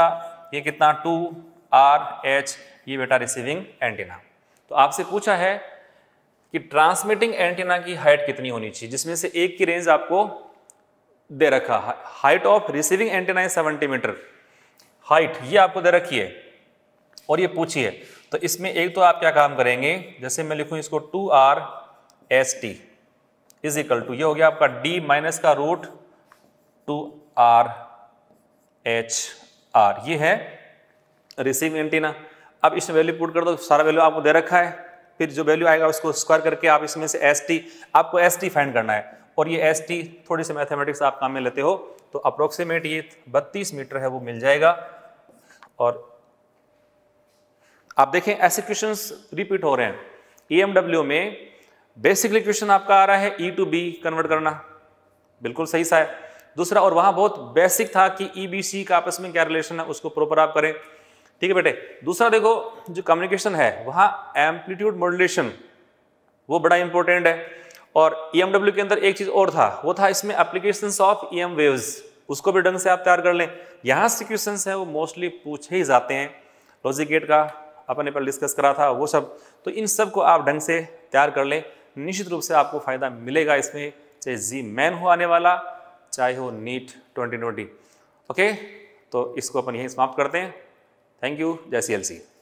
Speaker 1: ये कितना टू आर एच, ये बेटा रिसीविंग एंटीना। तो आपसे पूछा है कि ट्रांसमिटिंग एंटीना की हाइट कितनी होनी चाहिए, जिसमें से एक की रेंज आपको दे रखा, हाइट ऑफ रिसीविंग एंटीना है सेवेंटी मीटर, हाइट ये आपको दे रखी है और ये पूछी है। तो इसमें एक तो आप क्या काम करेंगे, जैसे मैं लिखूं इसको two R S T is equal to, ये हो गया आपका डी माइनस का root two R H R, ये है रिसीविंग एंटीना। अब इसमें वैल्यू पुट कर दो, सारा वैल्यू आपको दे रखा है, फिर जो वैल्यू आएगा उसको स्क्वायर करके आप इसमें से एस टी, आपको एस टी फाइंड करना है, और ये एस टी थोड़ी सी मैथमेटिक्स आप काम में लेते हो तो अप्रोक्सीमेट ये बत्तीस मीटर है वो मिल जाएगा। और आप देखें ऐसे क्वेश्चंस रिपीट हो रहे हैं। ई एम डब्ल्यू में बेसिकली क्वेश्चन आपका आ रहा है ई टू बी कन्वर्ट करना, बिल्कुल सही सा है। दूसरा, और वहां बहुत बेसिक था कि ई बी सी का आपस में क्या रिलेशन है, उसको प्रॉपर आप करें, ठीक है बेटे। दूसरा देखो, जो कम्युनिकेशन है वहां एम्पलीट्यूड मॉड्यूलेशन वो बड़ा इंपॉर्टेंट है। और ई एम डब्ल्यू के अंदर एक चीज और था, वो था इसमें applications of E M waves, उसको भी ढंग से आप तैयार कर लें। यहाँ से क्वेश्चंस है वो मोस्टली पूछे ही जाते हैं। लॉजिक गेट का अपन ने पहले डिस्कस करा था वो सब, तो इन सब को आप ढंग से तैयार कर लें, निश्चित रूप से आपको फायदा मिलेगा इसमें, चाहे जी मैन हो आने वाला, चाहे हो नीट ट्वेंटी ट्वेंटी। ओके, तो इसको अपन यहीं समाप्त करते हैं। थैंक यू, जय सी एल सी।